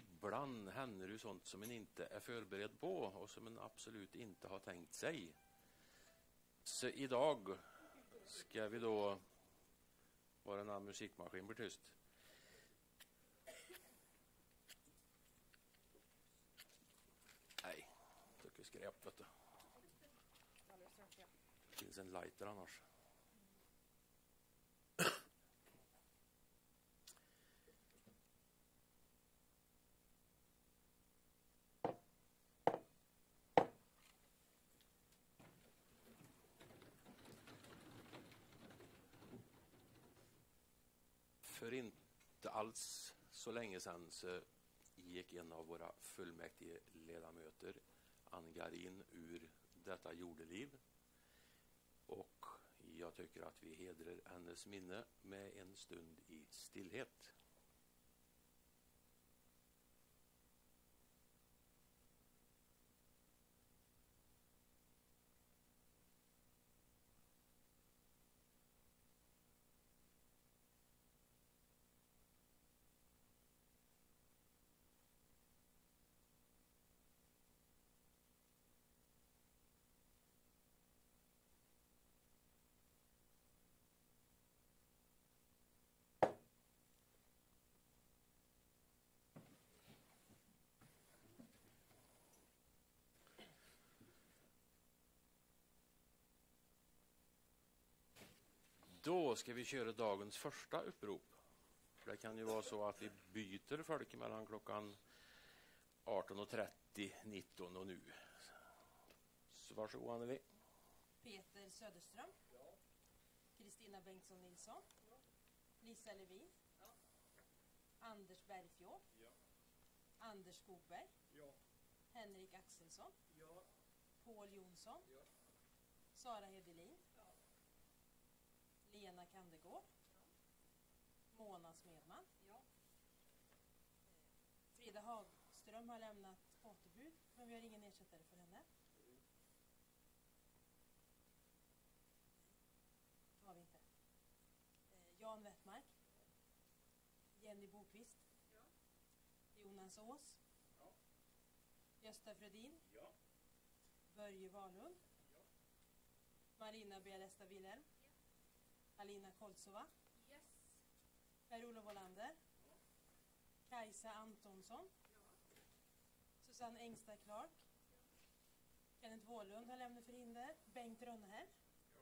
ibland händer ju sånt som en inte är förberedd på och som en absolut inte har tänkt sig. Så idag ska vi då vara en annan musikmaskin blir tyst. Nej, tycker skräp vet du. Det finns en lighter annars. För inte alls så länge sedan så gick en av våra fullmäktige ledamöter, Ann Garin, ur detta jordeliv. Och jag tycker att vi hedrar hennes minne med en stund i stillhet. Då ska vi köra dagens första upprop. Det kan ju vara så att vi byter folk mellan klockan 18:30, 19 och nu. Så varsågod Anneli. Peter Söderström. Ja. Kristina Bengtsson Nilsson. Ja. Lisa Levin. Ja. Anders Bergfjord. Ja. Anders Skogberg. Ja. Henrik Axelsson. Ja. Paul Jonsson. Ja. Sara Hedelin. Ja. Lena Kandegård. Ja. Mona Smedman. Ja. Frida Hagström har lämnat återbud, men vi har ingen ersättare för henne. Det har vi inte. Jan Wettmark. Ja. Jenny Bokvist. Ja. Jonas Ås. Ja. Gösta Frödin. Ja. Börje Wahlund. Ja. Marina Bialesta Wilhelm. Ja. Alina Koltsova. Yes. Per-Olof Wallander. Ja. Kajsa Antonsson. Ja. Susanne Engstad Clark. Ja. Kenneth Wåhlund har lämnat förhinder. Bengt Rönneher. Ja.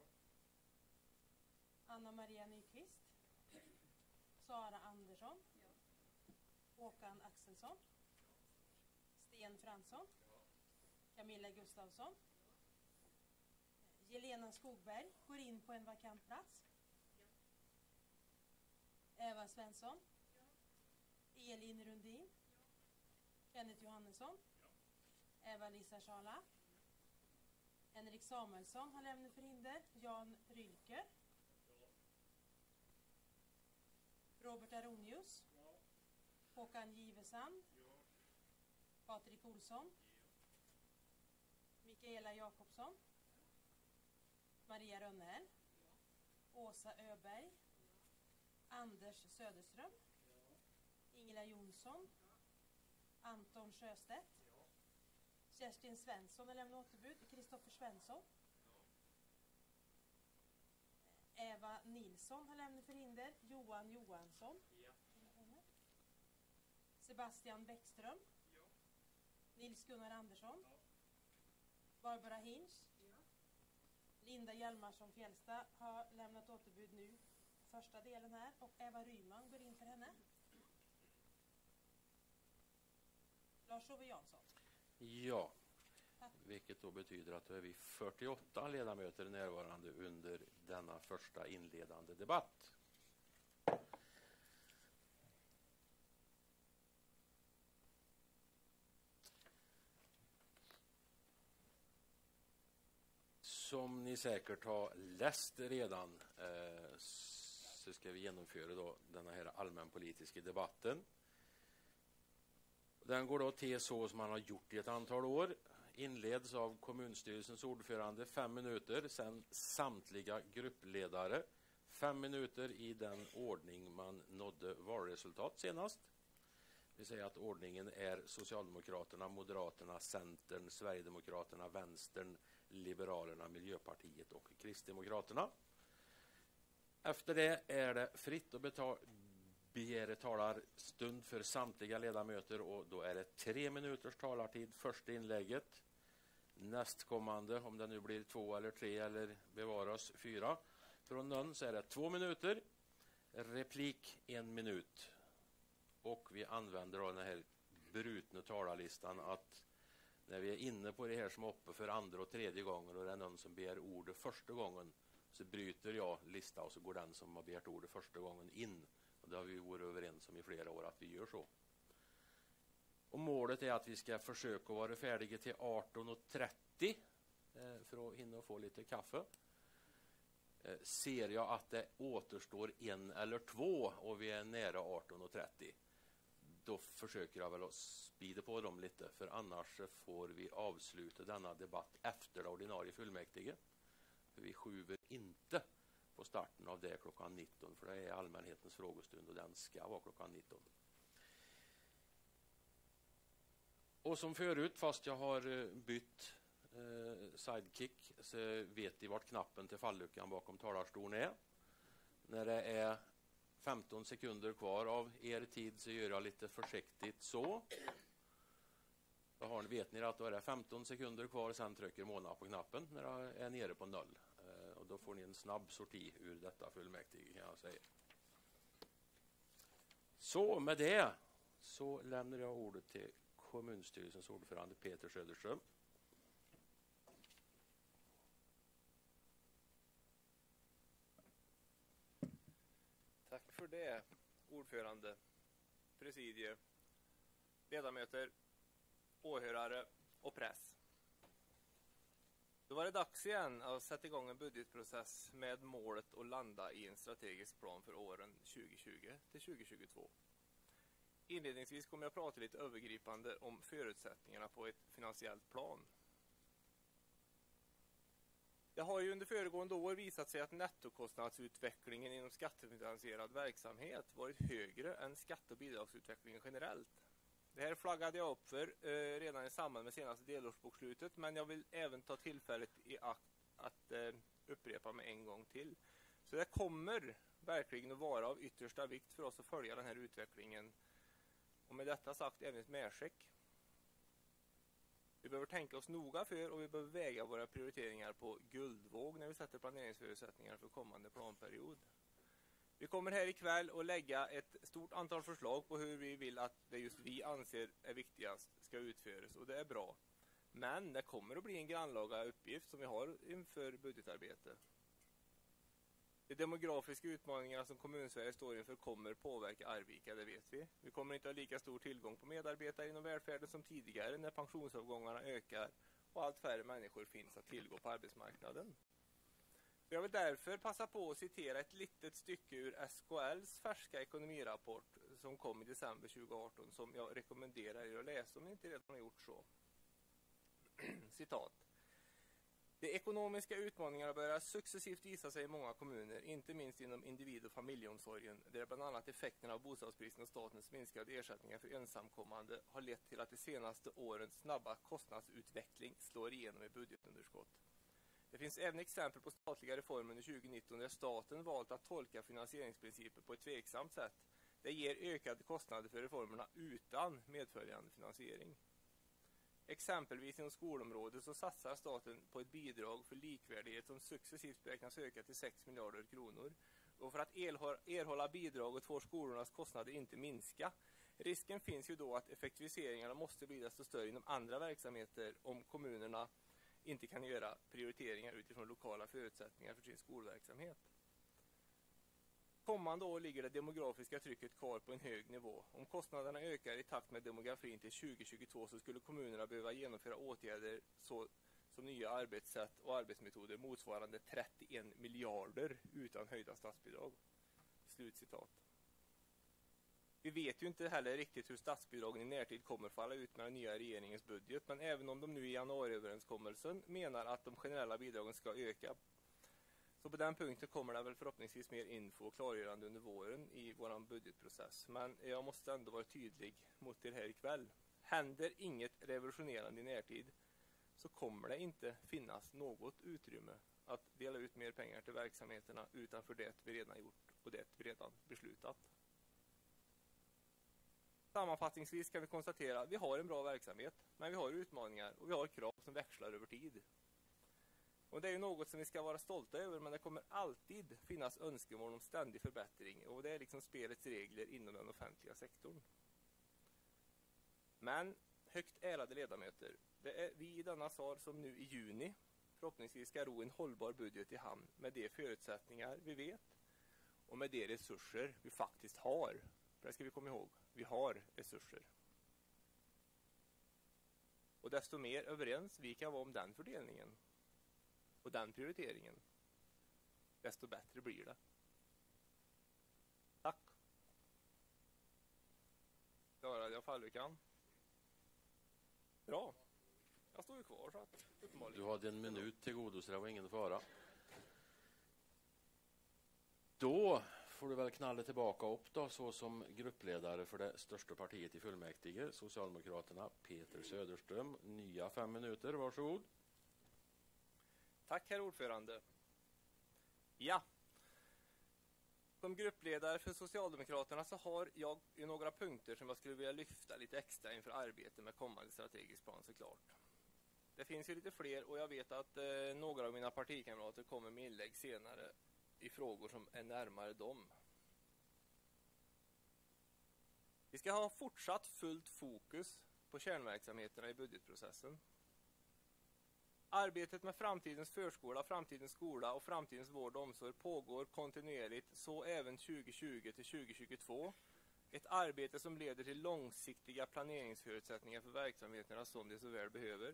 Anna Maria Nyqvist. Ja. Sara Andersson. Ja. Håkan Axelsson. Ja. Sten Fransson. Ja. Camilla Gustafsson. Ja. Jelena Skogberg går in på en vakant plats. Ja. Eva Svensson. Ja. Elin Rundin. Ja. Kenneth Johannesson. Ja. Eva-Lisa Schala. Ja. Henrik Samuelsson har lämnat förhinder. Jan Rylker. Ja. Robert Aronius. Ja. Håkan Givesand. Ja. Patrik Olsson. Ja. Mikaela Jakobsson. Ja. Maria Rönnell. Ja. Åsa Öberg. Ja. Anders Söderström. Ja. Ingela Jonsson. Ja. Anton Sjöstedt. Ja. Kerstin Svensson har lämnat återbud. Kristoffer Svensson. Ja. Eva Nilsson har lämnat förhinder. Johan Johansson. Ja. Sebastian Bäckström. Ja. Nils Gunnar Andersson. Ja. Barbara Hinch. Ja. Linda Hjalmarsson Fjällstad har lämnat återbud nu. Första delen här. Och Eva Ryman går in för henne. Lars-Ove Jansson. Ja, vilket då betyder att då är vi 48 ledamöter närvarande under denna första inledande debatt. Som ni säkert har läst redan så ska vi genomföra då den här allmänpolitiska debatten. Den går då till så som man har gjort i ett antal år. Inleds av kommunstyrelsens ordförande 5 minuter, sen samtliga gruppledare 5 minuter i den ordning man nådde valresultat senast. Vi säger att ordningen är Socialdemokraterna, Moderaterna, Centern, Sverigedemokraterna, Vänstern, Liberalerna, Miljöpartiet och Kristdemokraterna. Efter det är det fritt att begära talarstund för samtliga ledamöter, och då är det 3 minuters talartid första inlägget. Nästkommande, om det nu blir 2 eller 3 eller bevaras 4 från någon, så är det 2 minuter. Replik 1 minut. Och vi använder då den här brutna talarlistan, att när vi är inne på det här som är uppe för andra och tredje gången och det är någon som begär ordet första gången, så bryter jag lista och så går den som har begärt ordet första gången in. Och det har vi varit överens om i flera år att vi gör så. Och målet är att vi ska försöka vara färdiga till 18:30 för att hinna få lite kaffe. Ser jag att det återstår 1 eller 2 och vi är nära 18:30, då försöker jag väl att spida på dem lite, för annars får vi avsluta denna debatt efter det ordinarie fullmäktige. För vi skjuver inte på starten av det klockan 19, för det är allmänhetens frågestund och den ska vara klockan 19. Och som förut, fast jag har bytt sidekick, så vet ni vart knappen till falluckan bakom talarstolen är. När det är 15 sekunder kvar av er tid så gör jag lite försiktigt så. Då vet ni att då är det 15 sekunder kvar, sen trycker Mona på knappen när det är nere på 0. Och då får ni en snabb sorti ur detta fullmäktige, kan jag säga. Så med det så lämnar jag ordet till kommunstyrelsens ordförande Peter Söderström. Tack för det, ordförande, presidier, ledamöter, åhörare och press. Då var det dags igen att sätta igång en budgetprocess med målet att landa i en strategisk plan för åren 2020 till 2022. Inledningsvis kommer jag att prata lite övergripande om förutsättningarna på ett finansiellt plan. Det har ju under föregående år visat sig att nettokostnadsutvecklingen inom skattefinansierad verksamhet varit högre än skatte- och bidragsutvecklingen generellt. Det här flaggade jag upp för redan i samband med senaste delårsbokslutet, men jag vill även ta tillfället i akt att upprepa mig en gång till. Så det kommer verkligen att vara av yttersta vikt för oss att följa den här utvecklingen, och med detta sagt även ett medskick. Vi behöver tänka oss noga för, och vi behöver väga våra prioriteringar på guldvåg när vi sätter planeringsförutsättningar för kommande planperiod. Vi kommer här ikväll att lägga ett stort antal förslag på hur vi vill att det just vi anser är viktigast ska utföras, och det är bra. Men det kommer att bli en grannlaga uppgift som vi har inför budgetarbete. De demografiska utmaningarna som Kommunsverige står inför kommer påverka Arvika, det vet vi. Vi kommer inte ha lika stor tillgång på medarbetare inom välfärden som tidigare när pensionsavgångarna ökar och allt färre människor finns att tillgå på arbetsmarknaden. Jag vill därför passa på att citera ett litet stycke ur SKLs färska ekonomirapport som kom i december 2018, som jag rekommenderar er att läsa om ni inte redan har gjort så. Citat. De ekonomiska utmaningarna börjar successivt visa sig i många kommuner, inte minst inom individ- och familjeomsorgen, där bland annat effekterna av bostadsbristen och statens minskade ersättningar för ensamkommande har lett till att de senaste årens snabba kostnadsutveckling slår igenom i budgetunderskott. Det finns även exempel på statliga reformer under 2019 där staten valt att tolka finansieringsprinciper på ett tveksamt sätt. Det ger ökade kostnader för reformerna utan medföljande finansiering. Exempelvis inom skolområdet så satsar staten på ett bidrag för likvärdighet som successivt beräknas öka till 6 miljarder kronor. Och för att erhålla bidraget får skolornas kostnader inte minska. Risken finns ju då att effektiviseringarna måste bli desto större inom andra verksamheter om kommunerna inte kan göra prioriteringar utifrån lokala förutsättningar för sin skolverksamhet. Kommande år ligger det demografiska trycket kvar på en hög nivå. Om kostnaderna ökar i takt med demografin till 2022 så skulle kommunerna behöva genomföra åtgärder som nya arbetssätt och arbetsmetoder motsvarande 31 miljarder utan höjda statsbidrag. Slutcitat. Vi vet ju inte heller riktigt hur statsbidragen i närtid kommer falla ut med den nya regeringens budget, men även om de nu i januariöverenskommelsen menar att de generella bidragen ska öka, Så på den punkten kommer det väl förhoppningsvis mer info och klargörande under våren i vår budgetprocess. Men jag måste ändå vara tydlig mot er här ikväll. Händer inget revolutionerande i närtid så kommer det inte finnas något utrymme att dela ut mer pengar till verksamheterna utanför det vi redan gjort och det vi redan beslutat. Sammanfattningsvis kan vi konstatera att vi har en bra verksamhet, men vi har utmaningar och vi har krav som växlar över tid. Och det är ju något som vi ska vara stolta över, men det kommer alltid finnas önskemål om ständig förbättring och det är liksom spelets regler inom den offentliga sektorn. Men, högt ärade ledamöter, det är vi i denna sal som nu i juni förhoppningsvis ska ro en hållbar budget i hamn med de förutsättningar vi vet och med de resurser vi faktiskt har. För det ska vi komma ihåg, vi har resurser. Och desto mer överens vi kan vara om den fördelningen och den prioriteringen, desto bättre blir det. Tack. Klarade jag falluckan? Bra. Jag står ju kvar så att uppenbarligen. Du hade en minut till godo så det var ingen fara. Då får du väl knalla tillbaka upp då så som gruppledare för det största partiet i fullmäktige, Socialdemokraterna, Peter Söderström. Nya 5 minuter, varsågod. Tack herr ordförande. Ja. Som gruppledare för Socialdemokraterna så har jag ju några punkter som jag skulle vilja lyfta lite extra inför arbetet med kommande strategisk plan såklart. Det finns ju lite fler och jag vet att några av mina partikamrater kommer med inlägg senare i frågor som är närmare dem. Vi ska ha fortsatt fullt fokus på kärnverksamheterna i budgetprocessen. Arbetet med framtidens förskola, framtidens skola och framtidens vård och omsorg pågår kontinuerligt, så även 2020 till 2022. Ett arbete som leder till långsiktiga planeringsförutsättningar för verksamheterna som de så väl behöver.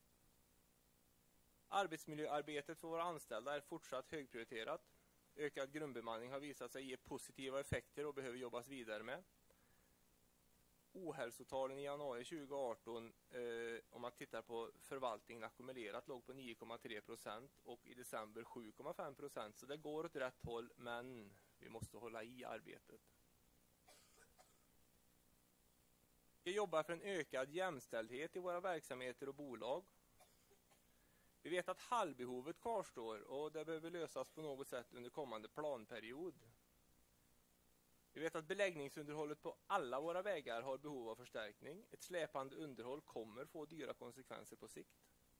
Arbetsmiljöarbetet för våra anställda är fortsatt högprioriterat. Ökad grundbemanning har visat sig ge positiva effekter och behöver jobbas vidare med. Ohälsotalen i januari 2018 om man tittar på förvaltningen ackumulerat låg på 9,3% och i december 7,5%. Så det går åt rätt håll, men vi måste hålla i arbetet. Vi jobbar för en ökad jämställdhet i våra verksamheter och bolag. Vi vet att hallbehovet kvarstår och det behöver lösas på något sätt under kommande planperiod. Vi vet att beläggningsunderhållet på alla våra vägar har behov av förstärkning. Ett släpande underhåll kommer få dyra konsekvenser på sikt.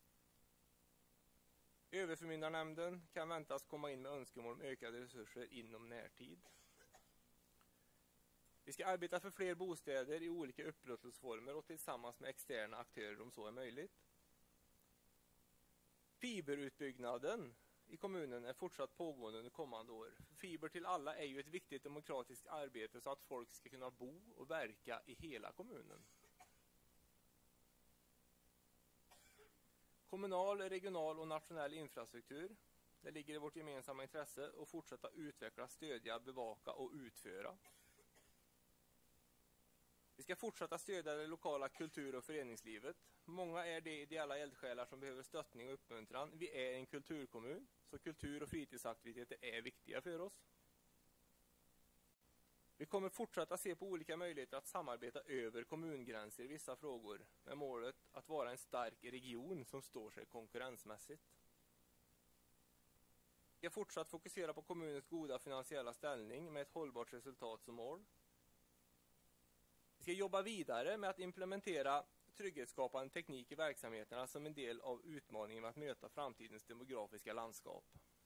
Överförmyndarnämnden kan väntas komma in med önskemål om ökade resurser inom närtid. Vi ska arbeta för fler bostäder i olika upplåtelseformer och tillsammans med externa aktörer om så är möjligt. Fiberutbyggnaden i kommunen är fortsatt pågående under kommande år. Fiber till alla är ju ett viktigt demokratiskt arbete så att folk ska kunna bo och verka i hela kommunen. Kommunal, regional och nationell infrastruktur. Det ligger i vårt gemensamma intresse att fortsätta utveckla, stödja, bevaka och utföra. Vi ska fortsätta stödja det lokala kultur- och föreningslivet. Många är de ideella eldsjälar som behöver stöttning och uppmuntran. Vi är en kulturkommun, så kultur- och fritidsaktiviteter är viktiga för oss. Vi kommer fortsätta se på olika möjligheter att samarbeta över kommungränser i vissa frågor med målet att vara en stark region som står sig konkurrensmässigt. Vi ska fortsatt fokusera på kommunens goda finansiella ställning med ett hållbart resultat som mål. Vi ska jobba vidare med att implementera trygghetsskapande teknik i verksamheterna som en del av utmaningen med att möta framtidens demografiska landskap.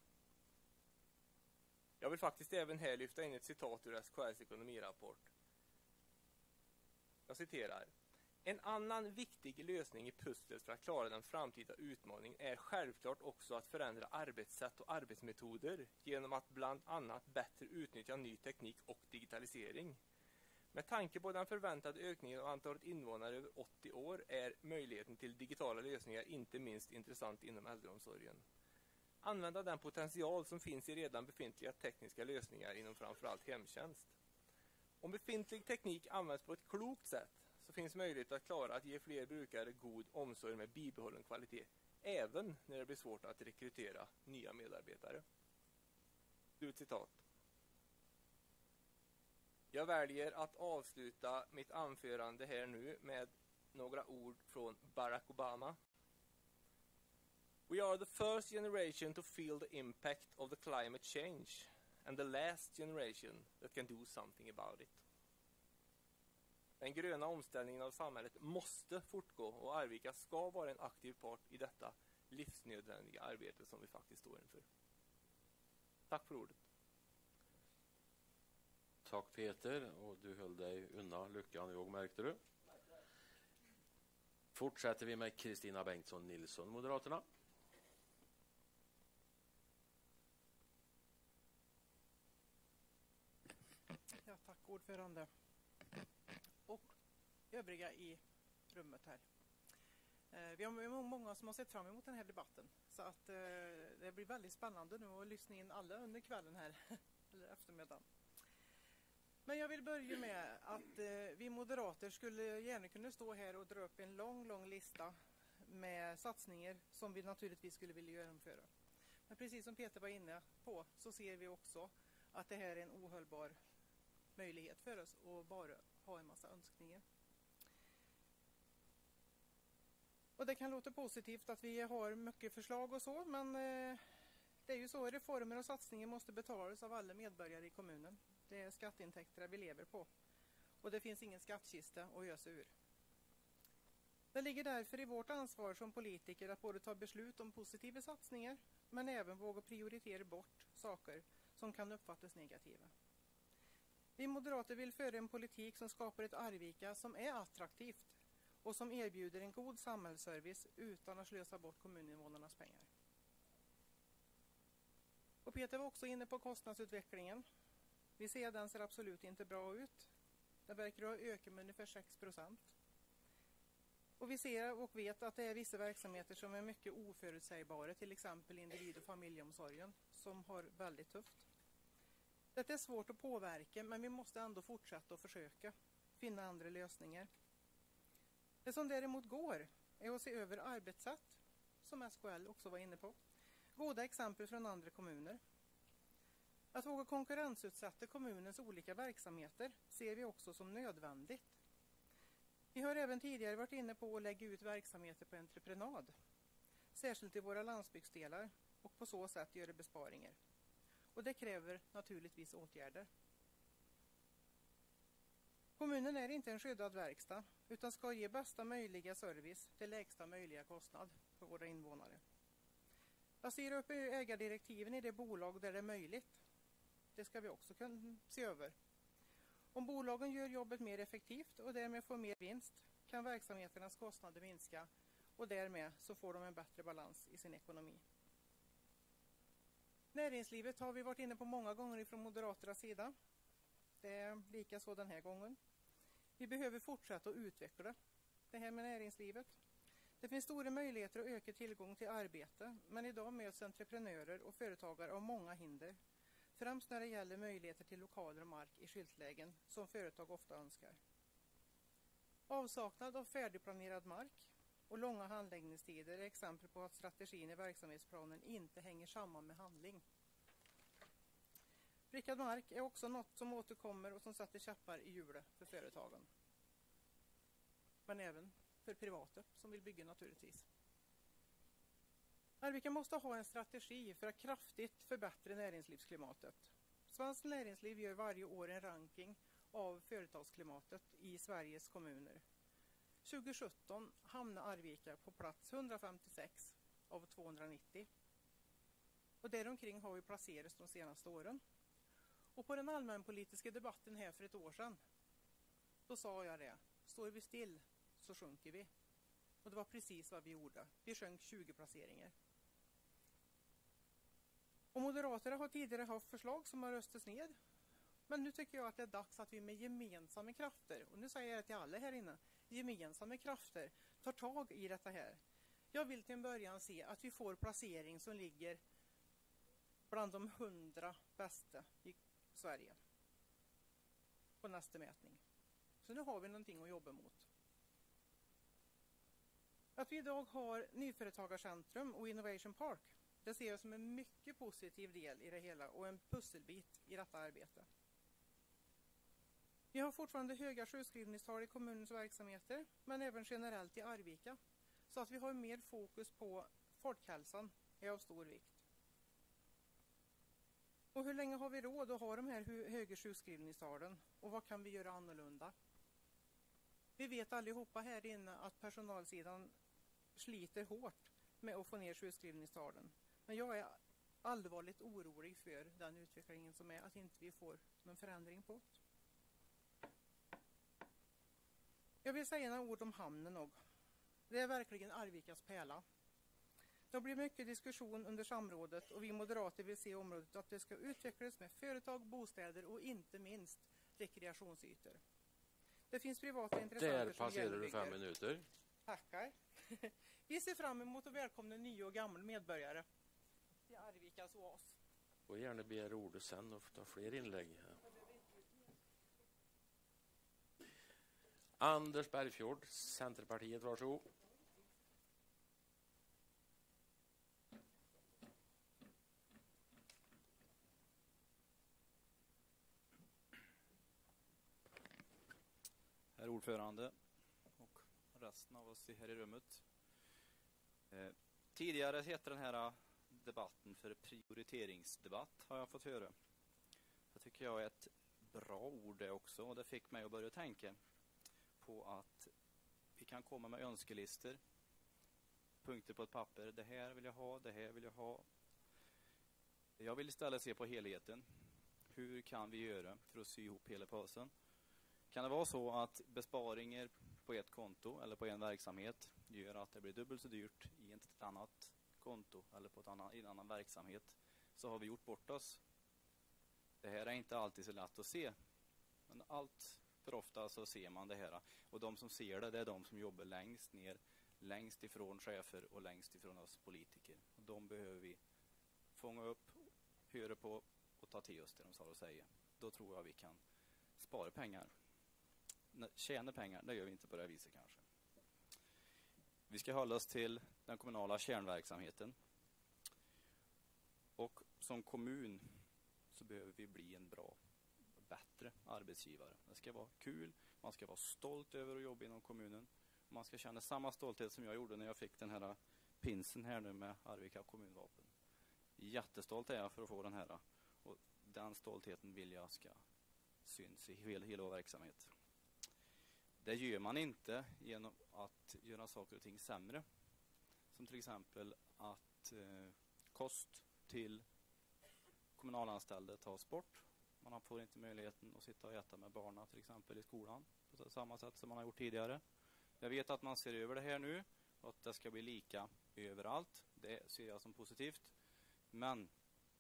Jag vill faktiskt även här lyfta in ett citat ur SKR:s ekonomirapport. Jag citerar. En annan viktig lösning i pusslet för att klara den framtida utmaningen är självklart också att förändra arbetssätt och arbetsmetoder genom att bland annat bättre utnyttja ny teknik och digitalisering. Med tanke på den förväntade ökningen av antalet invånare över 80 år är möjligheten till digitala lösningar inte minst intressant inom äldreomsorgen. Använda den potential som finns i redan befintliga tekniska lösningar inom framförallt hemtjänst. Om befintlig teknik används på ett klokt sätt så finns möjlighet att klara att ge fler brukare god omsorg med bibehållen kvalitet, även när det blir svårt att rekrytera nya medarbetare. Slutcitat. Jag väljer att avsluta mitt anförande här nu med några ord från Barack Obama. We are the first generation to feel the impact of the climate change and the last generation that can do something about it. Den gröna omställningen av samhället måste fortgå och Arvika ska vara en aktiv part i detta livsnödvändiga arbete som vi faktiskt står inför. Tack för ordet. Tack Peter, och du höll dig undan luckan, jag märkte du. Fortsätter vi med Kristina Bengtsson Nilsson, Moderaterna. Ja, tack ordförande. Och övriga i rummet här. Vi har många som har sett fram emot den här debatten. Så att det blir väldigt spännande nu att lyssna in alla under kvällen här, eller eftermiddagen. Men jag vill börja med att vi moderater skulle gärna kunna stå här och dra upp en lång lista med satsningar som vi naturligtvis skulle vilja genomföra. Men precis som Peter var inne på så ser vi också att det här är en ohållbar möjlighet för oss att bara ha en massa önskningar. Och det kan låta positivt att vi har mycket förslag och så, men det är ju så, reformer och satsningar måste betalas av alla medborgare i kommunen. Det är skatteintäkter vi lever på. Och det finns ingen skattkista att ösa ur. Det ligger därför i vårt ansvar som politiker att både ta beslut om positiva satsningar, men även våga prioritera bort saker som kan uppfattas negativa. Vi moderater vill föra en politik som skapar ett Arvika som är attraktivt och som erbjuder en god samhällsservice utan att slösa bort kommuninvånarnas pengar. Och Peter var också inne på kostnadsutvecklingen. Vi ser att den ser absolut inte bra ut. Den verkar ha ökat med ungefär 6%. Och vi ser och vet att det är vissa verksamheter som är mycket oförutsägbara, till exempel individ- och familjeomsorgen, som har väldigt tufft. Det är svårt att påverka, men vi måste ändå fortsätta att försöka finna andra lösningar. Det som däremot går är att se över arbetssätt, som SKL också var inne på. Goda exempel från andra kommuner. Att våga konkurrensutsätta kommunens olika verksamheter ser vi också som nödvändigt. Vi har även tidigare varit inne på att lägga ut verksamheter på entreprenad, särskilt i våra landsbygdsdelar, och på så sätt göra besparingar. Och det kräver naturligtvis åtgärder. Kommunen är inte en skyddad verkstad utan ska ge bästa möjliga service till lägsta möjliga kostnad för våra invånare. Jag ser upp ägardirektiven i det bolag där det är möjligt. Det ska vi också kunna se över. Om bolagen gör jobbet mer effektivt och därmed får mer vinst kan verksamheternas kostnader minska och därmed så får de en bättre balans i sin ekonomi. Näringslivet har vi varit inne på många gånger ifrån Moderaternas sida. Det är lika så den här gången. Vi behöver fortsätta att utveckla det här med näringslivet. Det finns stora möjligheter att öka tillgång till arbete, men idag möts entreprenörer och företagare av många hinder. Främst när det gäller möjligheter till lokaler och mark i skyltlägen som företag ofta önskar. Avsaknad av färdigplanerad mark och långa handläggningstider är exempel på att strategin i verksamhetsplanen inte hänger samman med handling. Prickad mark är också något som återkommer och som sätter käppar i hjulet för företagen. Men även för privata som vill bygga naturligtvis. Arvika måste ha en strategi för att kraftigt förbättra näringslivsklimatet. Svenskt näringsliv gör varje år en ranking av företagsklimatet i Sveriges kommuner. 2017 hamnar Arvika på plats 156 av 290. Och däromkring har vi placerats de senaste åren. Och på den allmänpolitiska debatten här för ett år sedan, då sa jag det. Står vi still så sjunker vi. Och det var precis vad vi gjorde. Vi sjönk 20 placeringar. Och Moderaterna har tidigare haft förslag som har röstats ned. Men nu tycker jag att det är dags att vi med gemensamma krafter, och nu säger jag till alla här inne, gemensamma krafter tar tag i detta här. Jag vill till en början se att vi får placering som ligger bland de 100 bästa i Sverige på nästa mätning. Så nu har vi någonting att jobba mot. Att vi idag har Nyföretagarcentrum och Innovation Park, Det ser jag som en mycket positiv del i det hela och en pusselbit i detta arbete. Vi har fortfarande höga sjukskrivningstal i kommunens verksamheter, men även generellt i Arvika. Så att vi har mer fokus på folkhälsan är av stor vikt. Och hur länge har vi råd att ha de här höga sjukskrivningstalen? Och vad kan vi göra annorlunda? Vi vet allihopa här inne att personalsidan sliter hårt med att få ner sjukskrivningstalen. Men jag är allvarligt orolig för den utvecklingen som är, att inte vi får någon förändring på det. Jag vill säga några ord om hamnen också. Det är verkligen Arvikas pärla. Det blir mycket diskussion under samrådet och vi moderater vill se området att det ska utvecklas med företag, bostäder och inte minst rekreationsytor. Det finns privata intressenter Där som passerar du 5 bygger. minuter. Tackar. Vi ser fram emot att välkomna nya och gamla medborgare till Arvikas oas. Och gärna begär ordet sen och ta fler inlägg. Anders Bergfjord, Centerpartiet, varsågod. Herr ordförande och resten av oss här i rummet. Tidigare hette den här debatten för prioriteringsdebatt, har jag fått höra. Det tycker jag är ett bra ord det också, och det fick mig att börja tänka på att vi kan komma med önskelistor, punkter på ett papper. Det här vill jag ha, det här vill jag ha. Jag vill istället se på helheten. Hur kan vi göra för att sy ihop hela påsen? Kan det vara så att besparingar på ett konto eller på en verksamhet gör att det blir dubbelt så dyrt i ett annat konto eller på i en annan verksamhet, så har vi gjort bort oss. Det här är inte alltid så lätt att se, men allt för ofta så ser man det här. Och de som ser det är de som jobbar längst ner, längst ifrån chefer och längst ifrån oss politiker. Och de behöver vi fånga upp, höra på och ta till oss det de har att säga. Då tror jag vi kan spara pengar. Tjäna pengar, det gör vi inte på det här viset kanske. Vi ska hålla oss till den kommunala kärnverksamheten. Och som kommun så behöver vi bli en bra, bättre arbetsgivare. Det ska vara kul, man ska vara stolt över att jobba inom kommunen. Man ska känna samma stolthet som jag gjorde när jag fick den här pinsen här nu med Arvika kommunvapen. Jättestolt är jag för att få den här. Och den stoltheten vill jag ska syns i hela vår verksamhet. Det gör man inte genom att göra saker och ting sämre. Som till exempel att kost till kommunalanställda tas bort. Man får inte möjligheten att sitta och äta med barnen till exempel i skolan på samma sätt som man har gjort tidigare. Jag vet att man ser över det här nu och att det ska bli lika överallt. Det ser jag som positivt. Men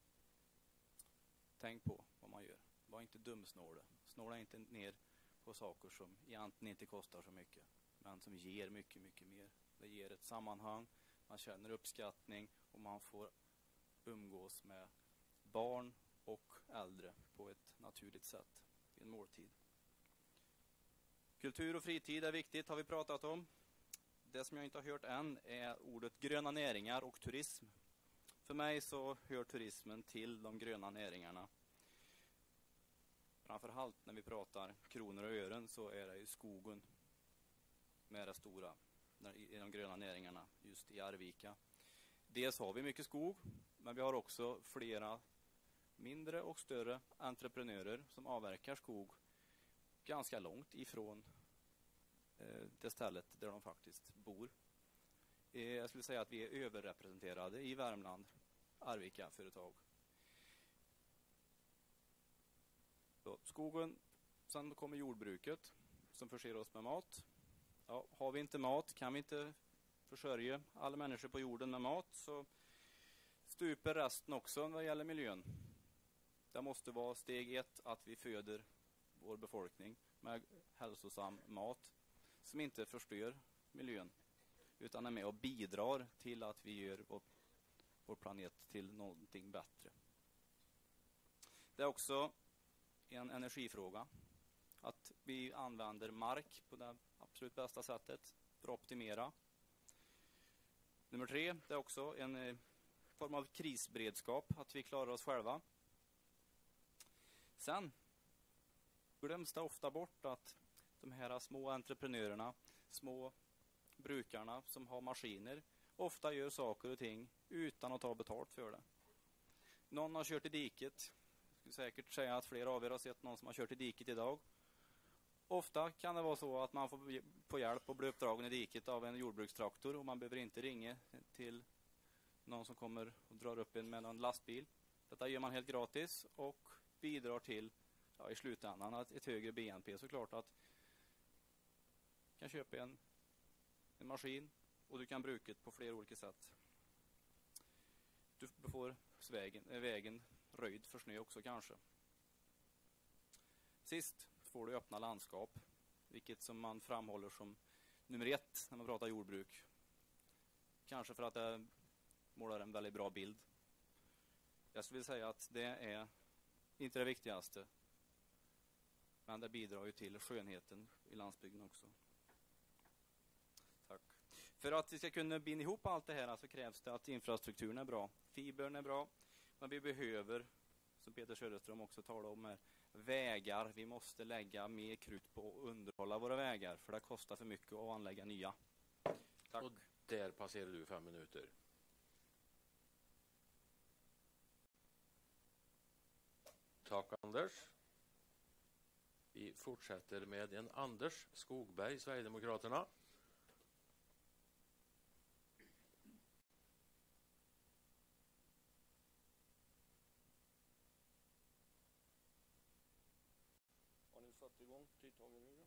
tänk på vad man gör. Var inte dumsnåla. Snåla inte ner på saker som egentligen inte kostar så mycket, men som ger mycket, mycket mer. Det ger ett sammanhang, man känner uppskattning och man får umgås med barn och äldre på ett naturligt sätt i en måltid. Kultur och fritid är viktigt, har vi pratat om. Det som jag inte har hört än är ordet gröna näringar och turism. För mig så hör turismen till de gröna näringarna. Framförallt när vi pratar kronor och ören så är det ju skogen med det stora i de gröna näringarna just i Arvika. Dels har vi mycket skog, men vi har också flera mindre och större entreprenörer som avverkar skog ganska långt ifrån det stället där de faktiskt bor. Jag skulle säga att vi är överrepresenterade i Värmland, Arvika-företag. Skogen, sen kommer jordbruket som förser oss med mat. Ja, har vi inte mat, kan vi inte försörja alla människor på jorden med mat, så stuper resten också vad gäller miljön. Det måste vara steg 1 att vi föder vår befolkning med hälsosam mat som inte förstör miljön utan är med och bidrar till att vi gör vår planet till någonting bättre. Det är också en energifråga. Att vi använder mark på det absolut bästa sättet för att optimera. Nummer 3, det är också en form av krisberedskap, att vi klarar oss själva. Sen glöms det ofta bort att de här små entreprenörerna, små brukarna som har maskiner, ofta gör saker och ting utan att ta betalt för det. Någon har kört i diket. Jag skulle säkert säga att flera av er har sett någon som har kört i diket idag. Ofta kan det vara så att man får på hjälp och bli uppdragen i diket av en jordbrukstraktor och man behöver inte ringa till någon som kommer och drar upp en med någon lastbil. Detta gör man helt gratis och bidrar till, i slutändan, ett högre BNP såklart. Att du kan köpa en maskin och du kan bruka det på flera olika sätt. Du får vägen röjd för snö också kanske. Sist får du öppna landskap, vilket som man framhåller som nummer 1 när man pratar jordbruk. Kanske för att det målar en väldigt bra bild. Jag skulle säga att det är inte det viktigaste, men det bidrar ju till skönheten i landsbygden också. Tack. För att vi ska kunna binda ihop allt det här så krävs det att infrastrukturen är bra. Fibern är bra, men vi behöver, som Peter Söderström också talade om här, vägar. Vi måste lägga mer krut på att underhålla våra vägar, för det kostar för mycket att anlägga nya. Tack. Och där passerar du 5 minuter. Tack Anders. Vi fortsätter med en Anders Skogberg, Sverigedemokraterna. Har ni satt igång tidtagaren nu?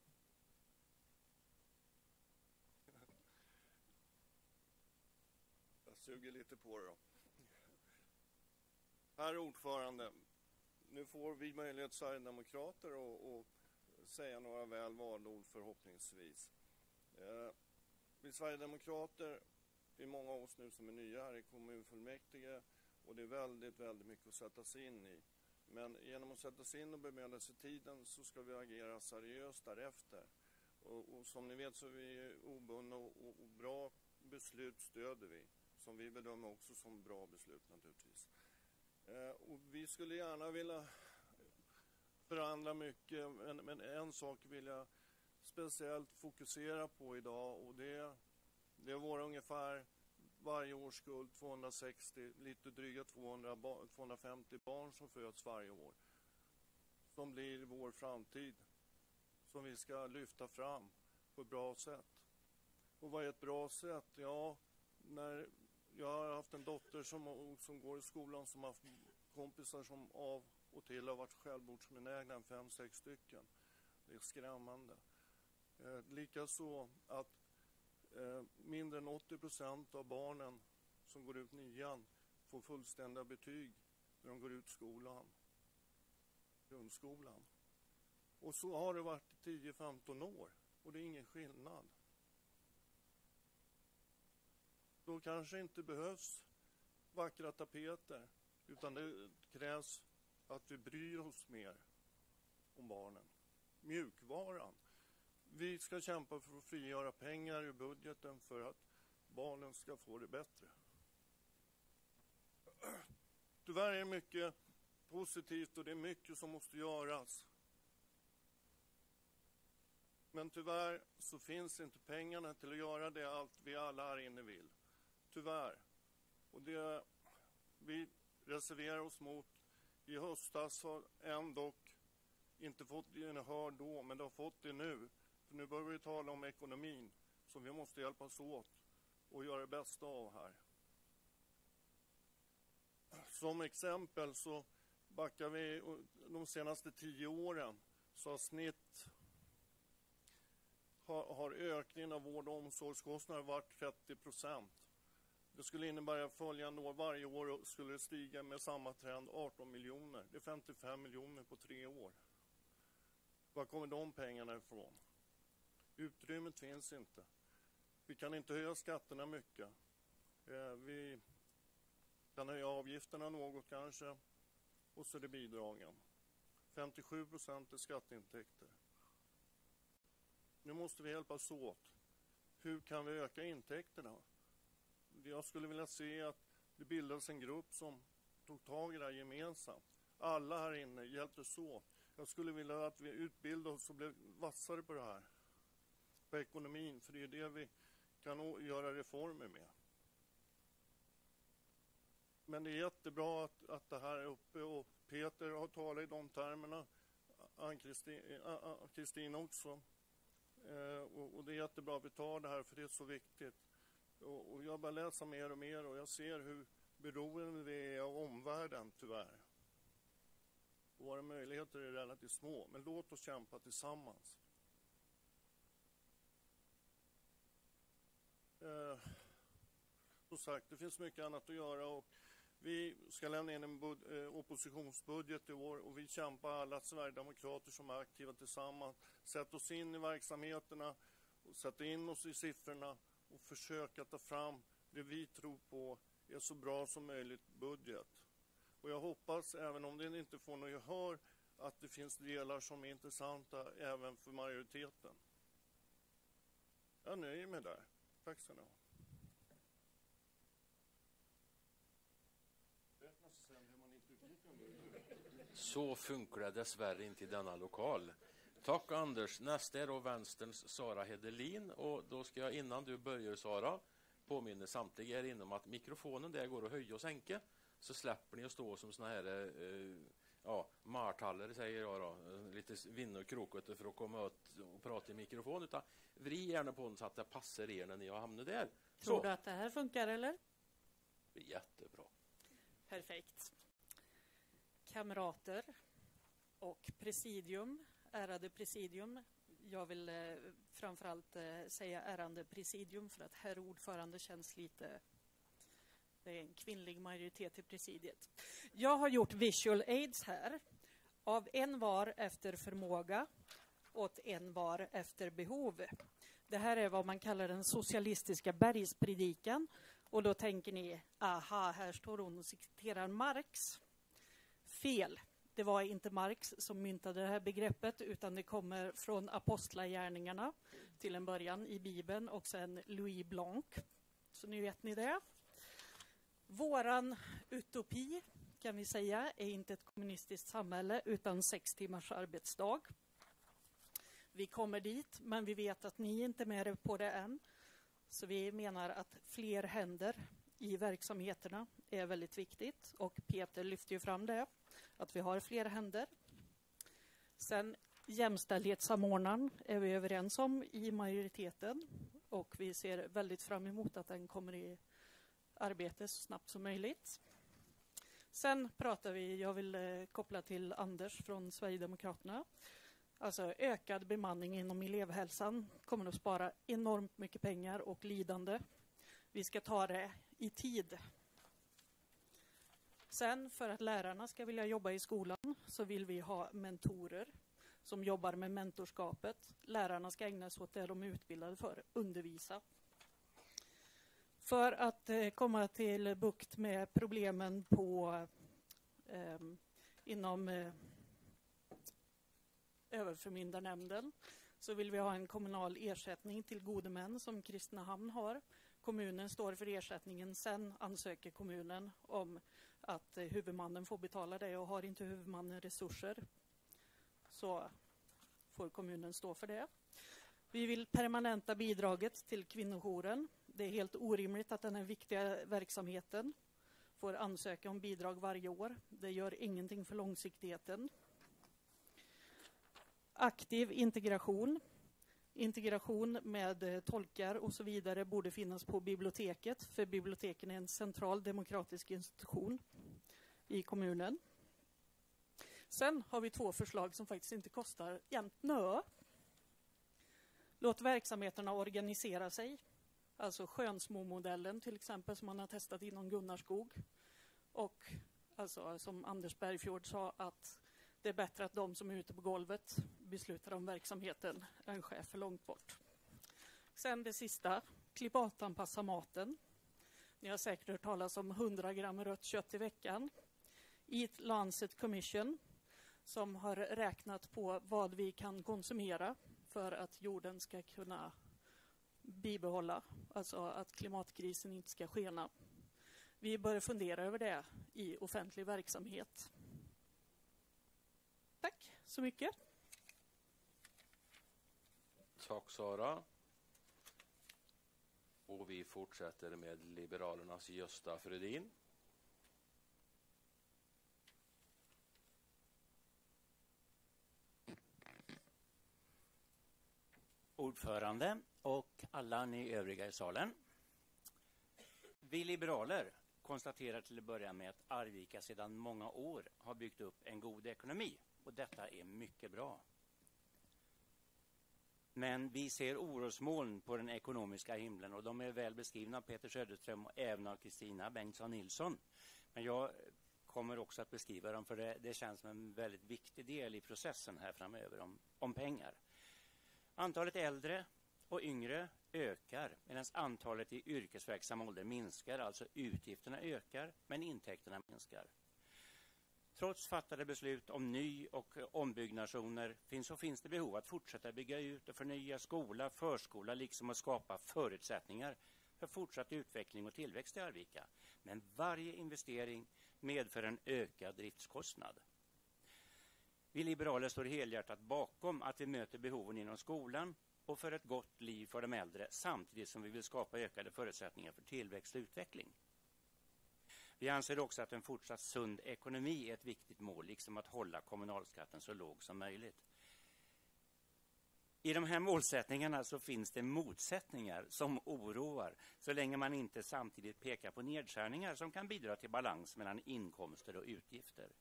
Jag suger lite på det då. Herr ordförande, nu får vi möjlighet Sverigedemokrater och säga några väl valda ord förhoppningsvis. Vi Sverigedemokrater, det är många av oss nu som är nya här i kommunfullmäktige och det är väldigt mycket att sätta sig in i. Men genom att sätta sig in och bemöda sig tiden så ska vi agera seriöst därefter. Och som ni vet så är vi obundna och bra beslut stöder vi. Som vi bedömer också som bra beslut naturligtvis. Och vi skulle gärna vilja förändra mycket, men en sak vill jag speciellt fokusera på idag och det var ungefär varje årskull 260, lite dryga 250 barn som föds varje år. Som blir vår framtid, som vi ska lyfta fram på ett bra sätt. Och vad är ett bra sätt? Ja, när jag har haft en dotter som går i skolan som har haft kompisar som av och till har varit självmordsbenägna, 5-6 stycken. Det är skrämmande. Likaså att mindre än 80% av barnen som går ut 9:an får fullständiga betyg när de går ut grundskolan. Och så har det varit i 10-15 år och det är ingen skillnad. Då kanske inte behövs vackra tapeter utan det krävs att vi bryr oss mer om barnen. Mjukvaran. Vi ska kämpa för att frigöra pengar ur budgeten för att barnen ska få det bättre. Tyvärr är det mycket positivt och det är mycket som måste göras. Men tyvärr så finns inte pengarna till att göra det allt vi alla här inne vill. Tyvärr. Och det vi reserverar oss mot i höstas har ändå inte fått gehör då, men det har fått det nu. För nu börjar vi tala om ekonomin som vi måste hjälpas åt och göra det bästa av här. Som exempel så backar vi de senaste 10 åren så har ökningen av vård- och omsorgskostnader varit 30%. Det skulle innebära följande år, varje år skulle det stiga med samma trend 18 miljoner. Det är 55 miljoner på 3 år. Var kommer de pengarna ifrån? Utrymmet finns inte. Vi kan inte höja skatterna mycket. Vi kan höja avgifterna något kanske. Och så är det bidragen. 57% är skatteintäkter. Nu måste vi hjälpas åt. Hur kan vi öka intäkterna? Jag skulle vilja se att Det bildades en grupp som tog tag i det här gemensamt. Alla här inne hjälptes åt. Jag skulle vilja att vi utbildade oss och blev vassare på det här. På ekonomin, för det är det vi kan göra reformer med. Men det är jättebra att det här är uppe, och Peter har talat i de termerna. Ann-Kristin också. Och det är jättebra att vi tar det här, för det är så viktigt. Och jag bara läser mer och mer, och jag ser hur beroende vi är av omvärlden, tyvärr. Och våra möjligheter är relativt små, men låt oss kämpa tillsammans. Som sagt, det finns mycket annat att göra, och vi ska lämna in en oppositionsbudget i år, och vi kämpar alla sverigedemokrater som är aktiva tillsammans. Sätt oss in i verksamheterna och sätta in oss i siffrorna och försöka ta fram det vi tror på är så bra som möjligt budget. Och jag hoppas, även om det inte får något gehör, att det finns delar som är intressanta även för majoriteten. Jag nöjer mig där. Tack så mycket. Så funkar det dessvärre inte i denna lokal. Tack Anders. Nästa är då vänsterns Sara Hedelin, och då ska jag, innan du börjar Sara, påminna samtliga er inom att mikrofonen där går att höja och sänka, så släpper ni att stå som såna här martaller, säger jag då, lite vinnerkrokete för att komma ut och prata i mikrofon, utan vrid gärna på den så att det passar er när ni har hamnat där. Tror du att det här funkar eller? Jättebra. Perfekt. Kamrater och presidium, ärade presidium. Jag vill framförallt säga ärande presidium, för att herr ordförande känns lite... Det är en kvinnlig majoritet i presidiet. Jag har gjort visual aids här. Av en var efter förmåga, åt en var efter behov. Det här är vad man kallar den socialistiska bergspredikan. Och då tänker ni, aha, här står hon och citerar Marx. Fel. Det var inte Marx som myntade det här begreppet, utan det kommer från apostlagärningarna till en början i Bibeln, och sen Louis Blanc. Så nu vet ni det. Våran utopi, kan vi säga, är inte ett kommunistiskt samhälle utan 6 timmars arbetsdag. Vi kommer dit, men vi vet att ni inte är med på det än. Så vi menar att fler händer i verksamheterna är väldigt viktigt, och Peter lyfter ju fram det, att vi har fler händer. Sen jämställdhetssamordnaren är vi överens om i majoriteten, och vi ser väldigt fram emot att den kommer i arbete så snabbt som möjligt. Sen pratar vi, jag vill koppla till Anders från Sverigedemokraterna. Alltså ökad bemanning inom elevhälsan kommer att spara enormt mycket pengar och lidande. Vi ska ta det i tid. Sen för att lärarna ska vilja jobba i skolan så vill vi ha mentorer som jobbar med mentorskapet. Lärarna ska ägna sig åt det de är utbildade för, undervisa. För att komma till bukt med problemen på inom överförmyndarnämnden så vill vi ha en kommunal ersättning till gode män som Kristinehamn har. Kommunen står för ersättningen, sen ansöker kommunen om att huvudmannen får betala det, och har inte huvudmannen resurser så får kommunen stå för det. Vi vill permanenta bidraget till kvinnojouren. Det är helt orimligt att den här viktiga verksamheten får ansöka om bidrag varje år. Det gör ingenting för långsiktigheten. Aktiv integration. Integration med tolkar och så vidare borde finnas på biblioteket, för biblioteken är en central demokratisk institution i kommunen. Sen har vi 2 förslag som faktiskt inte kostar jämnt. Låt verksamheterna organisera sig. Alltså Skönsmo-modellen till exempel, som man har testat inom Gunnarskog. Och alltså, som Anders Bergfjord sa, att det är bättre att de som är ute på golvet beslutar om verksamheten än chefer långt bort. Sen det sista, klimatanpassa maten. Ni har säkert hört talas om 100 gram rött kött i veckan. Eat Lancet Commission som har räknat på vad vi kan konsumera för att jorden ska kunna bibehålla, alltså att klimatkrisen inte ska skena. Vi bör fundera över det i offentlig verksamhet. Tack så mycket. Tack Sara. Och vi fortsätter med Liberalernas Gösta Frödin. Ordförande och alla ni övriga i salen. Vi liberaler konstaterar till att börja med att Arvika sedan många år har byggt upp en god ekonomi och detta är mycket bra. Men vi ser orosmoln på den ekonomiska himlen och de är väl beskrivna av Peter Söderström och även av Kristina Bengtsson Nilsson. Men jag kommer också att beskriva dem för det känns som en väldigt viktig del i processen här framöver om pengar. Antalet äldre och yngre ökar medan antalet i yrkesverksam ålder minskar. Alltså utgifterna ökar men intäkterna minskar. Trots fattade beslut om ny- och ombyggnationer finns det behov att fortsätta bygga ut och förnya skola, förskola liksom att skapa förutsättningar för fortsatt utveckling och tillväxt i Arvika. Men varje investering medför en ökad driftskostnad. Vi liberaler står helhjärtat bakom att vi möter behoven inom skolan och för ett gott liv för de äldre samtidigt som vi vill skapa ökade förutsättningar för tillväxt och utveckling. Vi anser också att en fortsatt sund ekonomi är ett viktigt mål, liksom att hålla kommunalskatten så låg som möjligt. I de här målsättningarna så finns det motsättningar som oroar så länge man inte samtidigt pekar på nedskärningar som kan bidra till balans mellan inkomster och utgifter.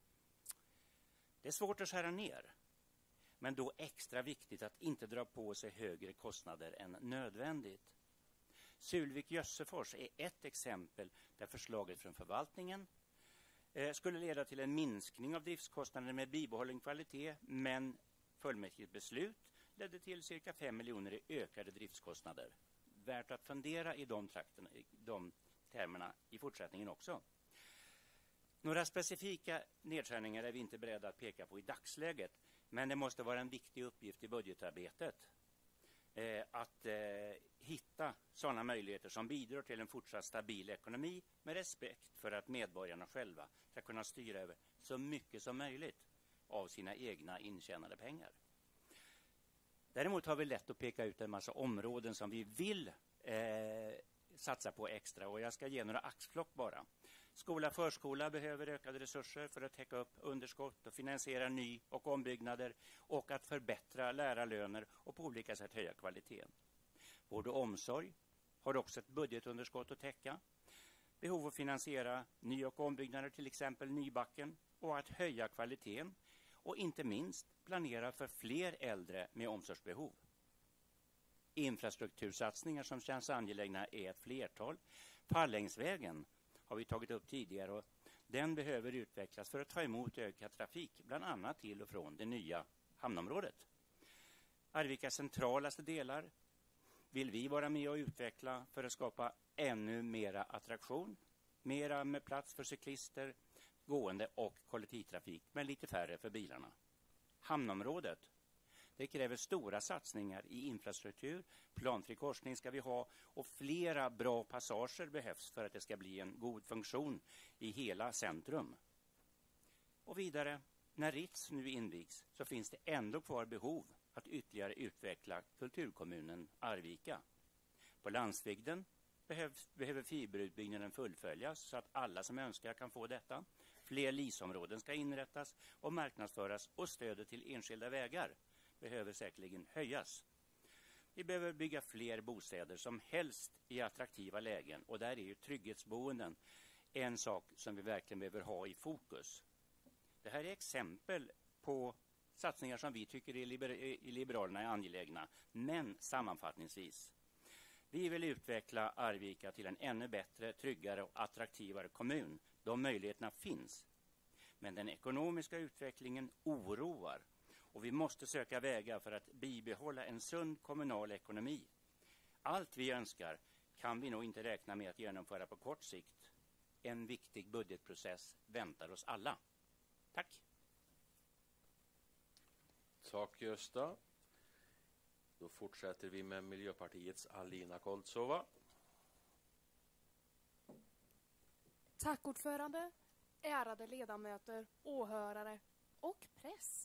Det är svårt att skära ner, men då extra viktigt att inte dra på sig högre kostnader än nödvändigt. Sulvik-Jössefors är ett exempel där förslaget från förvaltningen skulle leda till en minskning av driftskostnader med bibehållen kvalitet, men fullmäktiges beslut ledde till cirka 5 miljoner i ökade driftskostnader. Värt att fundera i de termerna i fortsättningen också. Några specifika nedskärningar är vi inte beredda att peka på i dagsläget, men det måste vara en viktig uppgift i budgetarbetet att hitta sådana möjligheter som bidrar till en fortsatt stabil ekonomi med respekt för att medborgarna själva ska kunna styra över så mycket som möjligt av sina egna intjänade pengar. Däremot har vi lätt att peka ut en massa områden som vi vill satsa på extra och jag ska ge några axplock bara. Skola, förskola behöver ökade resurser för att täcka upp underskott och finansiera ny- och ombyggnader och att förbättra lärarlöner och på olika sätt höja kvaliteten. Vård och omsorg har också ett budgetunderskott att täcka. Behov att finansiera ny- och ombyggnader, till exempel Nybacken, och att höja kvaliteten och inte minst planera för fler äldre med omsorgsbehov. Infrastruktursatsningar som känns angelägna är ett flertal. Fallängsvägen har vi tagit upp tidigare och den behöver utvecklas för att ta emot ökad trafik, bland annat till och från det nya hamnområdet. Arvikas centralaste delar vill vi vara med och utveckla för att skapa ännu mera attraktion, mera med plats för cyklister, gående och kollektivtrafik, men lite färre för bilarna. Hamnområdet, det kräver stora satsningar i infrastruktur, planfri korsning ska vi ha och flera bra passager behövs för att det ska bli en god funktion i hela centrum. Och vidare, när Ritz nu invigs så finns det ändå kvar behov att ytterligare utveckla kulturkommunen Arvika. På landsbygden behöver fiberutbyggnaden fullföljas så att alla som önskar kan få detta. Fler LIS-områden ska inrättas och marknadsföras och stödet till enskilda vägar behöver säkerligen höjas. Vi behöver bygga fler bostäder som helst i attraktiva lägen och där är ju trygghetsboenden en sak som vi verkligen behöver ha i fokus. Det här är exempel på satsningar som vi tycker i Liberalerna är angelägna, men sammanfattningsvis. Vi vill utveckla Arvika till en ännu bättre, tryggare och attraktivare kommun. De möjligheterna finns. Men den ekonomiska utvecklingen oroar och vi måste söka vägar för att bibehålla en sund kommunal ekonomi. Allt vi önskar kan vi nog inte räkna med att genomföra på kort sikt. En viktig budgetprocess väntar oss alla. Tack. Tack Gösta. Då fortsätter vi med Miljöpartiets Alina Koltsova. Tack ordförande, ärade ledamöter, åhörare och press.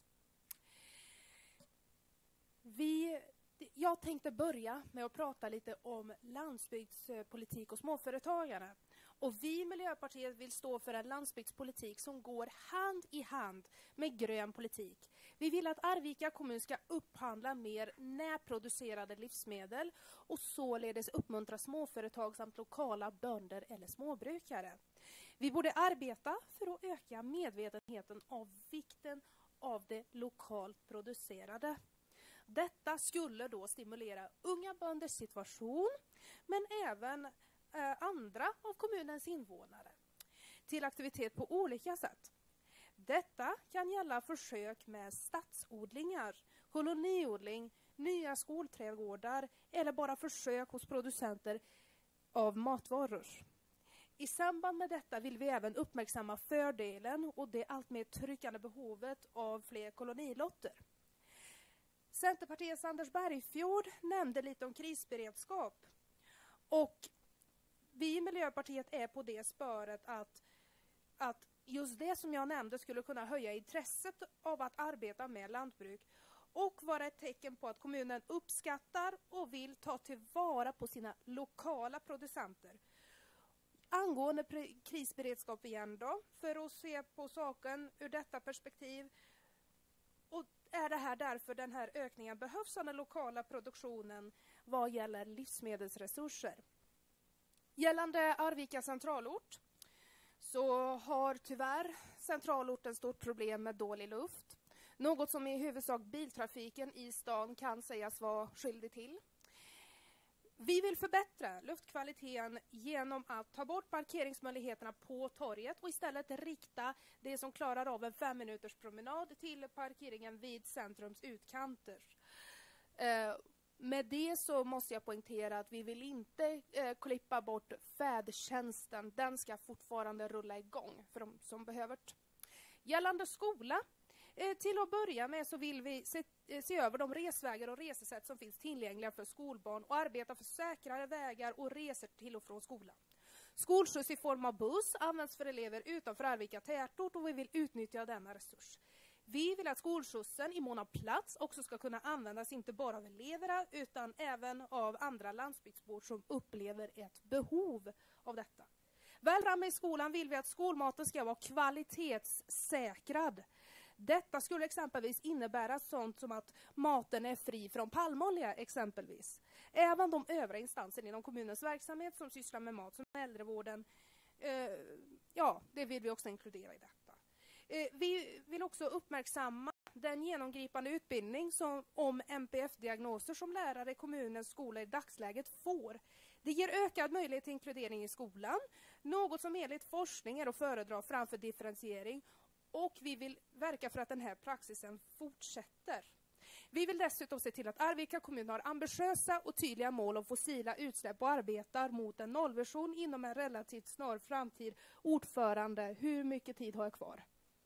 Jag tänkte börja med att prata lite om landsbygdspolitik och småföretagare. Och vi i Miljöpartiet vill stå för en landsbygdspolitik som går hand i hand med grön politik. Vi vill att Arvika kommun ska upphandla mer närproducerade livsmedel och således uppmuntra småföretag samt lokala bönder eller småbrukare. Vi borde arbeta för att öka medvetenheten av vikten av det lokalt producerade. Detta skulle då stimulera unga bönders situation, men även andra av kommunens invånare till aktivitet på olika sätt. Detta kan gälla försök med stadsodlingar, koloniodling, nya skolträdgårdar eller bara försök hos producenter av matvaror. I samband med detta vill vi även uppmärksamma fördelen och det allt mer tryckande behovet av fler kolonilotter. Centerpartiets Anders Bergfjord nämnde lite om krisberedskap. Och vi i Miljöpartiet är på det spåret att just det som jag nämnde skulle kunna höja intresset av att arbeta med lantbruk och vara ett tecken på att kommunen uppskattar och vill ta tillvara på sina lokala producenter. Angående krisberedskap igen då, för att se på saken ur detta perspektiv. Och är det här därför den här ökningen behövs av den lokala produktionen vad gäller livsmedelsresurser. Gällande Arvika centralort så har tyvärr centralorten stort problem med dålig luft. Något som i huvudsak biltrafiken i stan kan sägas vara skyldig till. Vi vill förbättra luftkvaliteten genom att ta bort parkeringsmöjligheterna på torget och istället rikta det som klarar av en 5 minuters promenad till parkeringen vid centrums utkanter. Med det så måste jag poängtera att vi vill inte klippa bort färdtjänsten. Den ska fortfarande rulla igång för de som behöver det. Gällande skola, till att börja med så vill vi se över de resvägar och resesätt som finns tillgängliga för skolbarn och arbeta för säkrare vägar och resor till och från skolan. Skolskjuts i form av buss används för elever utanför Arvika tätort och vi vill utnyttja denna resurs. Vi vill att skolskjutsen i mån av plats också ska kunna användas inte bara av eleverna utan även av andra landsbygdsbor som upplever ett behov av detta. Väl framme i skolan vill vi att skolmaten ska vara kvalitetssäkrad. Detta skulle exempelvis innebära sånt som att maten är fri från palmolja exempelvis. Även de övriga instanser inom kommunens verksamhet som sysslar med mat som äldrevården, det vill vi också inkludera i detta. Vi vill också uppmärksamma den genomgripande utbildning om MPF-diagnoser som lärare i kommunens skola i dagsläget får. Det ger ökad möjlighet till inkludering i skolan, något som enligt forskning är att föredra framför differentiering. Och vi vill verka för att den här praxisen fortsätter. Vi vill dessutom se till att Arvika kommun har ambitiösa och tydliga mål om fossila utsläpp och arbetar mot en nollvision inom en relativt snar framtid. Ordförande, hur mycket tid har jag kvar?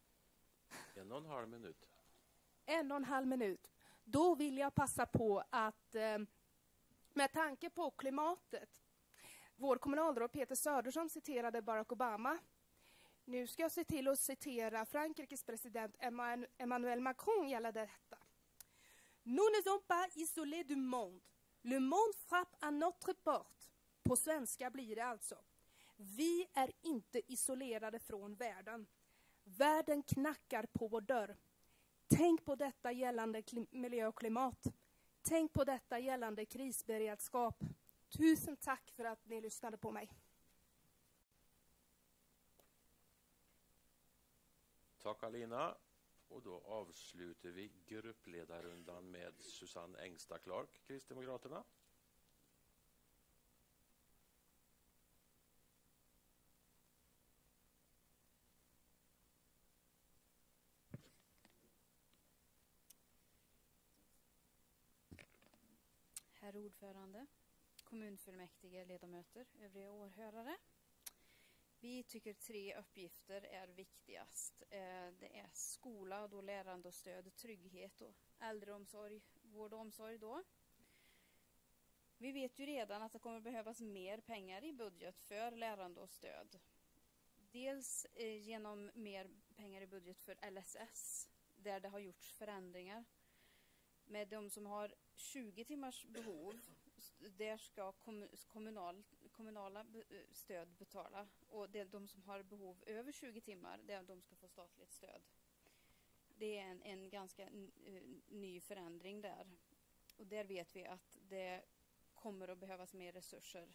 1,5 minut. 1,5 minut. Då vill jag passa på att, med tanke på klimatet, vår kommunalråd Peter Söderström citerade Barack Obama. Nu ska jag se till att citera Frankrikes president Emmanuel Macron gällande detta. Nous ne sommes pas isolés du monde. Le monde frappe à notre porte. På svenska blir det alltså. Vi är inte isolerade från världen. Världen knackar på vår dörr. Tänk på detta gällande miljö och klimat. Tänk på detta gällande krisberedskap. Tusen tack för att ni lyssnade på mig. Tack Alina. Och då avslutar vi gruppledarrundan med Susanne Engstad-Clark, Kristdemokraterna. Herr ordförande, kommunfullmäktige, ledamöter, övriga åhörare. Vi tycker 3 uppgifter är viktigast. Det är skola, då lärande och stöd, trygghet och äldreomsorg, vård och omsorg då. Vi vet ju redan att det kommer behövas mer pengar i budget för lärande och stöd. Dels genom mer pengar i budget för LSS, där det har gjorts förändringar. Med de som har 20 timmars behov, där ska kommunala stöd betala. Och de som har behov över 20 timmar, där de ska få statligt stöd. Det är en ganska ny förändring där. Och där vet vi att det kommer att behövas mer resurser.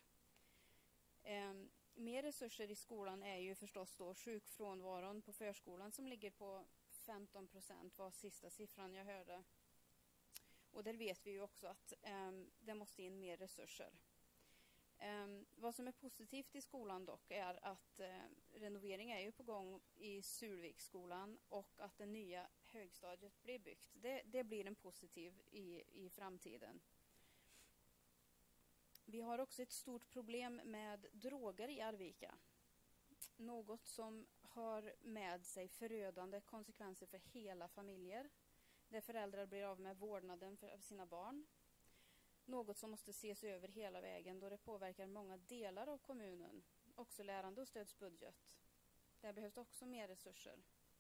Mer resurser i skolan är ju förstås då sjukfrånvaron på förskolan som ligger på 15% var sista siffran jag hörde. Och där vet vi ju också att det måste in mer resurser. Vad som är positivt i skolan dock är att renovering är ju på gång i Sulviksskolan och att det nya högstadiet blir byggt. Det blir en positiv i framtiden. Vi har också ett stort problem med droger i Arvika. Något som har med sig förödande konsekvenser för hela familjer. Där föräldrar blir av med vårdnaden av sina barn. Något som måste ses över hela vägen då det påverkar många delar av kommunen. Också lärande och stödsbudget. Där behövs också mer resurser.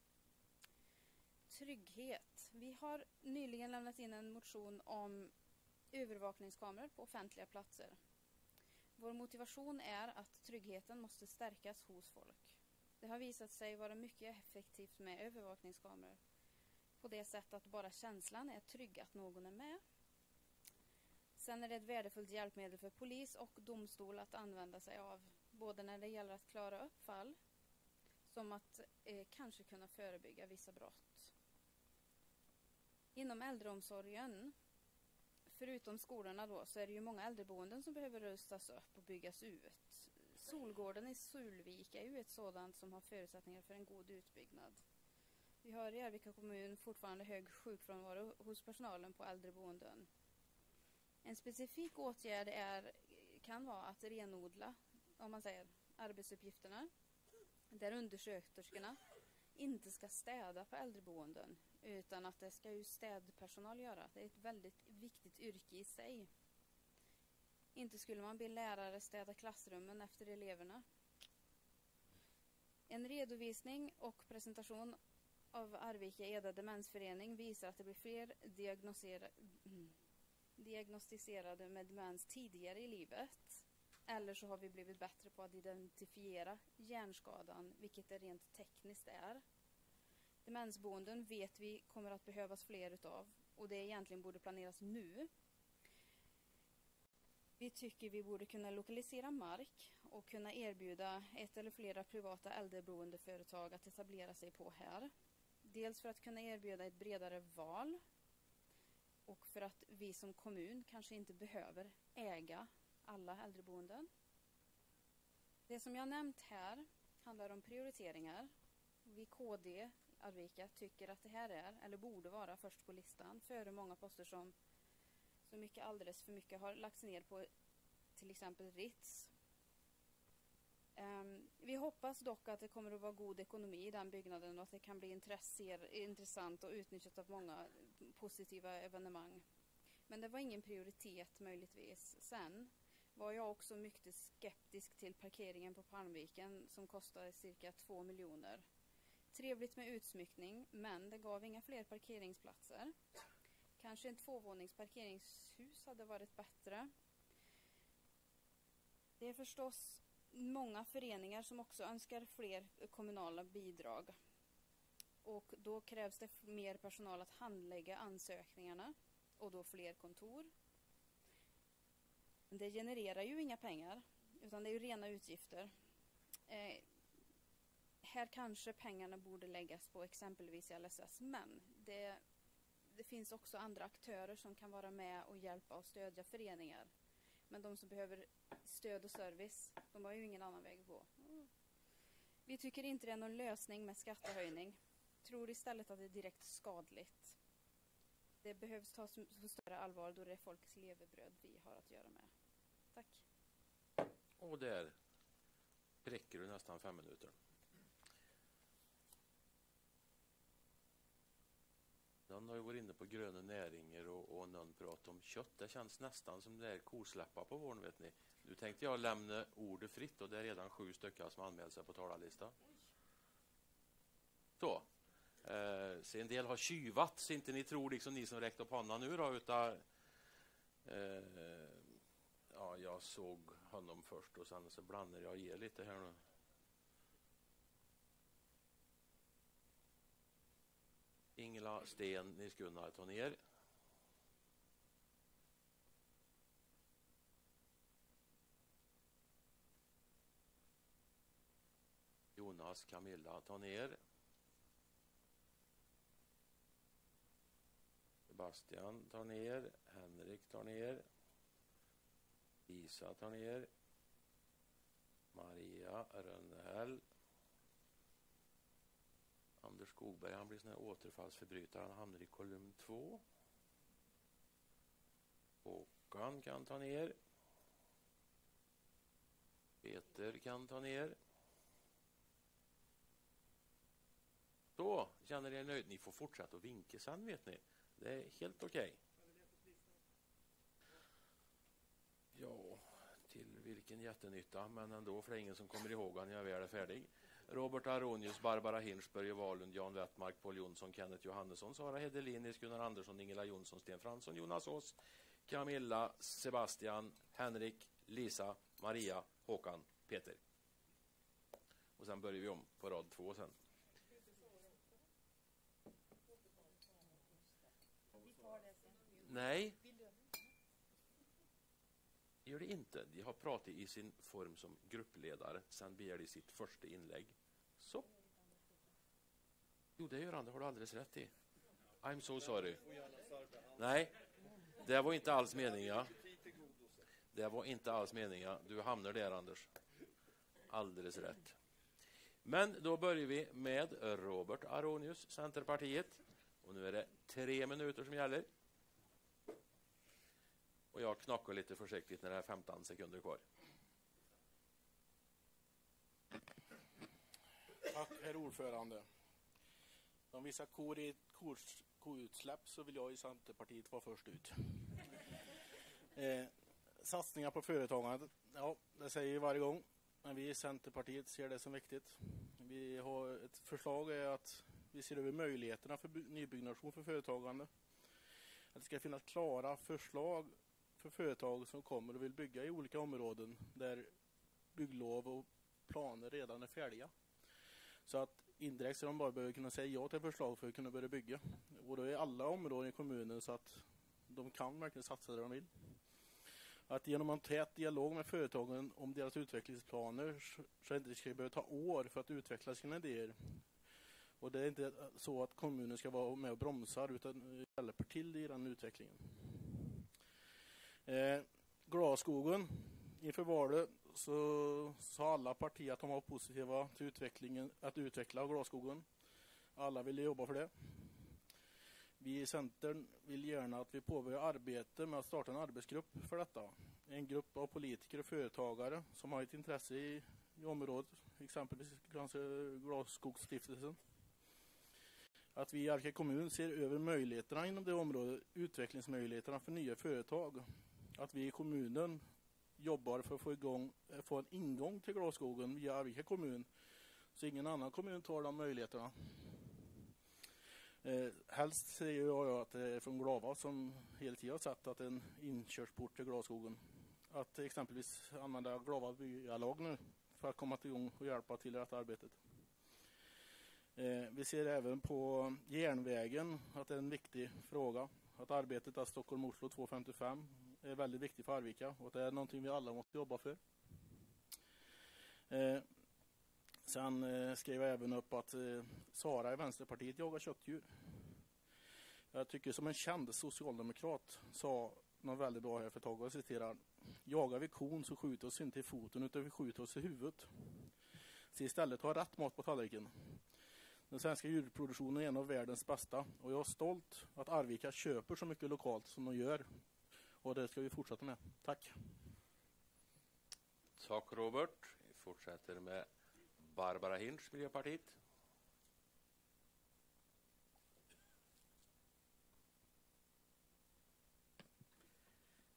Trygghet. Vi har nyligen lämnat in en motion om övervakningskameror på offentliga platser. Vår motivation är att tryggheten måste stärkas hos folk. Det har visat sig vara mycket effektivt med övervakningskameror. På det sättet att bara känslan är trygg att någon är med. Sen är det ett värdefullt hjälpmedel för polis och domstol att använda sig av. Både när det gäller att klara upp fall som att kanske kunna förebygga vissa brott. Inom äldreomsorgen, förutom skolorna då, så är det ju många äldreboenden som behöver rustas upp och byggas ut. Solgården i Sulvik är ju ett sådant som har förutsättningar för en god utbyggnad. Vi har i Arvika kommun fortfarande hög sjukfrånvaro hos personalen på äldreboenden. En specifik åtgärd kan vara att renodla, om man säger, arbetsuppgifterna. Där undersköterskorna inte ska städa på äldreboenden, utan att det ska ju städpersonal göra. Det är ett väldigt viktigt yrke i sig. Inte skulle man be lärare städa klassrummen efter eleverna. En redovisning och presentation av Arvika Eda demensförening visar att det blir fler diagnostiserade med demens tidigare i livet. Eller så har vi blivit bättre på att identifiera hjärnskadan, vilket det rent tekniskt är. Demensboenden vet vi kommer att behövas fler utav, och det egentligen borde planeras nu. Vi tycker vi borde kunna lokalisera mark och kunna erbjuda ett eller flera privata äldreboendeföretag att etablera sig på här. Dels för att kunna erbjuda ett bredare val och för att vi som kommun kanske inte behöver äga alla äldreboenden. Det som jag nämnt här handlar om prioriteringar. Vi KD Arvika tycker att det här är, eller borde vara, först på listan före många poster som så mycket alldeles för mycket har lagts ner på till exempel RITS. Vi hoppas dock att det kommer att vara god ekonomi i den byggnaden och att det kan bli intressant och utnyttjat av många positiva evenemang. Men det var ingen prioritet möjligtvis. Sen var jag också mycket skeptisk till parkeringen på Palmviken som kostade cirka 2 miljoner. Trevligt med utsmyckning, men det gav inga fler parkeringsplatser. Kanske en 2-vånings hade varit bättre. Det är förstås många föreningar som också önskar fler kommunala bidrag. Och då krävs det mer personal att handlägga ansökningarna och då fler kontor. Det genererar ju inga pengar, utan det är ju rena utgifter. Här kanske pengarna borde läggas på exempelvis LSS, men det finns också andra aktörer som kan vara med och hjälpa och stödja föreningar. Men de som behöver stöd och service, de har ju ingen annan väg att gå. Vi tycker inte det är någon lösning med skattehöjning. Tror istället att det är direkt skadligt. Det behövs tas på större allvar då det är folkets levebröd vi har att göra med. Tack. Och där räcker det nästan 5 minuter. Någon har ju varit inne på gröna näringar och någon pratar om kött. Det känns nästan som det är kosläppa på våren, vet ni. Nu tänkte jag lämna ordet fritt och det är redan 7 stycken som anmält sig på talarlistan. Så. Så en del har tjuvat, så inte ni tror liksom ni som räckte upp handen nu då, utan ja, jag såg honom först och sen så blandar jag ge lite här nu. Ingela, Sten, Nils-Gunnar, ta ner. Jonas, Camilla, ta ner. Sebastian tar ner. Henrik tar ner. Lisa tar ner. Maria Rönnehäll. Anders Skogberg, han blir sån här återfallsförbrytare. Han hamnar i kolumn 2. Håkan kan ta ner. Peter kan ta ner. Så, känner ni er nöjd? Ni får fortsätta att vinka sen, vet ni. Det är helt okej. Ja, till vilken jättenytta, men ändå för ingen som kommer ihåg när jag väl är färdig. Robert Aronius, Barbara Hirsch, Börje Wahlund, Jan Wettmark, Paul Jonsson, Kenneth Johannesson, Sara Hedelin, Gunnar Andersson, Ingela Jonsson, Sten Fransson, Jonas Ås, Camilla, Sebastian, Henrik, Lisa, Maria, Håkan, Peter. Och sen börjar vi om på rad 2 sen. Nej. Gör det inte. De har pratat i sin form som gruppledare. Sen begär de sitt första inlägg. Så. Jo, det gör han. Det har du alldeles rätt i. I'm so sorry. Nej, det var inte alls meningen. Det var inte alls meningen. Du hamnar där, Anders. Alldeles rätt. Men då börjar vi med Robert Aronius, Centerpartiet. Och nu är det 3 minuter som gäller. Och jag knackar lite försiktigt när det är 15 sekunder kvar. Tack, herr ordförande. Om vissa kor i koutsläpp så vill jag i Centerpartiet vara först ut. Satsningar på företagandet, ja, det säger vi varje gång. Men vi i Centerpartiet ser det som viktigt. Vi har ett förslag är att vi ser över möjligheterna för nybyggnation för företagande. Att det ska finnas klara förslag för företag som kommer och vill bygga i olika områden där bygglov och planer redan är färdiga. Så att indirekt så de bara behöver kunna säga ja till förslag för att kunna börja bygga. Och då är alla områden i kommunen så att de kan verkligen satsa där de vill. Att genom en tät dialog med företagen om deras utvecklingsplaner så att det ska behöva ta år för att utveckla sina idéer. Och det är inte så att kommunen ska vara med och bromsar utan hjälper till i den utvecklingen. Glasskogen, inför valet så sa alla partier att de var positiva till utvecklingen, att utveckla glasskogen. Alla ville jobba för det. Vi i Centern vill gärna att vi påbörjar arbete med att starta en arbetsgrupp för detta. En grupp av politiker och företagare som har ett intresse i området, exempelvis Glasskogsstiftelsen. Att vi i Arvika kommun ser över möjligheterna inom det området, utvecklingsmöjligheterna för nya företag. Att vi i kommunen jobbar för att få en ingång till glasskogen via Arvika kommun så ingen annan kommun tar de möjligheterna. Helst säger jag att det är från Glava som hela tiden har sett att en inkörsport till glasskogen. Att exempelvis använda Glava byalag nu för att komma igång och hjälpa till i detta arbetet. Vi ser även på järnvägen att det är en viktig fråga. Att arbetet av Stockholm-Oslo 255 är väldigt viktigt för Arvika och det är någonting vi alla måste jobba för. Sen skrev jag även upp att Sara i Vänsterpartiet jagar köttdjur. Jag tycker som en känd socialdemokrat sa något väldigt bra här för ett tag och citerar: jagar vi kon så skjuter oss inte i foten utan vi skjuter oss i huvudet. Så istället ha rätt mat på tallriken. Den svenska djurproduktionen är en av världens bästa och jag är stolt att Arvika köper så mycket lokalt som de gör. Och det ska vi fortsätta med. Tack. Tack Robert. Vi fortsätter med Barbara Hirsch, Miljöpartiet.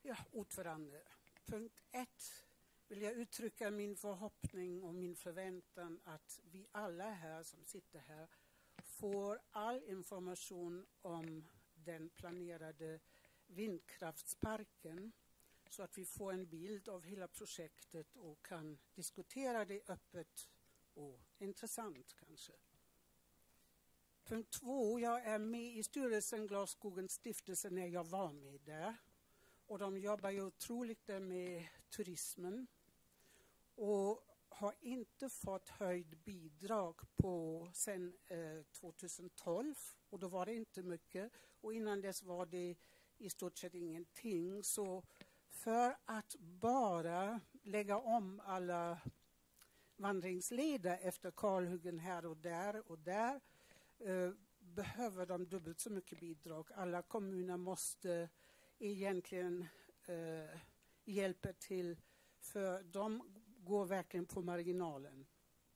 Ja, ordförande. Punkt 1 vill jag uttrycka min förhoppning och min förväntan att vi alla här som sitter här får all information om den planerade vindkraftsparken så att vi får en bild av hela projektet och kan diskutera det öppet och intressant kanske. Punkt 2. Jag är med i styrelsen Glasskogens stiftelse när jag var med där. Och de jobbar ju otroligt med turismen. Och har inte fått höjd bidrag på sen 2012. Och då var det inte mycket. Och innan dess var det i stort sett ingenting. Så för att bara lägga om alla vandringsleder efter kalhuggen här och där behöver de dubbelt så mycket bidrag. Alla kommuner måste egentligen hjälpa till för de går verkligen på marginalen.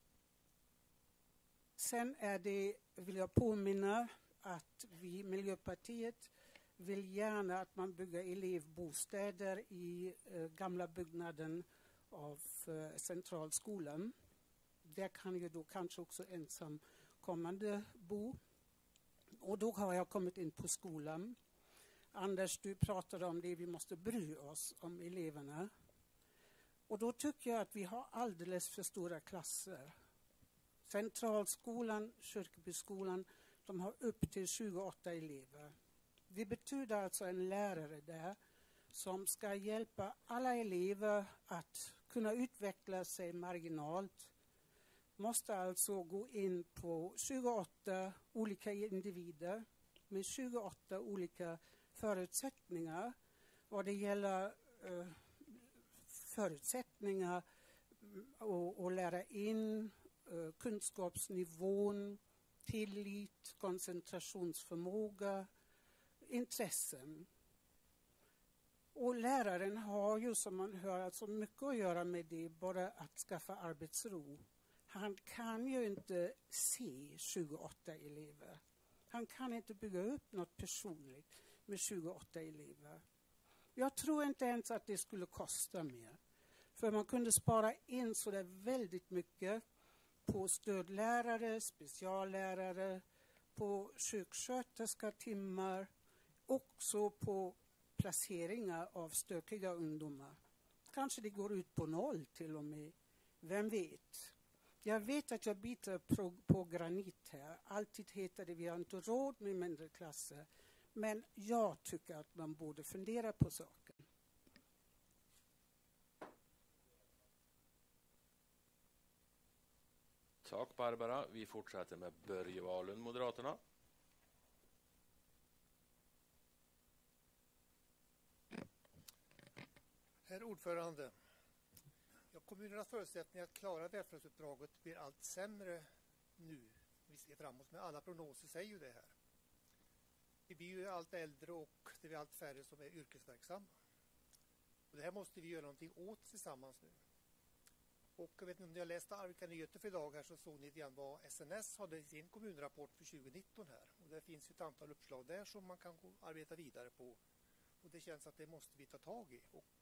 Sen vill jag påminna att vi i Miljöpartiet vill gärna att man bygger elevbostäder i gamla byggnaden av centralskolan. Där kan ju då kanske också ensamkommande bo. Och då har jag kommit in på skolan. Anders, du pratade om det, vi måste bry oss om eleverna. Och då tycker jag att vi har alldeles för stora klasser. Centralskolan, Kyrkebyskolan, de har upp till 28 elever. Det betyder alltså en lärare där som ska hjälpa alla elever att kunna utveckla sig marginalt. Måste alltså gå in på 28 olika individer med 28 olika förutsättningar. Vad det gäller förutsättningar och lära in kunskapsnivån, tillit, koncentrationsförmåga, intressen. Och läraren har ju, som man hör, alltså mycket att göra med det, bara att skaffa arbetsro. Han kan ju inte se 28 elever. Han kan inte bygga upp något personligt med 28 elever. Jag tror inte ens att det skulle kosta mer. För man kunde spara in så där väldigt mycket på stödlärare, speciallärare, på sjuksköterskatimmar, också på placeringar av stökiga ungdomar. Kanske det går ut på 0 till och med. Vem vet? Jag vet att jag biter på granit här. Alltid heter det vi har inte råd med mindre klasser. Men jag tycker att man borde fundera på saken. Tack Barbara. Vi fortsätter med Börje Wahlund, Moderaterna. Herr ordförande, kommunernas förutsättningar att klara välfärdsuppdraget blir allt sämre nu. Vi ser framåt, men alla prognoser säger ju det här. Vi blir ju allt äldre och det blir allt färre som är yrkesverksamma. Och det här måste vi göra någonting åt tillsammans nu. Och jag vet inte om ni har läst Arvika Nyheter för idag här, så såg ni igen vad SNS hade i sin kommunrapport för 2019 här. Och det finns ju ett antal uppslag där som man kan arbeta vidare på. Och det känns att det måste vi ta tag i. Och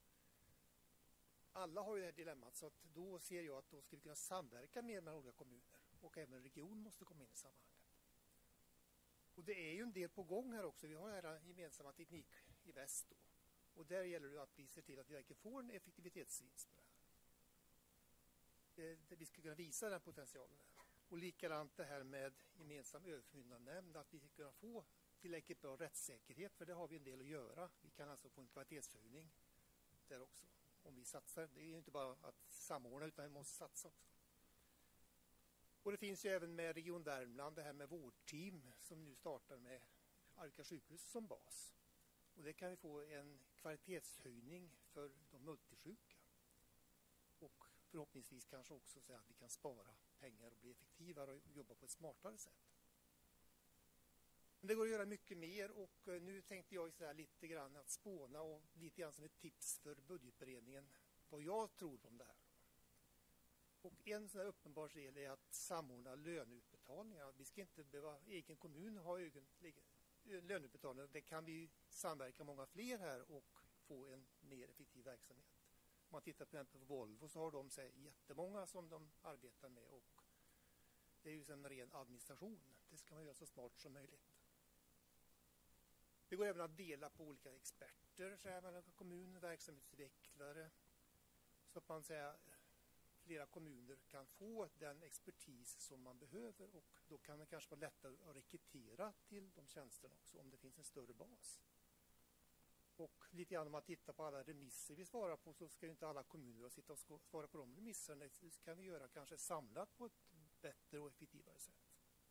alla har ju det här dilemmat, så att då ser jag att då ska vi kunna samverka mer med olika kommuner. Och även region måste komma in i sammanhanget. Och det är ju en del på gång här också. Vi har här gemensamma teknik i väst då. Och där gäller det att vi ser till att vi verkligen får en effektivitetsvinst på det här. Vi ska kunna visa den potentialen här. Och likadant det här med gemensam överförmyndarnämnd, att vi ska kunna få tillräckligt bra rättssäkerhet, för det har vi en del att göra. Vi kan alltså få en kvalitetshöjning där också, om vi satsar. Det är ju inte bara att samordna, utan vi måste satsa också. Och det finns ju även med Region Värmland det här med vårdteam som nu startar med Arvika sjukhus som bas. Och det kan vi få en kvalitetshöjning för de multisjuka. Och förhoppningsvis kanske också så att vi kan spara pengar och bli effektivare och jobba på ett smartare sätt. Men det går att göra mycket mer, och nu tänkte jag så här lite grann att spåna och lite grann som ett tips för budgetberedningen vad jag tror om det här. Och en sån här uppenbar del är att samordna löneutbetalningar. Vi ska inte behöva egen kommun ha löneutbetalningar. Det kan vi samverka många fler här och få en mer effektiv verksamhet. Om man tittar på exempel på Volvo så har de jättemånga som de arbetar med och det är ju en ren administration. Det ska man göra så smart som möjligt. Det går även att dela på olika experter så här, mellan kommuner, verksamhetsutvecklare så att man flera kommuner kan få den expertis som man behöver och då kan det kanske vara lättare att rekrytera till de tjänsterna också om det finns en större bas. Och lite grann om man tittar på alla remisser vi svarar på så ska ju inte alla kommuner sitta och svara på de remisserna. Det kan vi göra kanske samlat på ett bättre och effektivare sätt.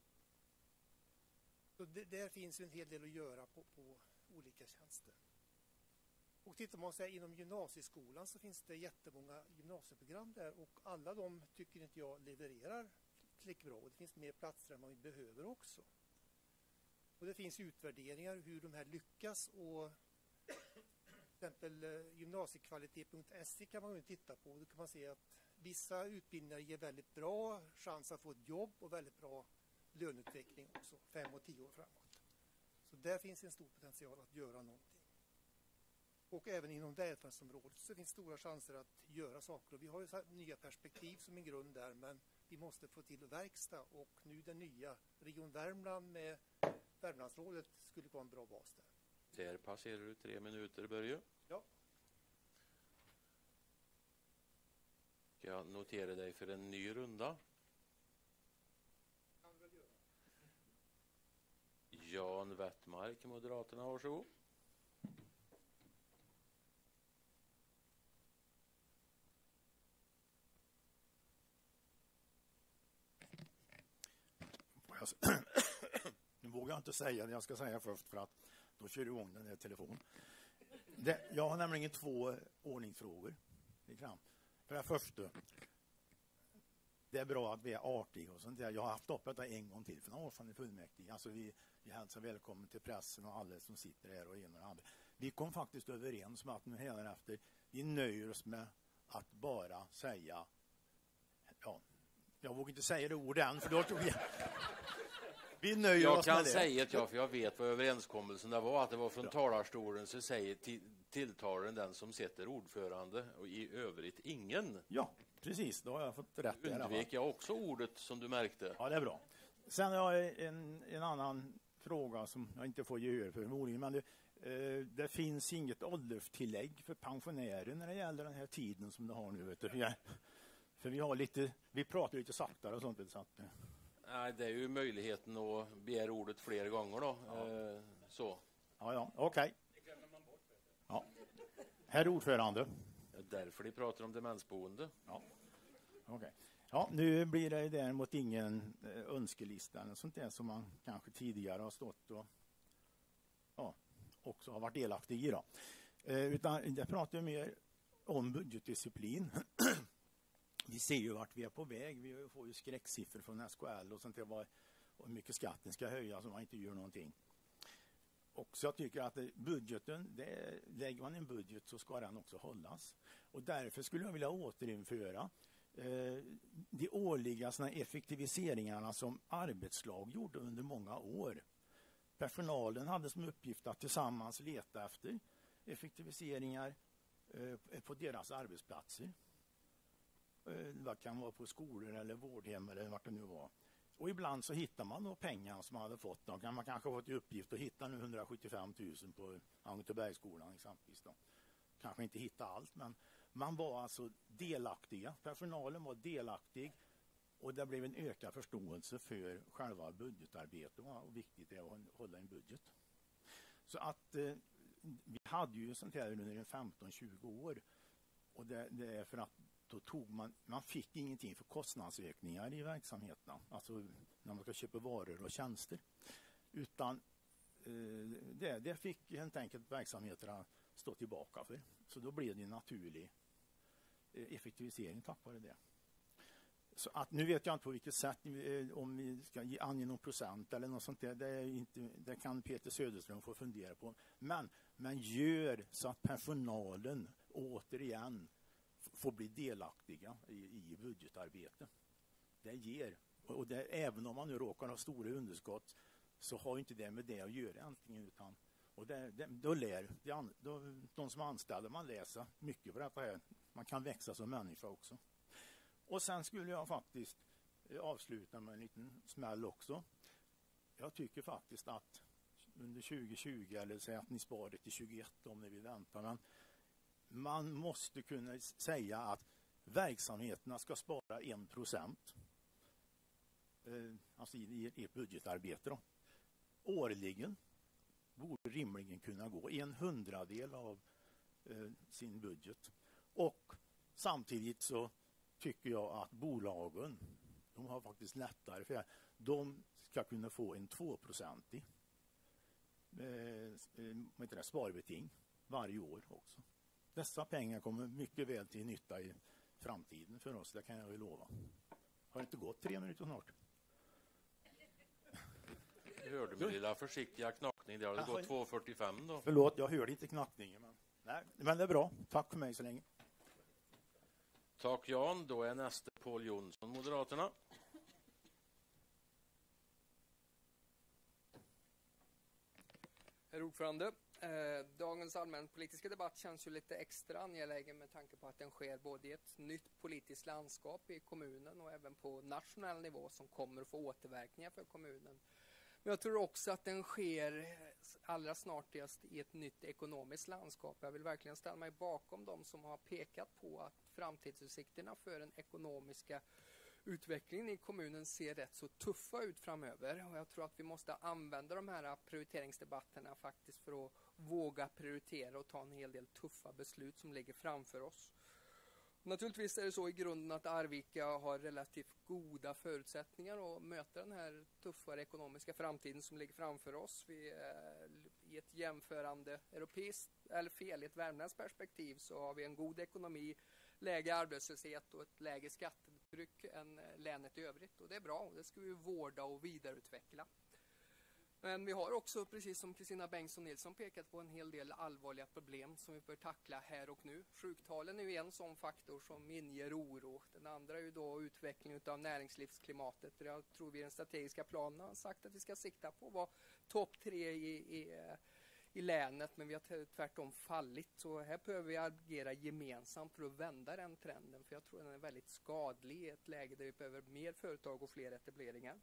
Så där finns ju en hel del att göra på olika tjänster. Och tittar man inom gymnasieskolan så finns det jättemånga gymnasieprogram där och alla de tycker inte jag levererar bra och det finns mer platser än vad vi behöver också. Och det finns utvärderingar hur de här lyckas och till exempel gymnasiekvalitet.se kan man ju titta på. Då kan man se att vissa utbildningar ger väldigt bra chans att få ett jobb och väldigt bra löneutveckling också 5 och 10 år framåt. Så där finns en stor potential att göra någonting. Och även inom välfärdsområdet så finns stora chanser att göra saker. Och vi har ju nya perspektiv som en grund där men vi måste få till verkstad och nu den nya Region Värmland med Värmlandsrådet skulle vara en bra bas där. Där passerar du 3 minuter, Börje. Ja. Ska jag notera dig för en ny runda? Kan väl göra. Jan Wettmark, Moderaterna, varsågod. Nu vågar jag inte säga det jag ska säga först för att då kör igång den här telefonen. Jag har nämligen 2 ordningsfrågor. För det första, det är bra att vi är artiga och sånt där. Jag har haft upp detta en gång till för några år sedan i fullmäktige. Alltså vi hälsar välkommen till pressen och alla som sitter här och en och andra. Vi kom faktiskt överens med att nu efter vi nöjer oss med att bara säga jag vågar inte säga det ord än för då tror vi nöjer oss med det. Jag kan säga att för jag vet vad överenskommelsen det var, att det var från talarstolen så säger tilltalaren den som sitter ordförande och i övrigt ingen. Ja, precis, då har jag fått rätt där. Undvek jag också ordet som du märkte. Ja, det är bra. Sen har jag en annan fråga som jag inte får gehör för förmodligen, men det finns inget ålderstillägg för pensionärer när det gäller den här tiden som det har nu, vet du. För vi pratar lite saktare och sånt. Så att, nej, det är ju möjligheten att begära ordet fler gånger då. Ja. Så. Ja, okej. Ja. Herr ordförande. Det är därför de pratar om demensboende. Ja. Okej. Ja, nu blir det däremot ingen önskelista eller sånt där som man kanske tidigare har stått och också har varit delaktig i då. Utan jag pratar mer om budgetdisciplin. Vi ser ju vart vi är på väg. Vi får ju skräcksiffror från SKL och sånt där hur mycket skatten ska höjas om man inte gör någonting. Och så jag tycker att budgeten, lägger man en budget så ska den också hållas. Och därför skulle jag vilja återinföra de årliga effektiviseringarna som arbetslag gjorde under många år. Personalen hade som uppgift att tillsammans leta efter effektiviseringar på deras arbetsplatser. Det kan vara på skolor eller vårdhem eller vart det nu var. Och ibland så hittar man då pengar som man hade fått. Då kan man kanske ha fått i uppgift att hitta nu 175 000 på Angetebergsskolan exempelvis. Då. Kanske inte hitta allt, men man var alltså delaktiga. Personalen var delaktig och det blev en ökad förståelse för själva budgetarbetet och viktigt är att hålla en budget. Så att vi hade ju sånt här under 15-20 år och det är för att då tog man fick ingenting för kostnadsökningar i verksamheterna, alltså när man ska köpa varor och tjänster, utan det fick helt enkelt verksamheterna stå tillbaka för. Så då blev det en naturlig effektivisering tack vare det. Så att nu vet jag inte på vilket sätt, om vi ska ange någon procent eller något sånt där, det kan Peter Söderström få fundera på. Men gör så att personalen återigen får bli delaktiga i budgetarbete. Det ger, och även om man nu råkar ha stora underskott så har inte det med det att göra egentligen, utan Och då lär de som är anställda man läsa mycket på detta här. Man kan växa som människa också. Och sen skulle jag faktiskt avsluta med en liten smäll också. Jag tycker faktiskt att under 2020, eller säg att ni sparar till 2021 om ni vill vänta, men man måste kunna säga att verksamheterna ska spara 1%. Alltså i ert budgetarbete då. Årligen borde rimligen kunna gå 1/100 av sin budget. Och samtidigt så tycker jag att bolagen, de har faktiskt lättare för de ska kunna få en 2% sparbeting varje år också. Dessa pengar kommer mycket väl till nytta i framtiden för oss, det kan jag ju lova. Har inte gått 3 minuter snart? Jag hörde min lilla försiktiga knackning. Det hade gått 2:45 då. Förlåt, jag hörde inte knackningen. Men det är bra. Tack för mig så länge. Tack Jan. Då är nästa Paul Jonsson, Moderaterna. Herr ordförande, dagens allmänpolitiska debatt känns ju lite extra angelägen med tanke på att den sker både i ett nytt politiskt landskap i kommunen och även på nationell nivå som kommer att få återverkningar för kommunen. Men jag tror också att den sker allra snartast i ett nytt ekonomiskt landskap. Jag vill verkligen ställa mig bakom dem som har pekat på att framtidsutsikterna för den ekonomiska utvecklingen i kommunen ser rätt så tuffa ut framöver. Och jag tror att vi måste använda de här prioriteringsdebatterna faktiskt för att våga prioritera och ta en hel del tuffa beslut som ligger framför oss. Naturligtvis är det så i grunden att Arvika har relativt goda förutsättningar att möta den här tuffare ekonomiska framtiden som ligger framför oss. I ett jämförande i ett värmländskt perspektiv så har vi en god ekonomi, lägre arbetslöshet och ett lägre skattetryck än länet i övrigt. Och det är bra och det ska vi vårda och vidareutveckla. Men vi har också, precis som Kristina Bengtsson Nilsson pekat på, en hel del allvarliga problem som vi bör tackla här och nu. Sjuktalen är ju en sån faktor som inger oro. Den andra är ju då utvecklingen av näringslivsklimatet. Jag tror vi i den strategiska planen har sagt att vi ska sikta på att vara topp 3 i länet, men vi har tvärtom fallit. Så här behöver vi agera gemensamt för att vända den trenden. För jag tror den är väldigt skadlig i ett läge där vi behöver mer företag och fler etableringar.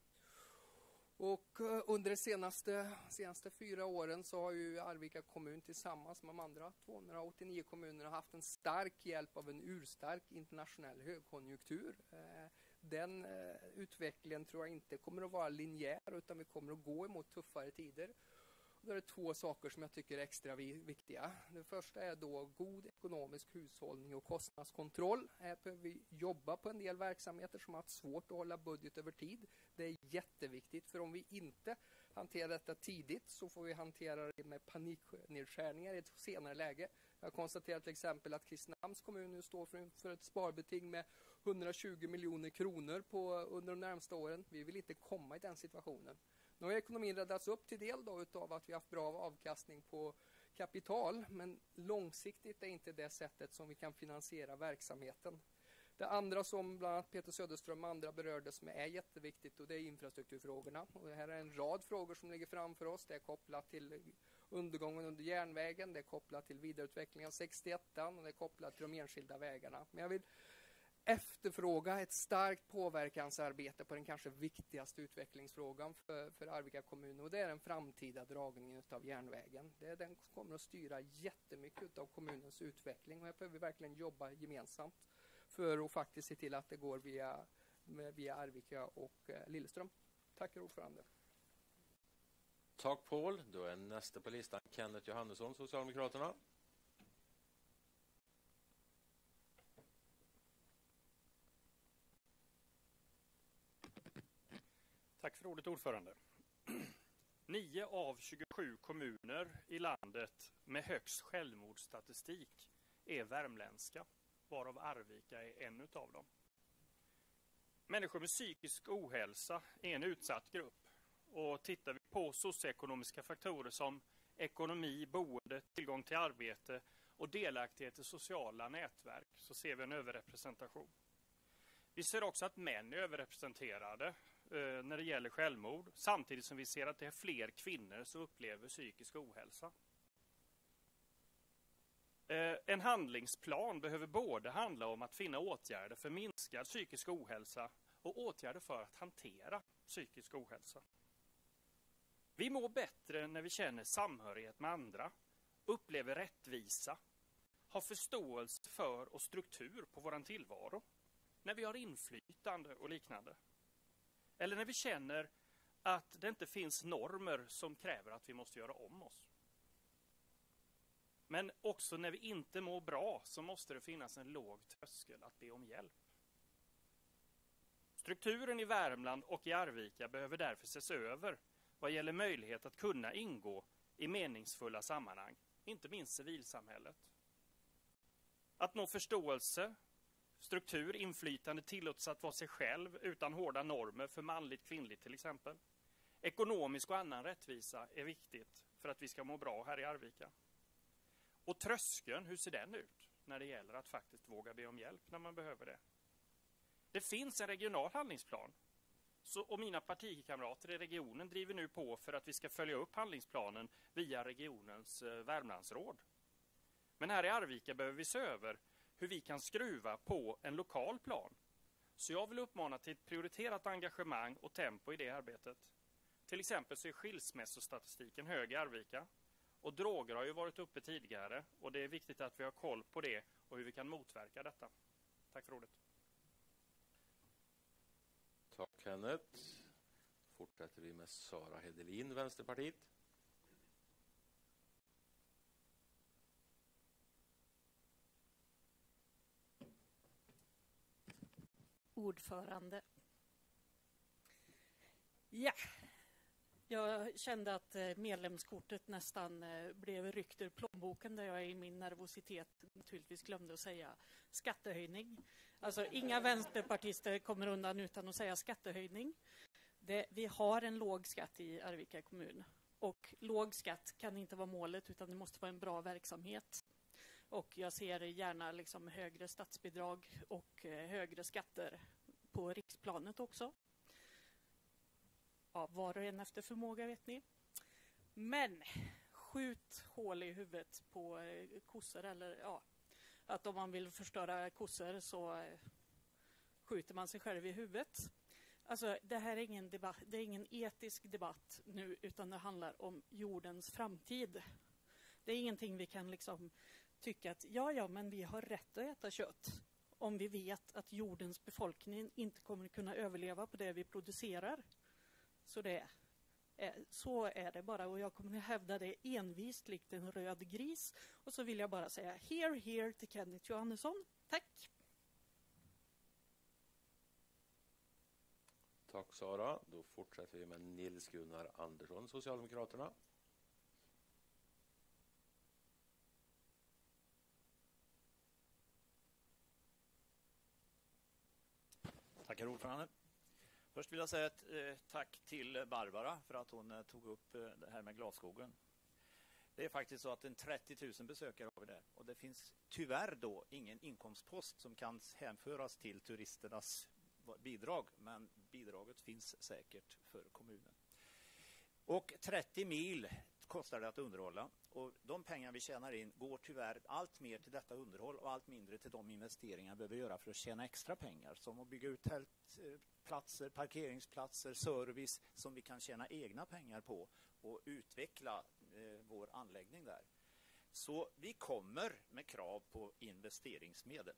Och under de senaste 4 åren så har ju Arvika kommun tillsammans med de andra 289 kommunerna haft en stark hjälp av en urstark internationell högkonjunktur. Den utvecklingen tror jag inte kommer att vara linjär utan vi kommer att gå emot tuffare tider. Då är det 2 saker som jag tycker är extra viktiga. Det första är då god ekonomisk hushållning och kostnadskontroll. Här behöver vi jobba på en del verksamheter som har haft svårt att hålla budget över tid. Det är jätteviktigt, för om vi inte hanterar detta tidigt så får vi hantera det med paniknedskärningar i ett senare läge. Jag konstaterar till exempel att Kristinehamns kommun nu står för ett sparbeting med 120 miljoner kronor under de närmaste åren. Vi vill inte komma i den situationen. Nu har ekonomin räddats upp till del då utav att vi har haft bra avkastning på kapital, men långsiktigt är inte det sättet som vi kan finansiera verksamheten. Det andra som bland annat Peter Söderström och andra berörde som är jätteviktigt, och det är infrastrukturfrågorna. Och det här är en rad frågor som ligger framför oss. Det är kopplat till undergången under järnvägen, det är kopplat till vidareutveckling av 61:an och det är kopplat till de enskilda vägarna. Men jag vill efterfråga ett starkt påverkansarbete på den kanske viktigaste utvecklingsfrågan för Arvika kommun, och det är den framtida dragningen av järnvägen. Den kommer att styra jättemycket av kommunens utveckling och här behöver vi verkligen jobba gemensamt för att faktiskt se till att det går via Arvika och Lilleström. Tack ordförande. Tack Paul. Då är nästa på listan Kenneth Johannesson, Socialdemokraterna. Tack för ordet ordförande. 9 av 27 kommuner i landet med högst självmordsstatistik är värmländska, varav Arvika är en utav dem. Människor med psykisk ohälsa är en utsatt grupp. Och tittar vi på socioekonomiska faktorer som ekonomi, boende, tillgång till arbete och delaktighet i sociala nätverk så ser vi en överrepresentation. Vi ser också att män är överrepresenterade när det gäller självmord, samtidigt som vi ser att det är fler kvinnor som upplever psykisk ohälsa. En handlingsplan behöver både handla om att finna åtgärder för minskad psykisk ohälsa och åtgärder för att hantera psykisk ohälsa. Vi mår bättre när vi känner samhörighet med andra, upplever rättvisa, har förståelse för och struktur på vår tillvaro, när vi har inflytande och liknande. Eller när vi känner att det inte finns normer som kräver att vi måste göra om oss. Men också när vi inte mår bra så måste det finnas en låg tröskel att be om hjälp. Strukturen i Värmland och i Arvika behöver därför ses över vad gäller möjlighet att kunna ingå i meningsfulla sammanhang, inte minst civilsamhället. Att nå förståelse, struktur, inflytande tillåts att vara sig själv utan hårda normer för manligt, kvinnligt till exempel. Ekonomisk och annan rättvisa är viktigt för att vi ska må bra här i Arvika. Och tröskeln, hur ser den ut när det gäller att faktiskt våga be om hjälp när man behöver det? Det finns en regional handlingsplan. Och mina partikamrater i regionen driver nu på för att vi ska följa upp handlingsplanen via regionens Värmlandsråd. Men här i Arvika behöver vi se över hur vi kan skruva på en lokal plan. Så jag vill uppmana till ett prioriterat engagemang och tempo i det arbetet. Till exempel så är skilsmässostatistiken hög i Arvika. Och droger har ju varit uppe tidigare och det är viktigt att vi har koll på det och hur vi kan motverka detta. Tack för ordet. Tack Kenneth. Fortsätter vi med Sara Hedelin, Vänsterpartiet. Ordförande. Ja, jag kände att medlemskortet nästan blev ryckt ur plånboken där jag i min nervositet naturligtvis glömde att säga skattehöjning. Alltså inga vänsterpartister kommer undan utan att säga skattehöjning. Vi har en låg skatt i Arvika kommun och låg skatt kan inte vara målet utan det måste vara en bra verksamhet. Och jag ser gärna liksom högre statsbidrag och högre skatter på riksplanet också. Ja, var och en efter förmåga vet ni. Men skjut hål i huvudet på kossor eller ja, att om man vill förstöra kossor så skjuter man sig själv i huvudet. Alltså det här är ingen debatt, det är ingen etisk debatt nu utan det handlar om jordens framtid. Det är ingenting vi kan liksom tycka att ja men vi har rätt att äta kött om vi vet att jordens befolkning inte kommer kunna överleva på det vi producerar. Så är det bara och jag kommer att hävda det envist likt en röd gris. Och så vill jag bara säga here till Kenneth Johannesson. Tack! Tack Sara. Då fortsätter vi med Nils Gunnar Andersson, Socialdemokraterna. Tackar ordförande. Först vill jag säga ett tack till Barbara för att hon tog upp det här med Glasskogen. Det är faktiskt så att en 30 000 besökare har vi där. Och det finns tyvärr då ingen inkomstpost som kan hänföras till turisternas bidrag. Men bidraget finns säkert för kommunen. Och 30 mil kostar det att underhålla. Och de pengar vi tjänar in går tyvärr allt mer till detta underhåll och allt mindre till de investeringar vi behöver göra för att tjäna extra pengar. Som att bygga ut tältplatser, parkeringsplatser, service som vi kan tjäna egna pengar på och utveckla vår anläggning där. Så vi kommer med krav på investeringsmedel.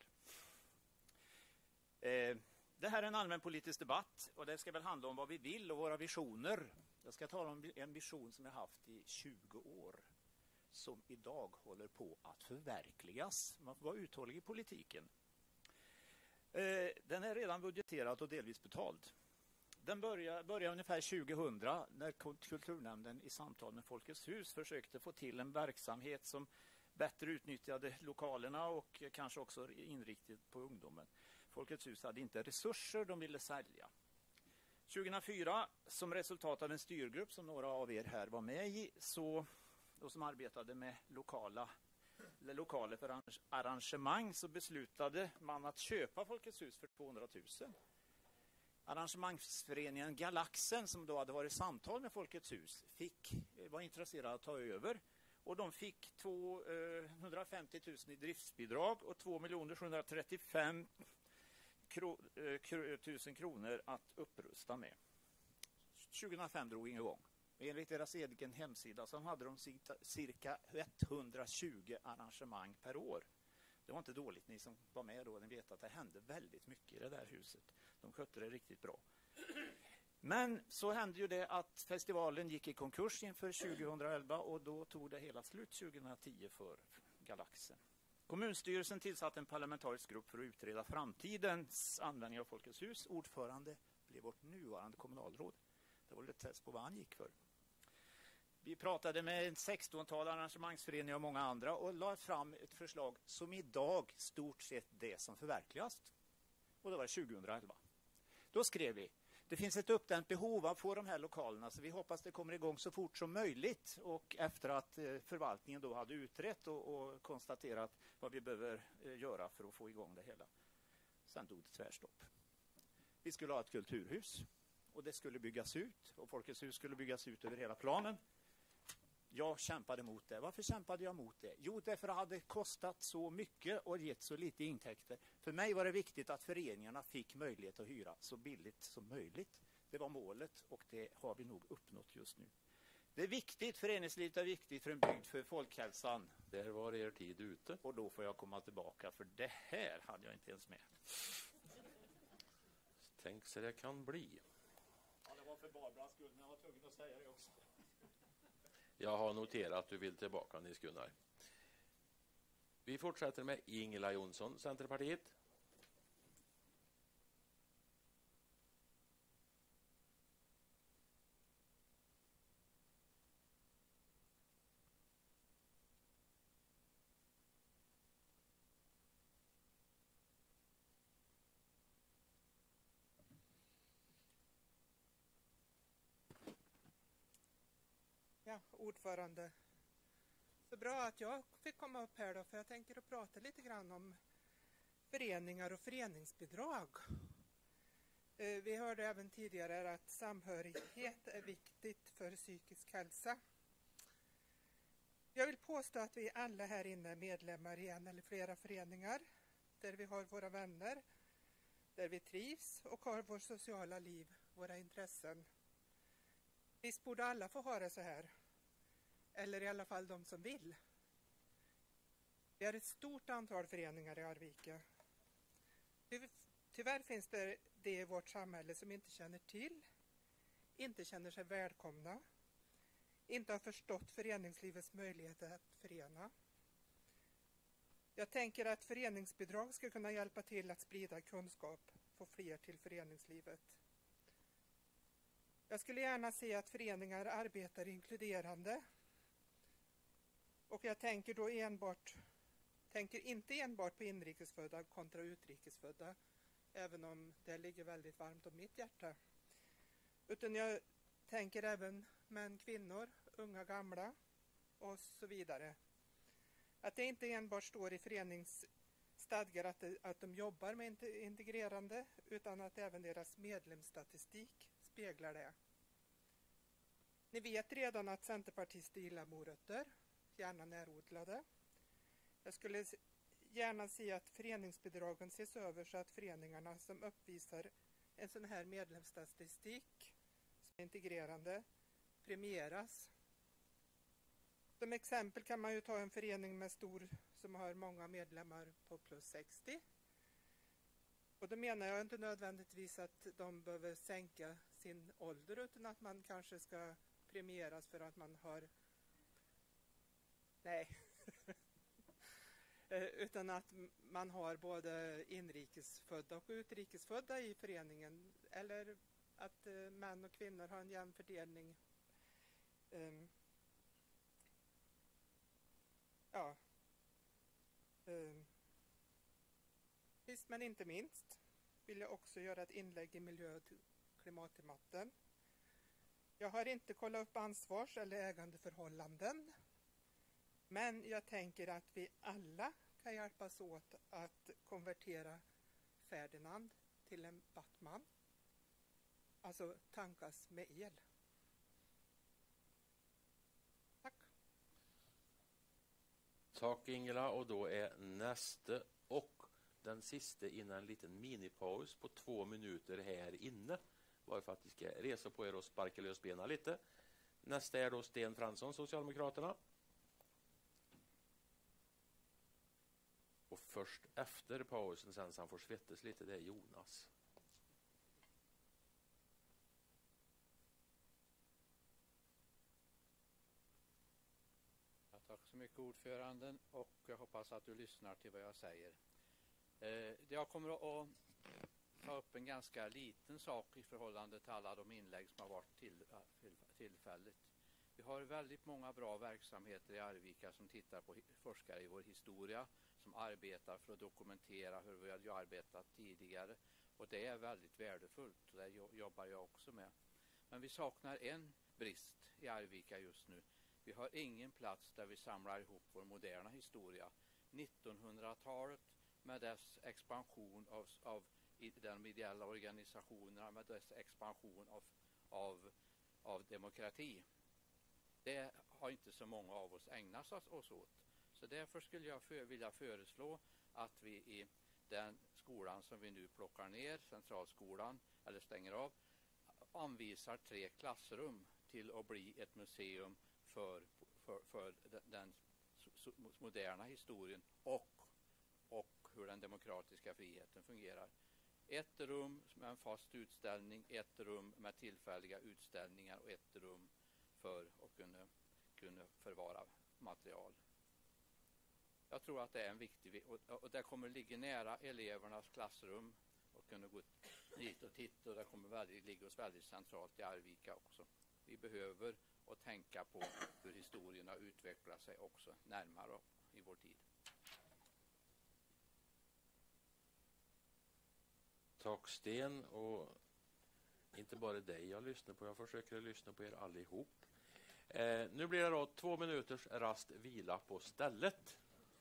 Det här är en allmänpolitisk debatt och det ska väl handla om vad vi vill och våra visioner. Jag ska tala om en vision som jag haft i 20 år som idag håller på att förverkligas. Man får vara uthållig i politiken. Den är redan budgeterad och delvis betald. Den började ungefär 2000 när Kulturnämnden i samtal med Folkets hus försökte få till en verksamhet som bättre utnyttjade lokalerna och kanske också inriktat på ungdomen. Folkets hus hade inte resurser, de ville sälja. 2004, som resultat av en styrgrupp som några av er här var med i, och som arbetade med lokaler för arrangemang, så beslutade man att köpa Folkets hus för 200 000. Arrangemangsföreningen Galaxen, som då hade varit samtal med Folkets hus, var intresserad att ta över. Och de fick 150 000 i driftsbidrag och 2 735 000 kronor att upprusta med. 2005 drog igång. Enligt deras egen hemsida så hade de cirka 120 arrangemang per år. Det var inte dåligt, ni som var med då, ni vet att det hände väldigt mycket i det där huset. De skötte det riktigt bra. Men så hände ju det att festivalen gick i konkurs inför 2011 och då tog det hela slut 2010 för Galaxen. Kommunstyrelsen tillsatte en parlamentarisk grupp för att utreda framtidens användning av Folkets hus. Ordförande blev vårt nuvarande kommunalråd. Det var lite test på vad han gick för. Vi pratade med en 16-tal arrangemangsföreningar och många andra och la fram ett förslag som idag stort sett det som förverkligas. Och det var 2011. Då skrev vi: det finns ett uppdämt behov av att få de här lokalerna, så vi hoppas det kommer igång så fort som möjligt. Och efter att förvaltningen då hade utrett och konstaterat vad vi behöver göra för att få igång det hela. Sen tog det tvärstopp. Vi skulle ha ett kulturhus och det skulle byggas ut och Folkets hus skulle byggas ut över hela planen. Jag kämpade mot det. Varför kämpade jag mot det? Jo, därför att det hade kostat så mycket och gett så lite intäkter. För mig var det viktigt att föreningarna fick möjlighet att hyra så billigt som möjligt. Det var målet och det har vi nog uppnått just nu. Det är viktigt, föreningslivet är viktigt för en bygd, för folkhälsan. Där var er tid ute. Och då får jag komma tillbaka, för det här hade jag inte ens med. Tänk så det kan bli. Ja, det var för Barbaras skull, men jag var tvungen att säga det också. Jag har noterat att du vill tillbaka, Nils Gunnar. Vi fortsätter med Ingela Jonsson, Centerpartiet. Ja, ordförande. Så bra att jag fick komma upp här då, för jag tänker att prata lite grann om föreningar och föreningsbidrag. Vi hörde även tidigare att samhörighet är viktigt för psykisk hälsa. Jag vill påstå att vi alla här inne är medlemmar i en eller flera föreningar där vi har våra vänner, där vi trivs och har vårt sociala liv, våra intressen. Visst borde alla få ha det så här, eller i alla fall de som vill. Vi har ett stort antal föreningar i Arvika. Tyvärr finns det i vårt samhälle som inte känner till, inte känner sig välkomna, inte har förstått föreningslivets möjligheter att förena. Jag tänker att föreningsbidrag ska kunna hjälpa till att sprida kunskap, få fler till föreningslivet. Jag skulle gärna se att föreningar arbetar inkluderande. Och jag tänker då inte enbart på inrikesfödda kontra utrikesfödda, även om det ligger väldigt varmt om mitt hjärta. Utan jag tänker även män, kvinnor, unga, gamla och så vidare. Att det inte enbart står i föreningsstadgar att de jobbar med integrerande, utan att även deras medlemsstatistik speglar det. Ni vet redan att centerpartister gillar morötter, gärna närodlade. Jag skulle gärna se att föreningsbidragen ses över så att föreningarna som uppvisar en sån här medlemsstatistik som är integrerande premieras. Som exempel kan man ju ta en förening som har många medlemmar på plus 60. Och då menar jag inte nödvändigtvis att de behöver sänka sin ålder, utan att man kanske ska premieras för att man har... Nej. Utan att man har både inrikesfödda och utrikesfödda i föreningen. Eller att män och kvinnor har en jämn fördelning. Sist men inte minst vill jag också göra ett inlägg i miljö- och klimatdebatten. Jag har inte kollat upp ansvars- eller ägandeförhållanden. Men jag tänker att vi alla kan hjälpas åt att konvertera Ferdinand till en Batman. alltså tankas med el. Tack Ingela, och då är nästa och den sista innan en liten minipaus på 2 minuter här inne. Bara för att vi ska resa på er och sparka lös benen lite. Nästa är då Sten Fransson, Socialdemokraterna. Och först efter pausen sen så han får svettas lite, det är Jonas. Tack så mycket ordföranden, och jag hoppas att du lyssnar till vad jag säger. Jag kommer att ta upp en ganska liten sak i förhållande till alla de inlägg som har varit tillfälligt. Vi har väldigt många bra verksamheter i Arvika som tittar på forskare i vår historia, som arbetar för att dokumentera hur vi har arbetat tidigare, och det är väldigt värdefullt, och det jobbar jag också med. Men vi saknar en brist i Arvika just nu. Vi har ingen plats där vi samlar ihop vår moderna historia. 1900-talet med dess expansion av de ideella organisationerna, med dess expansion av demokrati. Det har inte så många av oss ägnat oss åt. Så därför skulle jag vilja föreslå att vi i den skolan som vi nu plockar ner, centralskolan, eller stänger av, anvisar 3 klassrum till att bli ett museum för den moderna historien och hur den demokratiska friheten fungerar. 1 rum med en fast utställning, 1 rum med tillfälliga utställningar och 1 rum för att kunna förvara material. Jag tror att det är en viktig, och det kommer ligga nära elevernas klassrum och kunna gå dit och titta, och det kommer ligga oss väldigt centralt i Arvika också. Vi behöver att tänka på hur historien har utvecklat sig också närmare i vår tid. Tack Sten, och inte bara dig jag lyssnar på, jag försöker lyssna på er allihop. Nu blir det då 2 minuters rast vila på stället.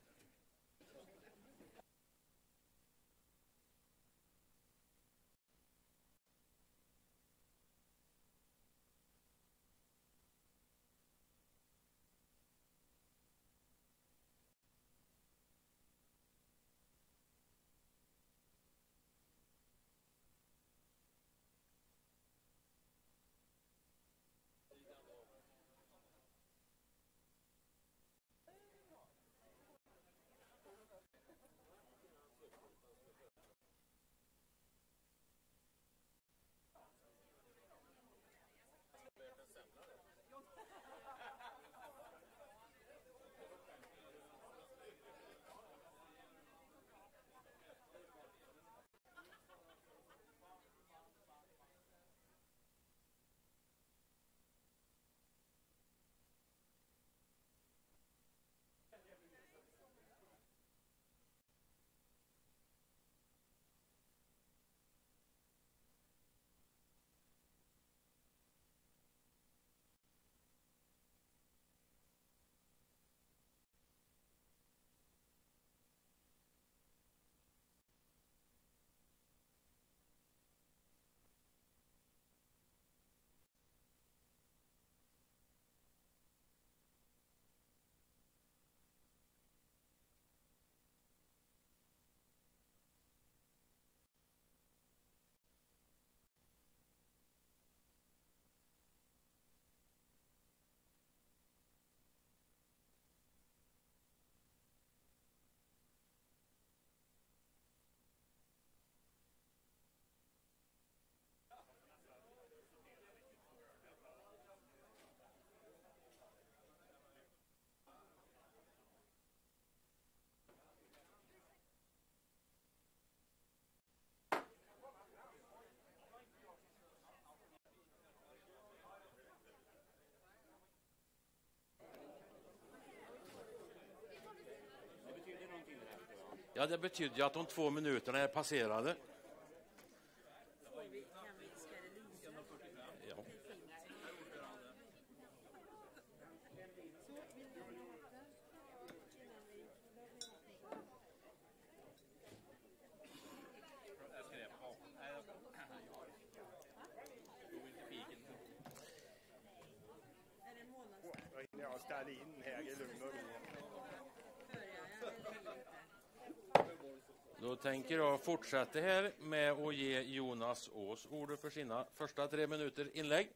Ja, det betyder ju att de 2 minuterna är passerade. Ja. ställa in här i lugn och ro. Då tänker jag fortsätta här med att ge Jonas Ås ordet för sina första 3 minuter inlägg.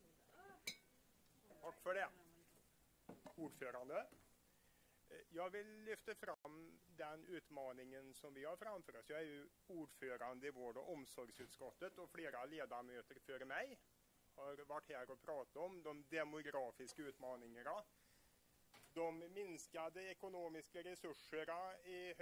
Tack för det. Ordförande. Jag vill lyfta fram den utmaningen som vi har framför oss. Jag är ju ordförande i vård- och omsorgsutskottet och flera ledamöter före mig har varit här och pratat om de demografiska utmaningarna. De minskade ekonomiska resurserna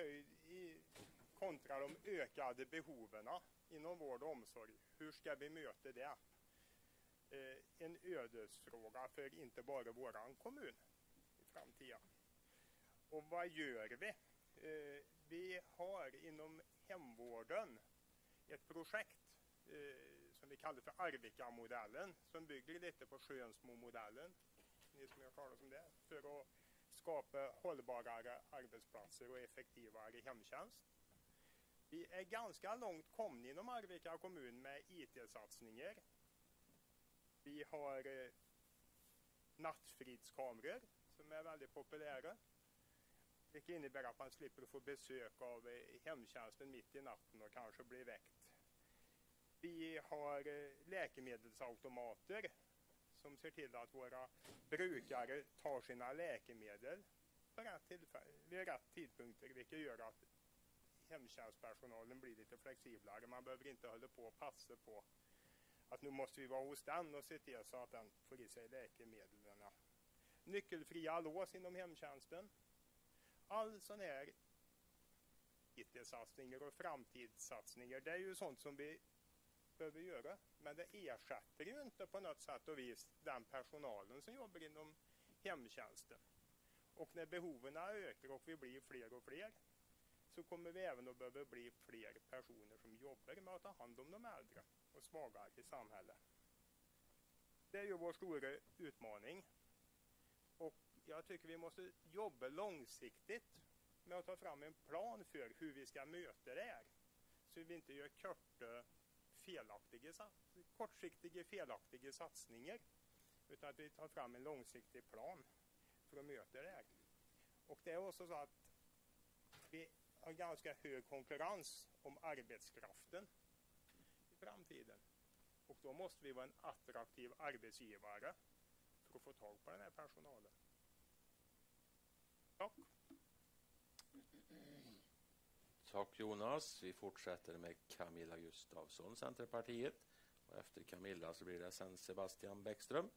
kontra de ökade behoven inom vård och omsorg. Hur ska vi möta det? En ödesfråga för inte bara våran kommun i framtiden. Och vad gör vi? Vi har inom hemvården ett projekt som vi kallar för Arvika-modellen som bygger lite på Skönsmo-modellen. Ni som har talat om det. För att skapa hållbarare arbetsplatser och effektivare hemtjänst. Vi är ganska långt komna inom Arvika kommun med IT-satsningar. Vi har nattfridskameror som är väldigt populära. Det innebär att man slipper få besök av hemtjänsten mitt i natten och kanske bli väckt. Vi har läkemedelsautomater som ser till att våra brukare tar sina läkemedel vid rätt tidpunkter, vilket gör att hemtjänstpersonalen blir lite flexiblare. Man behöver inte hålla på och passa på att nu måste vi vara hos den och se till så att den får i sig läkemedlen. Nyckelfria lås inom hemtjänsten. All sån här IT-satsningar och framtidssatsningar, det är ju sånt som vi behöver göra. Men det ersätter ju inte på något sätt och vis den personalen som jobbar inom hemtjänsten. Och när behoven ökar och vi blir fler och fler så kommer vi även att behöva bli fler personer som jobbar med att ta hand om de äldre och svagare i samhället. Det är ju vår stora utmaning. Och jag tycker vi måste jobba långsiktigt med att ta fram en plan för hur vi ska möta det här. Så vi inte gör kortsiktiga felaktiga satsningar. Utan att vi tar fram en långsiktig plan för att möta det här. Och det är också så att vi har ganska hög konkurrens om arbetskraften i framtiden. Och då måste vi vara en attraktiv arbetsgivare för att få tag på den här personalen. Tack. Tack Jonas. Vi fortsätter med Camilla Gustafsson, Centerpartiet. Och efter Camilla så blir det sen Sebastian Bäckström.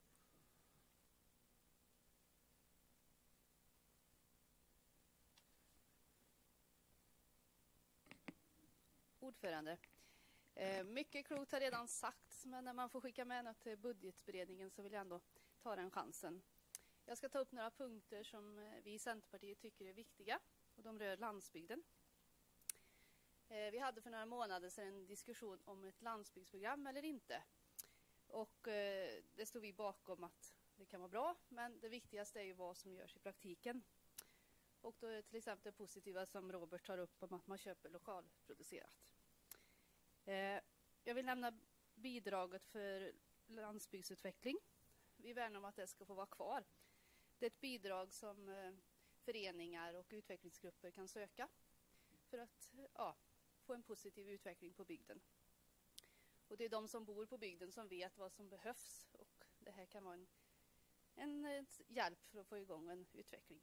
Ordförande. Mycket klokt har redan sagts, men när man får skicka med något till budgetberedningen så vill jag ändå ta den chansen. Jag ska ta upp några punkter som vi i Centerpartiet tycker är viktiga och de rör landsbygden. Vi hade för några månader sedan en diskussion om ett landsbygdsprogram eller inte. Och det stod vi bakom att det kan vara bra, men det viktigaste är ju vad som görs i praktiken. Och då är det till exempel det positiva som Robert tar upp om att man köper lokalproducerat. Jag vill nämna bidraget för landsbygdsutveckling. Vi värnar om att det ska få vara kvar. Det är ett bidrag som föreningar och utvecklingsgrupper kan söka för att få en positiv utveckling på bygden. Och det är de som bor på bygden som vet vad som behövs och det här kan vara en hjälp för att få igång en utveckling.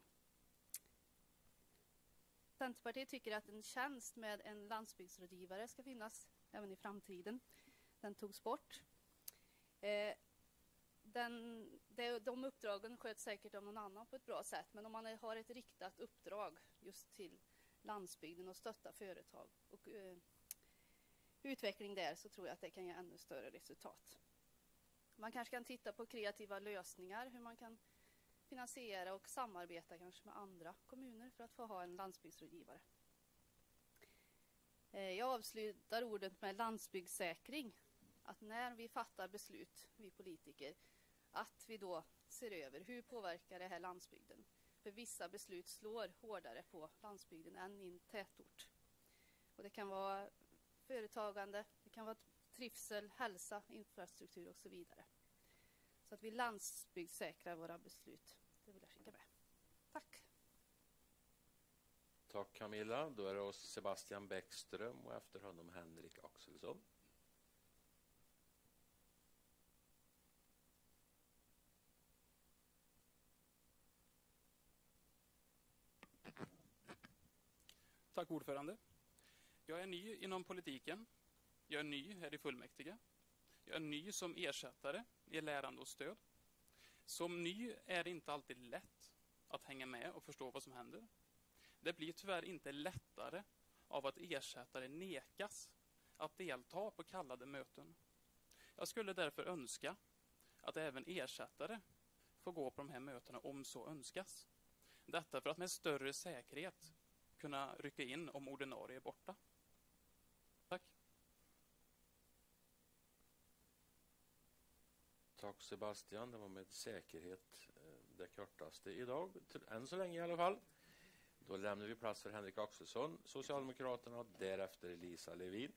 Centerpartiet tycker att en tjänst med en landsbygdsrådgivare ska finnas även i framtiden. Den togs bort. De uppdragen sköts säkert av någon annan på ett bra sätt. Men om man har ett riktat uppdrag just till landsbygden och stötta företag och utveckling där så tror jag att det kan ge ännu större resultat. Man kanske kan titta på kreativa lösningar, hur man kan finansiera och samarbeta kanske med andra kommuner för att få ha en landsbygdsrådgivare. Jag avslutar ordet med landsbygdssäkring. Att när vi fattar beslut, vi politiker, att vi då ser över hur påverkar det här landsbygden. För vissa beslut slår hårdare på landsbygden än i en tätort. Och det kan vara företagande, det kan vara trivsel, hälsa, infrastruktur och så vidare. Så att vi landsbygdssäkrar våra beslut. Det vill jag skicka med. Tack. Tack Camilla. Då är det oss Sebastian Bäckström och efter honom Henrik Axelsson. Tack ordförande. Jag är ny inom politiken. Jag är ny här i fullmäktige. Jag är ny som ersättare i lärande och stöd. Som ny är det inte alltid lätt att hänga med och förstå vad som händer. Det blir tyvärr inte lättare av att ersättare nekas att delta på kallade möten. Jag skulle därför önska att även ersättare får gå på de här mötena om så önskas. Detta för att med större säkerhet kunna rycka in om ordinarie är borta. Tack. Tack Sebastian, det var med säkerhet det kortaste idag, än så länge i alla fall. Då lämnar vi plats för Henrik Axelsson, Socialdemokraterna, och därefter Lisa Levin.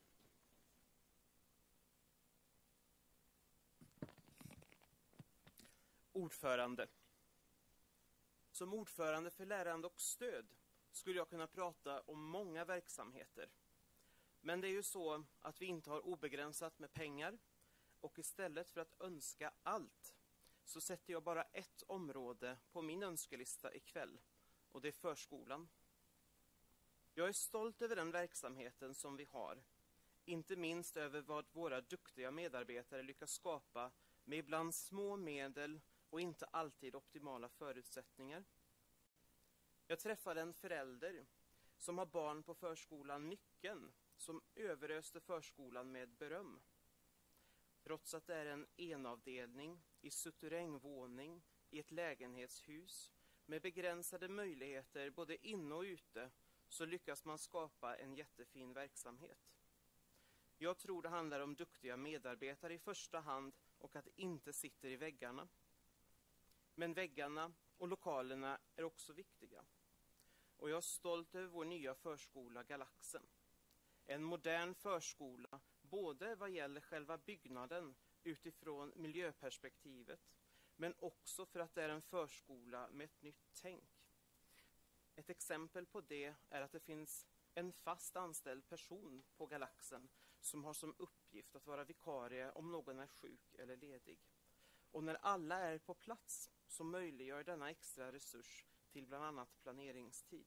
Ordförande. Som ordförande för lärande och stöd skulle jag kunna prata om många verksamheter. Men det är ju så att vi inte har obegränsat med pengar, och istället för att önska allt så sätter jag bara ett område på min önskelista ikväll, och det är förskolan. Jag är stolt över den verksamheten som vi har, inte minst över vad våra duktiga medarbetare lyckas skapa med ibland små medel och inte alltid optimala förutsättningar. Jag träffade en förälder som har barn på förskolan Nyckeln som överöste förskolan med beröm. Trots att det är en enavdelning i suterrängvåning i ett lägenhetshus med begränsade möjligheter både inne och ute, så lyckas man skapa en jättefin verksamhet. Jag tror det handlar om duktiga medarbetare i första hand och att det inte sitter i väggarna. Men väggarna och lokalerna är också viktiga. Och jag är stolt över vår nya förskola Galaxen. En modern förskola både vad gäller själva byggnaden utifrån miljöperspektivet, men också för att det är en förskola med ett nytt tänk. Ett exempel på det är att det finns en fast anställd person på Galaxen som har som uppgift att vara vikarie om någon är sjuk eller ledig. Och när alla är på plats så möjliggör denna extra resurs till bland annat planeringstid.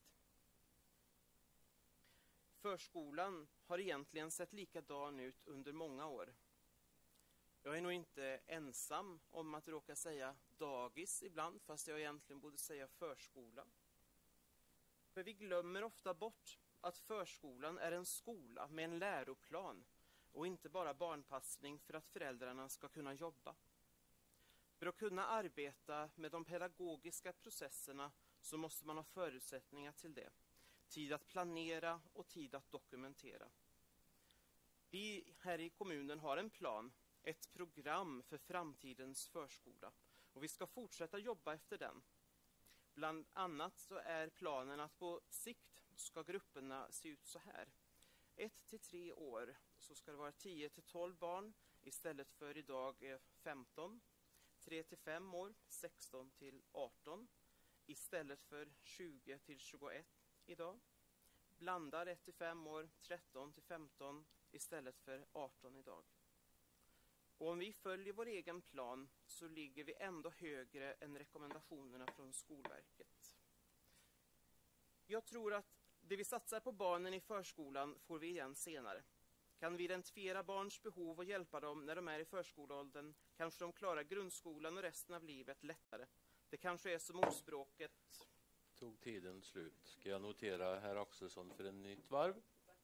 Förskolan har egentligen sett likadan ut under många år. Jag är nog inte ensam om att råka säga dagis ibland, fast jag egentligen borde säga förskola. För vi glömmer ofta bort att förskolan är en skola med en läroplan och inte bara barnpassning för att föräldrarna ska kunna jobba. För att kunna arbeta med de pedagogiska processerna så måste man ha förutsättningar till det. Tid att planera och tid att dokumentera. Vi här i kommunen har en plan, ett program för framtidens förskola, och vi ska fortsätta jobba efter den. Bland annat så är planen att på sikt ska grupperna se ut så här. 1-3 år så ska det vara 10-12 barn istället för idag 15. 3-5 år 16-18 istället för 20-21 idag. Blandar 1-5 år 13-15 istället för 18 idag. Och om vi följer vår egen plan så ligger vi ändå högre än rekommendationerna från Skolverket. Jag tror att det vi satsar på barnen i förskolan får vi igen senare. Kan vi identifiera barns behov och hjälpa dem när de är i förskoleåldern, kanske de klarar grundskolan och resten av livet lättare. Det kanske är som ordspråket. Tog tiden slut. Ska jag notera herr Axelsson för en nytt varv?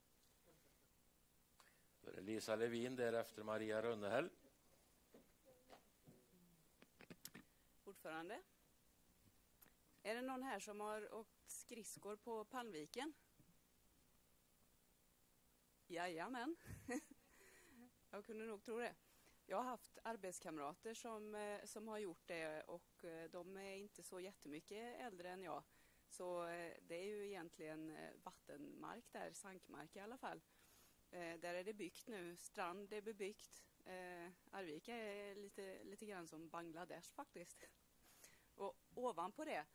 Då är det Lisa Levin, därefter Maria Rönnehäll. Ordförande. Är det någon här som har åkt skridskor på Palmviken? Jajamän. Jag kunde nog tro det. Jag har haft arbetskamrater som har gjort det, och de är inte så jättemycket äldre än jag. Så det är ju egentligen vattenmark där, sankmark i alla fall. Där är det byggt nu, strand är bebyggt. Arvika är lite grann som Bangladesh faktiskt. Och ovanpå det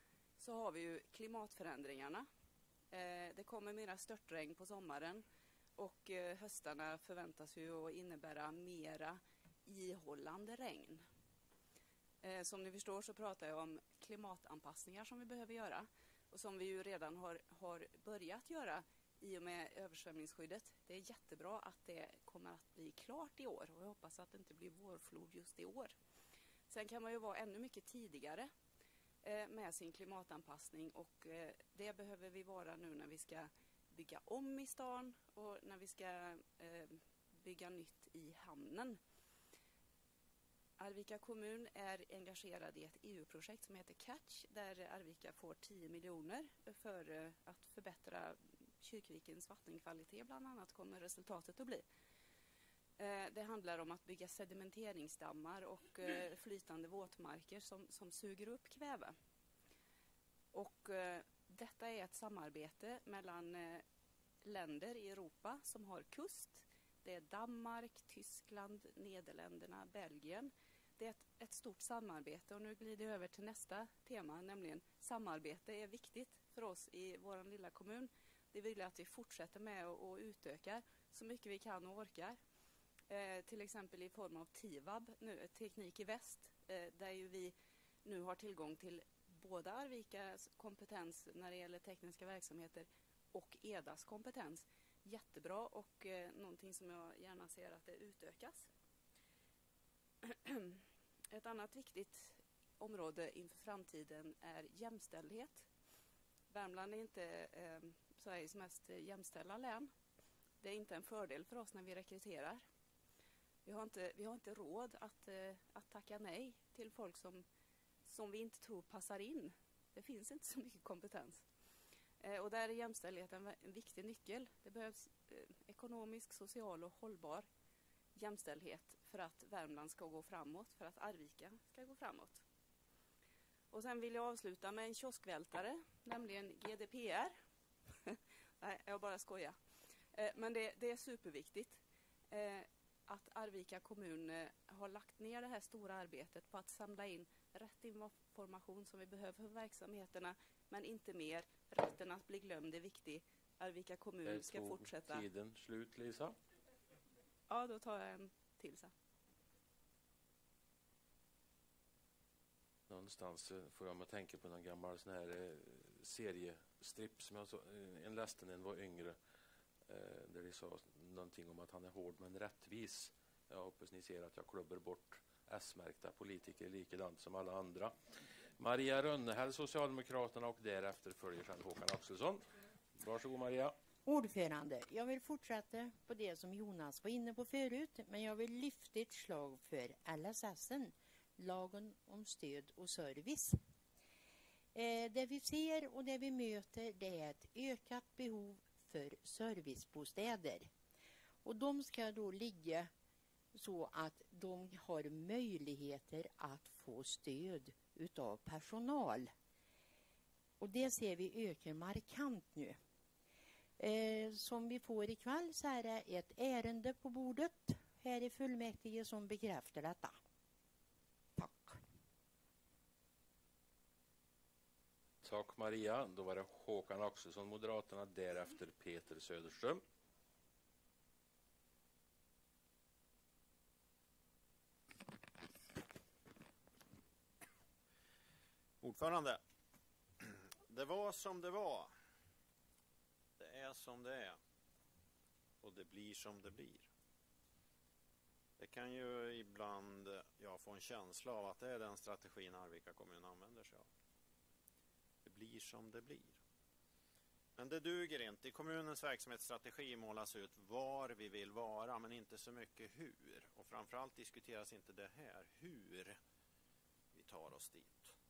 så har vi ju klimatförändringarna. Det kommer mera störtregn på sommaren och höstarna förväntas ju att innebära mera ihållande regn. Som ni förstår så pratar jag om klimatanpassningar som vi behöver göra och som vi ju redan har börjat göra i och med översvämningsskyddet. Det är jättebra att det kommer att bli klart i år och jag hoppas att det inte blir vårflod just i år. Sen kan man ju vara ännu mycket tidigare med sin klimatanpassning och det behöver vi vara nu när vi ska bygga om i stan och när vi ska bygga nytt i hamnen. Arvika kommun är engagerad i ett EU-projekt som heter Catch där Arvika får 10 miljoner för att förbättra Kyrkvikens vattenkvalitet bland annat kommer resultatet att bli. Det handlar om att bygga sedimenteringsdammar och flytande våtmarker som suger upp kväve. Och detta är ett samarbete mellan länder i Europa som har kust. Det är Danmark, Tyskland, Nederländerna, Belgien. Det är ett stort samarbete och nu glider jag över till nästa tema, nämligen samarbete är viktigt för oss i vår lilla kommun. Det vill jag att vi fortsätter med och utökar så mycket vi kan och orkar. Till exempel i form av TIVAB, Teknik i Väst, där ju vi nu har tillgång till både Arvikas kompetens när det gäller tekniska verksamheter och EDAs kompetens. Jättebra och någonting som jag gärna ser att det utökas. Ett annat viktigt område inför framtiden är jämställdhet. Värmland är inte Sveriges mest jämställda län. Det är inte en fördel för oss när vi rekryterar. Vi har inte råd att tacka nej till folk som vi inte tror passar in. Det finns inte så mycket kompetens. Och där är jämställdheten en viktig nyckel. Det behövs ekonomisk, social och hållbar jämställdhet för att Värmland ska gå framåt, för att Arvika ska gå framåt. Och sen vill jag avsluta med en kioskvältare, nämligen GDPR. Nej, jag bara skojar. Men det är superviktigt att Arvika kommun har lagt ner det här stora arbetet på att samla in rätt information som vi behöver för verksamheterna, men inte mer. Rätten att bli glömd är viktig. Arvika kommun ska fortsätta. Tiden slut, Lisa. Ja, då tar jag en till sen. Någonstans får jag mig tänka på någon gammal sån här seriestripp som jag så, en läste när jag var yngre där det sa någonting om att han är hård men rättvis. Jag hoppas ni ser att jag klubbar bort S-märkta politiker likadant som alla andra. Maria Rönnehäll, Socialdemokraterna, och därefter följer sedan Håkan Axelsson. Varsågod Maria. Ordförande, jag vill fortsätta på det som Jonas var inne på förut, men jag vill lyfta ett slag för LSS:en, lagen om stöd och service. Det vi ser och det vi möter, det är ett ökat behov för servicebostäder. Och de ska då ligga så att de har möjligheter att få stöd utav personal. Och det ser vi ökar markant nu. Som vi får ikväll så är det ett ärende på bordet här i fullmäktige som bekräftar detta. Tack. Tack Maria. Då var det Håkan Axelsson, Moderaterna, därefter Peter Söderström. Ordförande, det var som det var. Det är som det är. Och det blir som det blir. Det kan ju ibland få en känsla av att det är den strategin Arvika kommun använder sig av. Det blir som det blir. Men det duger inte. I kommunens verksamhetsstrategi målas ut var vi vill vara, men inte så mycket hur. Och framförallt diskuteras inte det här, hur vi tar oss dit.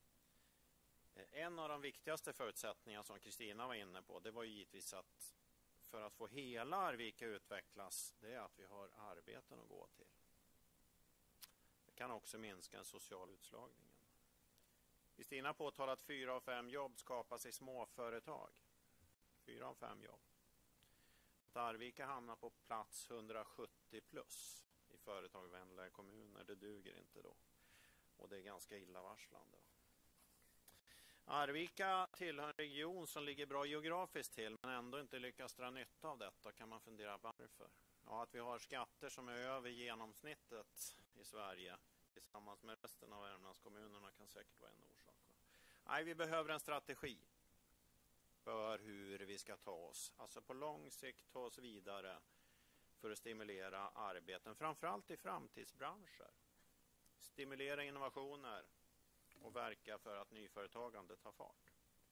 En av de viktigaste förutsättningarna som Kristina var inne på, det var givetvis att för att få hela Arvika utvecklas, det är att vi har arbeten att gå till. Det kan också minska en social utslagning. Kristina påtalar att 4 av 5 jobb skapas i småföretag. 4 av 5 jobb. Att Arvika hamnar på plats 170 plus i Arvika tillhör en region som ligger bra geografiskt till men ändå inte lyckas dra nytta av detta. Kan man fundera varför? Ja, att vi har skatter som är över genomsnittet i Sverige tillsammans med resten av Värmlandskommunerna kan säkert vara en orsak. Nej, vi behöver en strategi för hur vi ska ta oss, alltså på lång sikt ta oss vidare för att stimulera arbeten, framförallt i framtidsbranscher. Stimulera innovationer och verka för att nyföretagandet tar fart.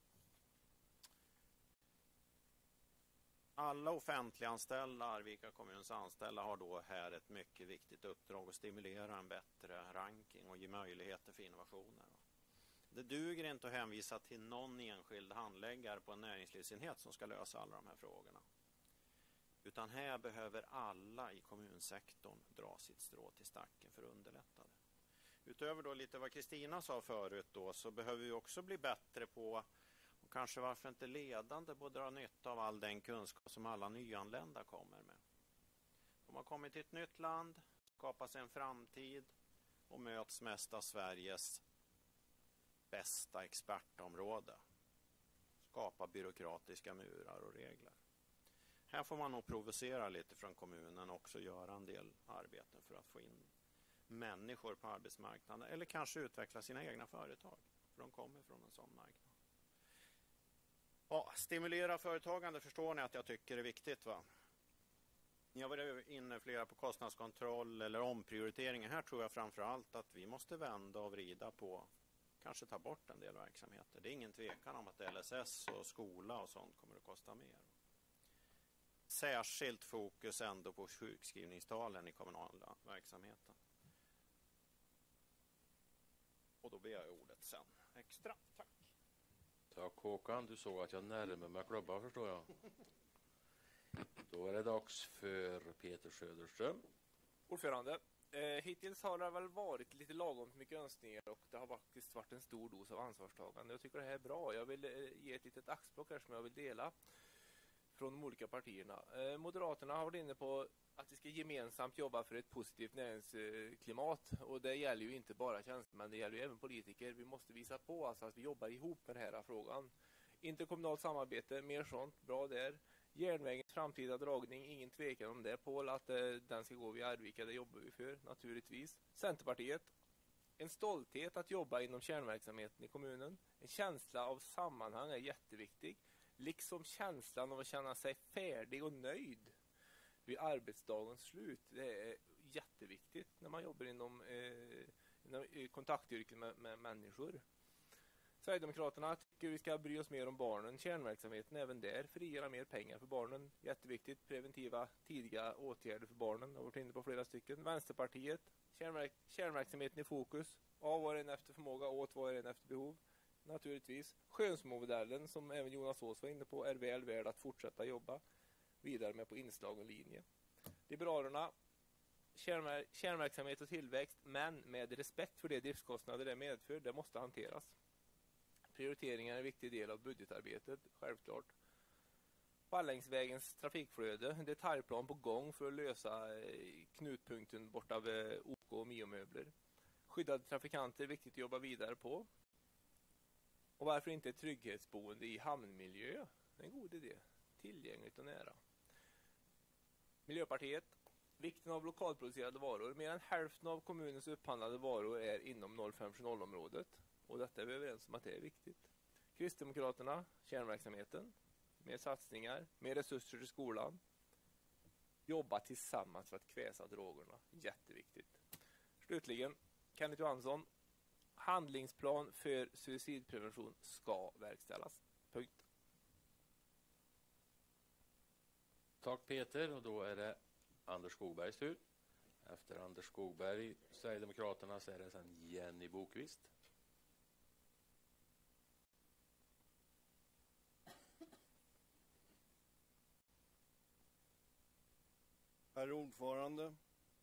Alla offentliganställda, Arvika kommuns anställda, har då här ett mycket viktigt uppdrag att stimulera en bättre ranking och ge möjligheter för innovationer. Det duger inte att hänvisa till någon enskild handläggare på en näringslivsenhet som ska lösa alla de här frågorna. Utan här behöver alla i kommunsektorn dra sitt strå till stacken för att underlätta det. Utöver då lite vad Kristina sa förut då, så behöver vi också bli bättre på, och kanske varför inte ledande, på att dra nytta av all den kunskap som alla nyanlända kommer med. De har kommit till ett nytt land, skapar sig en framtid och möts mest av Sveriges bästa expertområde. Skapa byråkratiska murar och regler. Här får man nog provocera lite från kommunen och också göra en del arbeten för att få in människor på arbetsmarknaden eller kanske utveckla sina egna företag, för de kommer från en sån marknad. Ja, stimulera företagande förstår ni att jag tycker är viktigt, va? Ni har varit inne flera på kostnadskontroll eller omprioriteringar. Här tror jag framförallt att vi måste vända och vrida på, kanske ta bort en del verksamheter. Det är ingen tvekan om att LSS och skola och sånt kommer att kosta mer. Särskilt fokus ändå på sjukskrivningstalen i kommunala verksamheten. Och då ber jag ordet sen. Extra, tack. Tack Håkan, du såg att jag närmar mig klubban förstår jag. Då är det dags för Peter Söderström. Ordförande, hittills har det väl varit lite lagom mycket önskningar och det har faktiskt varit en stor dos av ansvarstagande. Jag tycker det här är bra. Jag vill ge ett litet axplock här som jag vill dela från de olika partierna. Moderaterna har varit inne på att vi ska gemensamt jobba för ett positivt näringsklimat, och det gäller ju inte bara tjänstemän, det gäller ju även politiker. Vi måste visa på alltså att vi jobbar ihop med den här frågan. Interkommunalt samarbete, mer sånt, bra där. Järnvägens framtida dragning, ingen tvekan om det, Paul, att den ska gå via Arvika, det jobbar vi för naturligtvis. Centerpartiet, en stolthet att jobba inom kärnverksamheten i kommunen. En känsla av sammanhang är jätteviktig, liksom känslan av att känna sig färdig och nöjd vid arbetsdagens slut. Det är jätteviktigt när man jobbar inom kontaktyrken med människor. Sverigedemokraterna tycker vi ska bry oss mer om barnen. Kärnverksamheten även där frigöra mer pengar för barnen. Jätteviktigt. Preventiva, tidiga åtgärder för barnen. Jag har varit inne på flera stycken. Vänsterpartiet. Kärnverksamheten i fokus. Av var en efter förmåga, åt var en efter behov. Naturligtvis. Skönsmåmodellen som även Jonas Ås var inne på är väl värd att fortsätta jobba vidare med på inslagen linje. Liberalerna. Kärnverksamhet och tillväxt, men med respekt för de driftskostnader det medför. Det måste hanteras. Prioriteringar är en viktig del av budgetarbetet, självklart. Fallängsvägens trafikflöde, en detaljplan på gång för att lösa knutpunkten bort av OK och Mio-möbler. Skyddade trafikanter är viktigt att jobba vidare på. Och varför inte ett trygghetsboende i hamnmiljö? Det är en god idé. Tillgängligt och nära. Miljöpartiet, vikten av lokalproducerade varor. Mer än hälften av kommunens upphandlade varor är inom 0570-området. Och detta är vi överens om att det är viktigt. Kristdemokraterna, kärnverksamheten. Mer satsningar, mer resurser till skolan. Jobba tillsammans för att kväsa drogerna. Jätteviktigt. Slutligen, Kenneth Johansson. Handlingsplan för suicidprevention ska verkställas. Punkt. Tack Peter, och då är det Anders Skogbergs tur. Efter Anders Skogberg, Sverigedemokraterna, så är det sen Jenny Bokvist. Herr ordförande,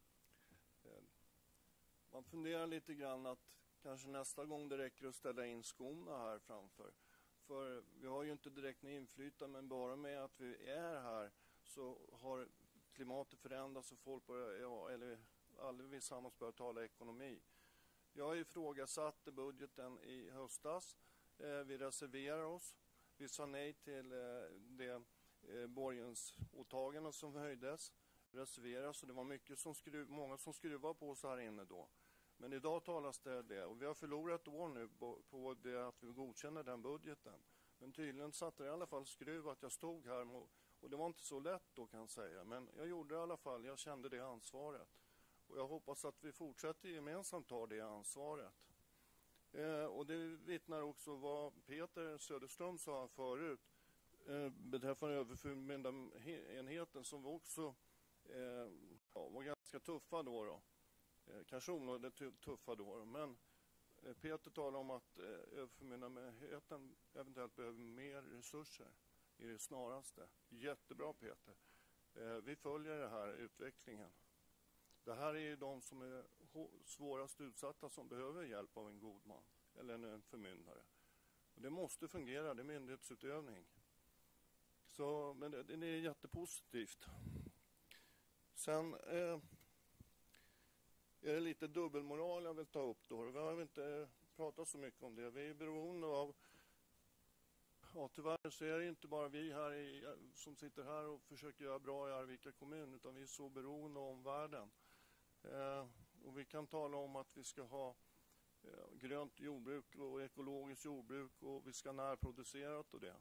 man funderar lite grann att kanske nästa gång det räcker att ställa in skorna här framför. För vi har ju inte direkt något inflytande, men bara med att vi är här så har klimatet förändrats och folk börjar, eller allesammans börjar tala ekonomi. Jag ifrågasatte budgeten i höstas Vi reserverar oss. Vi sa nej till det borgensåtagande som höjdes. Reserveras, så det var många som skruvade på oss här inne då. Men idag talas det och vi har förlorat år nu på det att vi godkänner den budgeten. Men tydligen satte det i alla fall skruv att jag stod här och det var inte så lätt då, kan jag säga. Men jag gjorde det i alla fall, jag kände det ansvaret. Och jag hoppas att vi fortsätter gemensamt ta det ansvaret. Och det vittnar också vad Peter Söderström sa förut beträffande överförmyndarenheten som också var ganska tuffa då. Kanske onödigt tuffa då, men Peter talar om att överförmyndarenheten eventuellt behöver mer resurser i det snaraste. Jättebra, Peter. Vi följer den här utvecklingen. Det här är ju de som är svårast utsatta som behöver hjälp av en god man eller en förmyndare. Och det måste fungera, det är myndighetsutövning. Så, men det är jättepositivt. Sen är det lite dubbelmoral jag vill ta upp då. Vi har inte pratat så mycket om det. Vi är beroende av, tyvärr så är det inte bara vi här som sitter här och försöker göra bra i Arvika kommun, utan vi är så beroende av omvärlden. Och vi kan tala om att vi ska ha grönt jordbruk och ekologiskt jordbruk och vi ska närproducerat och det.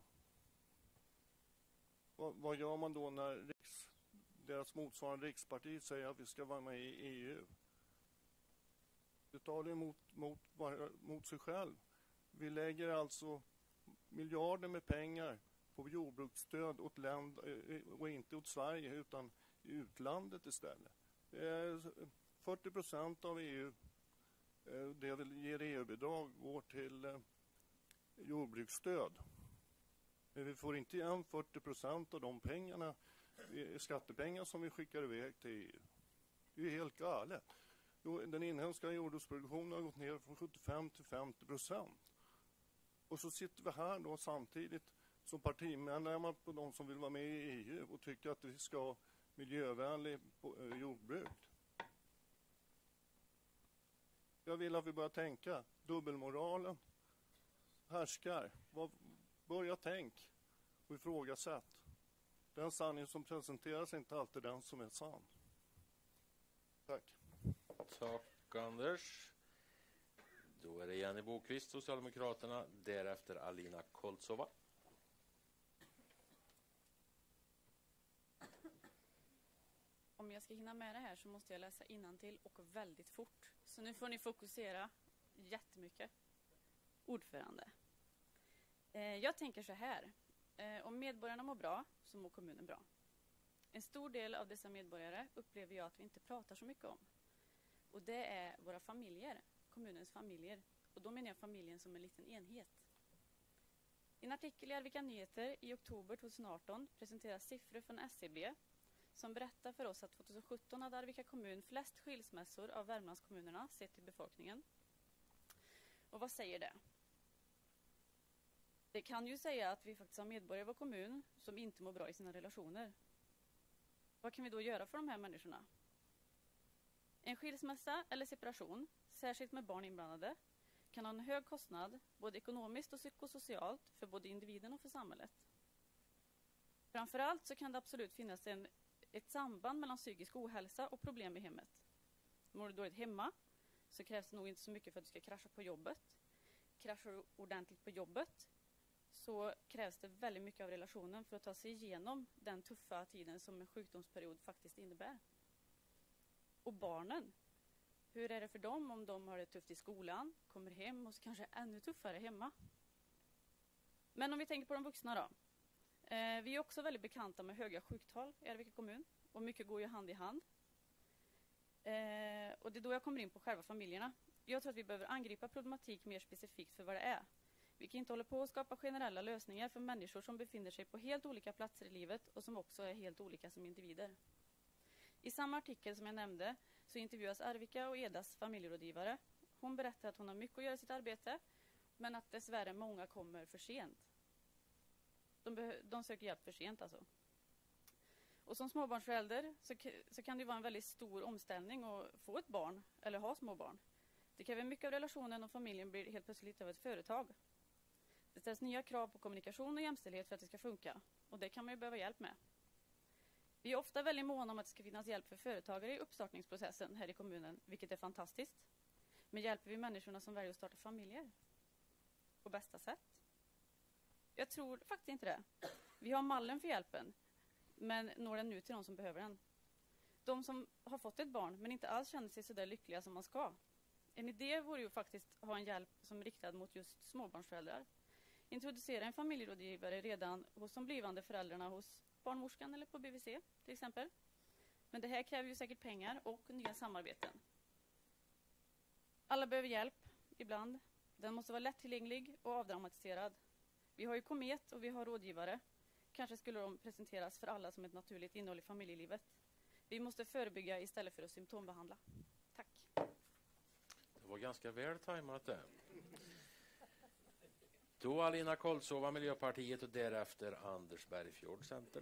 Vad gör man då när deras motsvarande riksparti säger att vi ska vara med i EU? Det talar mot sig själv. Vi lägger alltså miljarder med pengar på jordbruksstöd åt land och inte åt Sverige utan i utlandet istället. 40% av EU, det ger EU-bidrag, går till jordbruksstöd. Men vi får inte igen 40% av de pengarna, skattepengar som vi skickar iväg till EU. Det är helt galet. Den inhemska jordbruksproduktionen har gått ner från 75 till 50%. Och så sitter vi här då samtidigt som partimedlemmar på de som vill vara med i EU och tycker att vi ska ha miljövänligt jordbruk. Jag vill att vi börjar tänka. Dubbelmoralen härskar. Börja tänk och ifrågasätt. Den sanning som presenteras är inte alltid den som är sann. Tack. Tack, Anders. Då är det Jenny Bokvist, Socialdemokraterna, därefter Alina Koltsova. Om jag ska hinna med det här så måste jag läsa innantill och väldigt fort. Så nu får ni fokusera jättemycket. Ordförande. Jag tänker så här. Om medborgarna mår bra så mår kommunen bra. En stor del av dessa medborgare upplever jag att vi inte pratar så mycket om. Och det är våra familjer, kommunens familjer. Och då menar jag familjen som en liten enhet. I en artikel i Arvika Nyheter i oktober 2018 presenteras siffror från SCB som berättar för oss att 2017 hade Arvika kommun flest skilsmässor av Värmlandskommunerna sett till befolkningen. Och vad säger det? Det kan ju säga att vi faktiskt har medborgare i vår kommun som inte mår bra i sina relationer. Vad kan vi då göra för de här människorna? En skilsmässa eller separation, särskilt med barn inblandade, kan ha en hög kostnad, både ekonomiskt och psykosocialt, för både individen och för samhället. Framförallt så kan det absolut finnas ett samband mellan psykisk ohälsa och problem i hemmet. Mår du dåligt hemma så krävs det nog inte så mycket för att du ska krascha på jobbet. Kraschar du ordentligt på jobbet så krävs det väldigt mycket av relationen för att ta sig igenom den tuffa tiden som en sjukdomsperiod faktiskt innebär. Och barnen, hur är det för dem om de har det tufft i skolan, kommer hem och så kanske ännu tuffare hemma? Men om vi tänker på de vuxna då. Vi är också väldigt bekanta med höga sjuktal i Arvika kommun och mycket går ju hand i hand. Och det är då jag kommer in på själva familjerna. Jag tror att vi behöver angripa problematik mer specifikt för vad det är. Vi kan inte hålla på att skapa generella lösningar för människor som befinner sig på helt olika platser i livet och som också är helt olika som individer. I samma artikel som jag nämnde så intervjuas Arvika och Edas familjerådgivare. Hon berättar att hon har mycket att göra i sitt arbete men att dessvärre många kommer för sent. De söker hjälp för sent alltså. Och som småbarnsförälder så kan det vara en väldigt stor omställning att få ett barn eller ha små barn. Det kräver mycket av relationen och familjen blir helt plötsligt lite av ett företag. Det ställs nya krav på kommunikation och jämställdhet för att det ska funka. Och det kan man ju behöva hjälp med. Vi är ofta väldigt måna om att det ska finnas hjälp för företagare i uppstartningsprocessen här i kommunen, vilket är fantastiskt. Men hjälper vi människorna som väljer att starta familjer på bästa sätt? Jag tror faktiskt inte det. Vi har mallen för hjälpen, men når den nu till de som behöver den? De som har fått ett barn men inte alls känner sig så där lyckliga som man ska. En idé vore ju faktiskt att ha en hjälp som är riktad mot just småbarnsföräldrar. Introducera en familjerådgivare redan hos de blivande föräldrarna hos barnmorskan eller på BVC till exempel. Men det här kräver ju säkert pengar och nya samarbeten. Alla behöver hjälp ibland. Den måste vara lättillgänglig och avdramatiserad. Vi har ju Komet och vi har rådgivare. Kanske skulle de presenteras för alla som ett naturligt innehåll i familjelivet. Vi måste förebygga istället för att symptombehandla. Tack. Det var ganska väl tajmat det. Då Alina Kolsova, Miljöpartiet, och därefter Anders Bergfjord, Centern.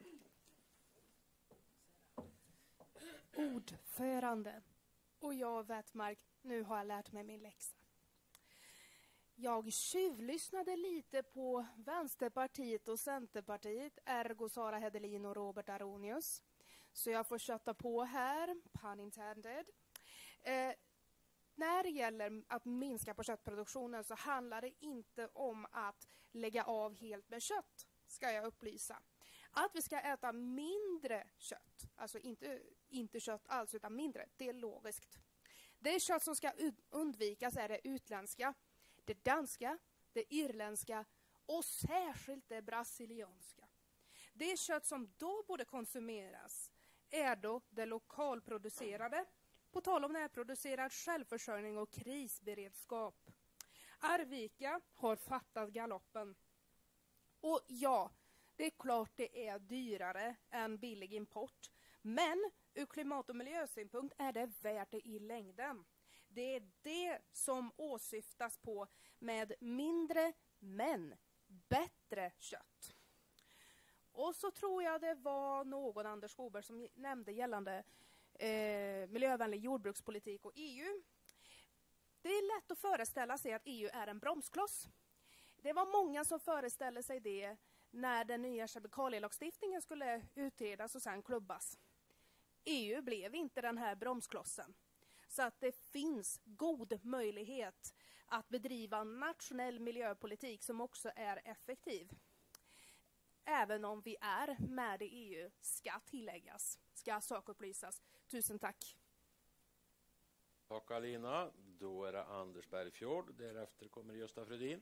Ordförande. Och jag, Wettmark, nu har jag lärt mig min läxa. Jag tjuvlyssnade lite på Vänsterpartiet och Centerpartiet, ergo Sara Hedelin och Robert Aronius. Så jag får kötta på här, pun intended. När det gäller att minska på köttproduktionen så handlar det inte om att lägga av helt med kött, ska jag upplysa. Att vi ska äta mindre kött, alltså inte kött alls utan mindre, det är logiskt. Det kött som ska undvikas är det utländska, det danska, det irländska och särskilt det brasilianska. Det kött som då borde konsumeras är då det lokalproducerade, på tal om närproducerad självförsörjning och krisberedskap. Arvika har fattat galoppen. Och ja, det är klart det är dyrare än billig import. Men ur klimat- och miljösynpunkt är det värt det i längden. Det är det som åsyftas på med mindre men bättre kött. Och så tror jag det var någon, Anders Skoberg, som nämnde gällande miljövänlig jordbrukspolitik och EU. Det är lätt att föreställa sig att EU är en bromskloss. Det var många som föreställde sig det när den nya kemikalielagstiftningen skulle utredas och sen klubbas. EU blev inte den här bromsklossen. Så att det finns god möjlighet att bedriva nationell miljöpolitik som också är effektiv. Även om vi är med i EU ska tilläggas, ska sakupplysas. Tusen tack. Tack Alina. Då är det Anders Bergfjord. Därefter kommer Gösta Fredin.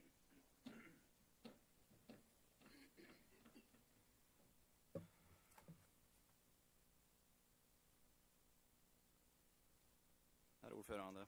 Herr ordförande.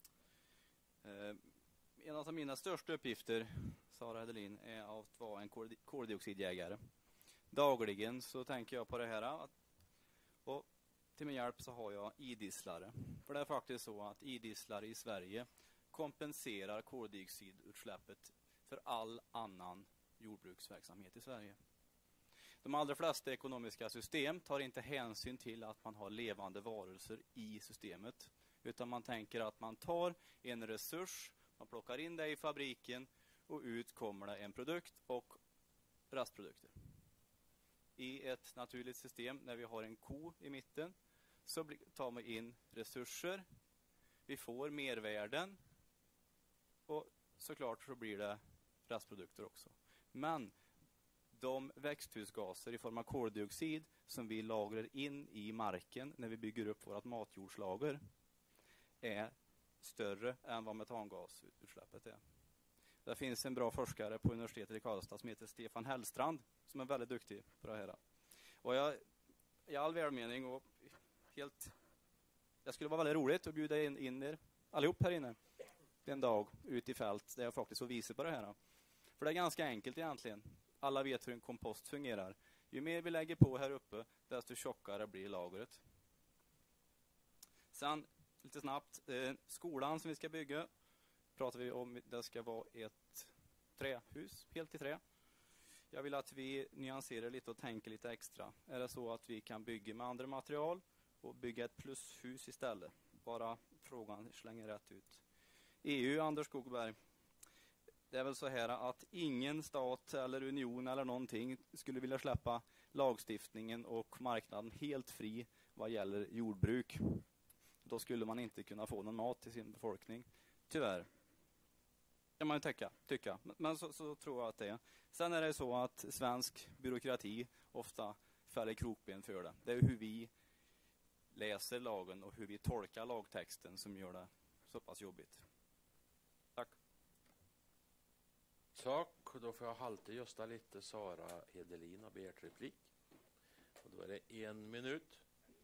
En av mina största uppgifter, Sara Hedelin, är att vara en koldioxidjägare. Dagligen så tänker jag på det här. Och till min hjälp så har jag idisslare. För det är faktiskt så att idisslare i Sverige kompenserar koldioxidutsläppet för all annan jordbruksverksamhet i Sverige. De allra flesta ekonomiska system tar inte hänsyn till att man har levande varelser i systemet. Utan man tänker att man tar en resurs, man plockar in det i fabriken och ut kommer det en produkt och restprodukter. I ett naturligt system när vi har en ko i mitten så tar man in resurser, vi får mervärden och såklart så blir det restprodukter också. Men de växthusgaser i form av koldioxid som vi lagrar in i marken när vi bygger upp vårt matjordslager är större än vad metangasutsläppet är. Det finns en bra forskare på universitetet i Karlstad som heter Stefan Hellstrand som är väldigt duktig på det här. Och jag i all välmening och helt... Det skulle vara väldigt roligt att bjuda in er allihop här inne en dag ut i fält där jag faktiskt får visa på det här. För det är ganska enkelt egentligen. Alla vet hur en kompost fungerar. Ju mer vi lägger på här uppe, desto tjockare blir lagret. Sen, lite snabbt, skolan som vi ska bygga pratar vi om, det ska vara ett trähus, helt i trä. Jag vill att vi nyanserar lite och tänker lite extra. Är det så att vi kan bygga med andra material och bygga ett plushus istället? Bara frågan slänger rätt ut. EU, Anders Skogberg. Det är väl så här att ingen stat eller union eller någonting skulle vilja släppa lagstiftningen och marknaden helt fri vad gäller jordbruk. Då skulle man inte kunna få någon mat till sin befolkning. Tyvärr. Kan man ju tycka. Men så tror jag att det är. Sen är det så att svensk byråkrati ofta fäller krokben för det. Det är hur vi läser lagen och hur vi tolkar lagtexten som gör det så pass jobbigt. Tack. Tack, då får jag halta Gösta lite. Sara Hedelin har begärt replik. Och då är det 1 minut.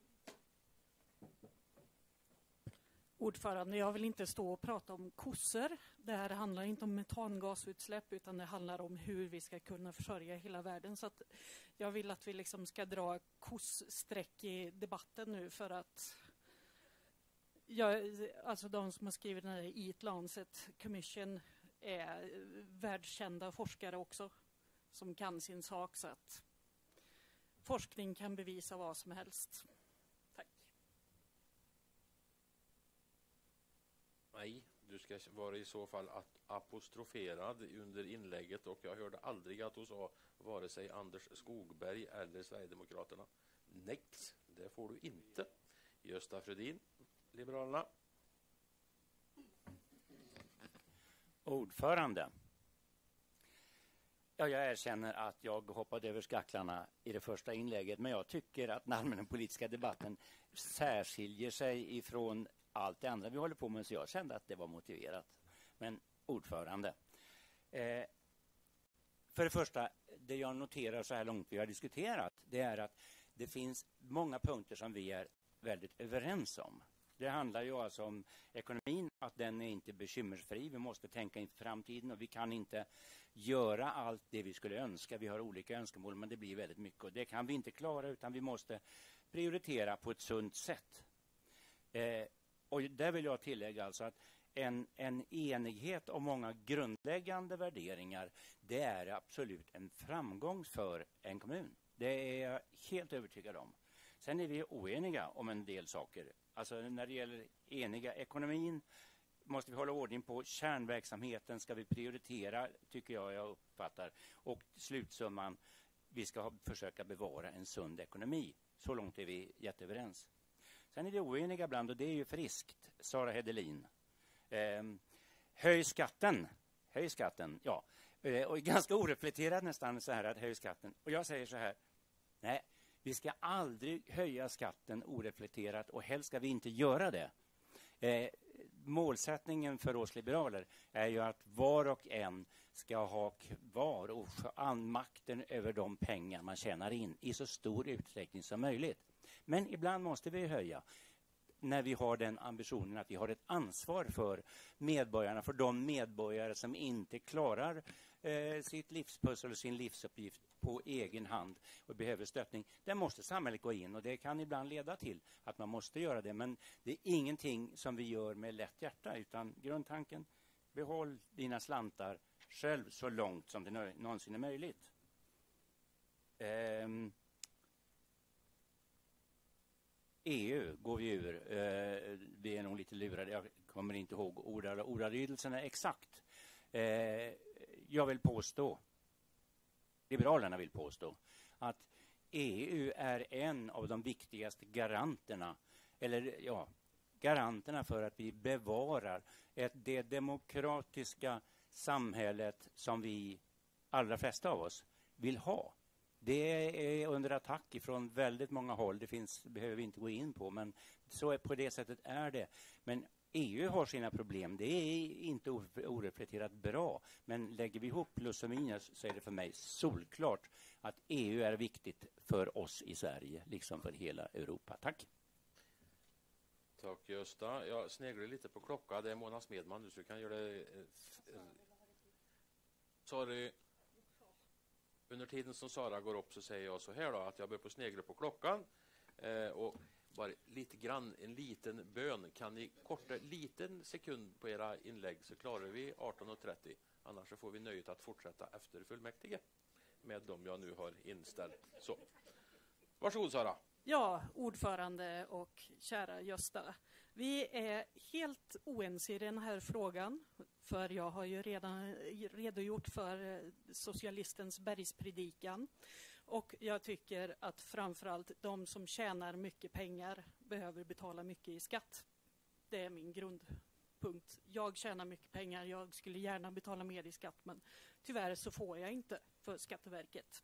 Ordförande, jag vill inte stå och prata om kossor. Det här handlar inte om metangasutsläpp utan det handlar om hur vi ska kunna försörja hela världen. Så att jag vill att vi liksom ska dra kosssträck i debatten nu för att alltså de som har skrivit den här Eat Lancet Commission är världskända forskare också som kan sin sak så att forskning kan bevisa vad som helst. Tack. Nej, du ska vara i så fall apostroferad under inlägget och jag hörde aldrig att du sa vare sig Anders Skogberg eller Sverigedemokraterna. Nej, det får du inte. Gösta Frödin, Liberalerna. Ordförande. Ja, jag erkänner att jag hoppade över skacklarna i det första inlägget, men jag tycker att den allmänpolitiska debatten särskiljer sig ifrån allt det andra vi håller på med, så jag kände att det var motiverat. Men ordförande. För det första, det jag noterar så här långt vi har diskuterat, det är att det finns många punkter som vi är väldigt överens om. Det handlar ju alltså om ekonomin, att den är inte bekymmersfri. Vi måste tänka inför framtiden och vi kan inte göra allt det vi skulle önska. Vi har olika önskemål, men det blir väldigt mycket och det kan vi inte klara, utan vi måste prioritera på ett sunt sätt. Och där vill jag tillägga alltså att en enighet om många grundläggande värderingar, det är absolut en framgång för en kommun. Det är jag helt övertygad om. Sen är vi oeniga om en del saker. Alltså när det gäller eniga ekonomin måste vi hålla ordning på. Kärnverksamheten ska vi prioritera, tycker jag uppfattar. Och slutsumman, vi ska försöka bevara en sund ekonomi. Så långt är vi jätteöverens. Sen är vi oeniga ibland och det är ju friskt, Sara Hedelin. Höj skatten, ja. Och ganska oreflekterat nästan så här att höj skatten. Och jag säger så här, nej, vi ska aldrig höja skatten oreflekterat och helst ska vi inte göra det. Målsättningen för oss liberaler är ju att var och en ska ha kvar och makten över de pengar man tjänar in i så stor utsträckning som möjligt. Men ibland måste vi höja när vi har den ambitionen att vi har ett ansvar för medborgarna, för de medborgare som inte klarar sitt livspussel och sin livsuppgift på egen hand och behöver stöttning. Där måste samhället gå in och det kan ibland leda till att man måste göra det. Men det är ingenting som vi gör med lätt hjärta, utan grundtanken, behåll dina slantar själv så långt som det någonsin är möjligt. EU går vi ur. Vi är nog lite lurade. Jag kommer inte ihåg ordalydelserna exakt. Jag vill påstå, Liberalerna vill påstå, att EU är en av de viktigaste garanterna, garanterna för att vi bevarar det demokratiska samhället som vi, allra flesta av oss, vill ha. Det är under attack från väldigt många håll. Behöver vi inte gå in på, men på det sättet är det. Men EU har sina problem. Det är inte oreflekterat bra. Men lägger vi ihop plus och minus så är det för mig solklart att EU är viktigt för oss i Sverige, liksom för hela Europa. Tack. Tack Gösta. Jag sneglar lite på klockan. Det är Mona Smedman nu så du kan göra det. Sorry. Under tiden som Sara går upp så säger jag så här då, att jag börjar på snegla på klockan och bara lite grann, en liten bön. Kan ni korta liten sekund på era inlägg så klarar vi 18:30. Annars så får vi nöjet att fortsätta efter fullmäktige med dem jag nu har inställt. Så. Varsågod Sara. Ja, ordförande och kära Gösta. Vi är helt oense i den här frågan, för jag har ju redan redogjort för socialistens bergspredikan. Och jag tycker att framförallt de som tjänar mycket pengar behöver betala mycket i skatt. Det är min grundpunkt. Jag tjänar mycket pengar, jag skulle gärna betala mer i skatt, men tyvärr så får jag inte för Skatteverket.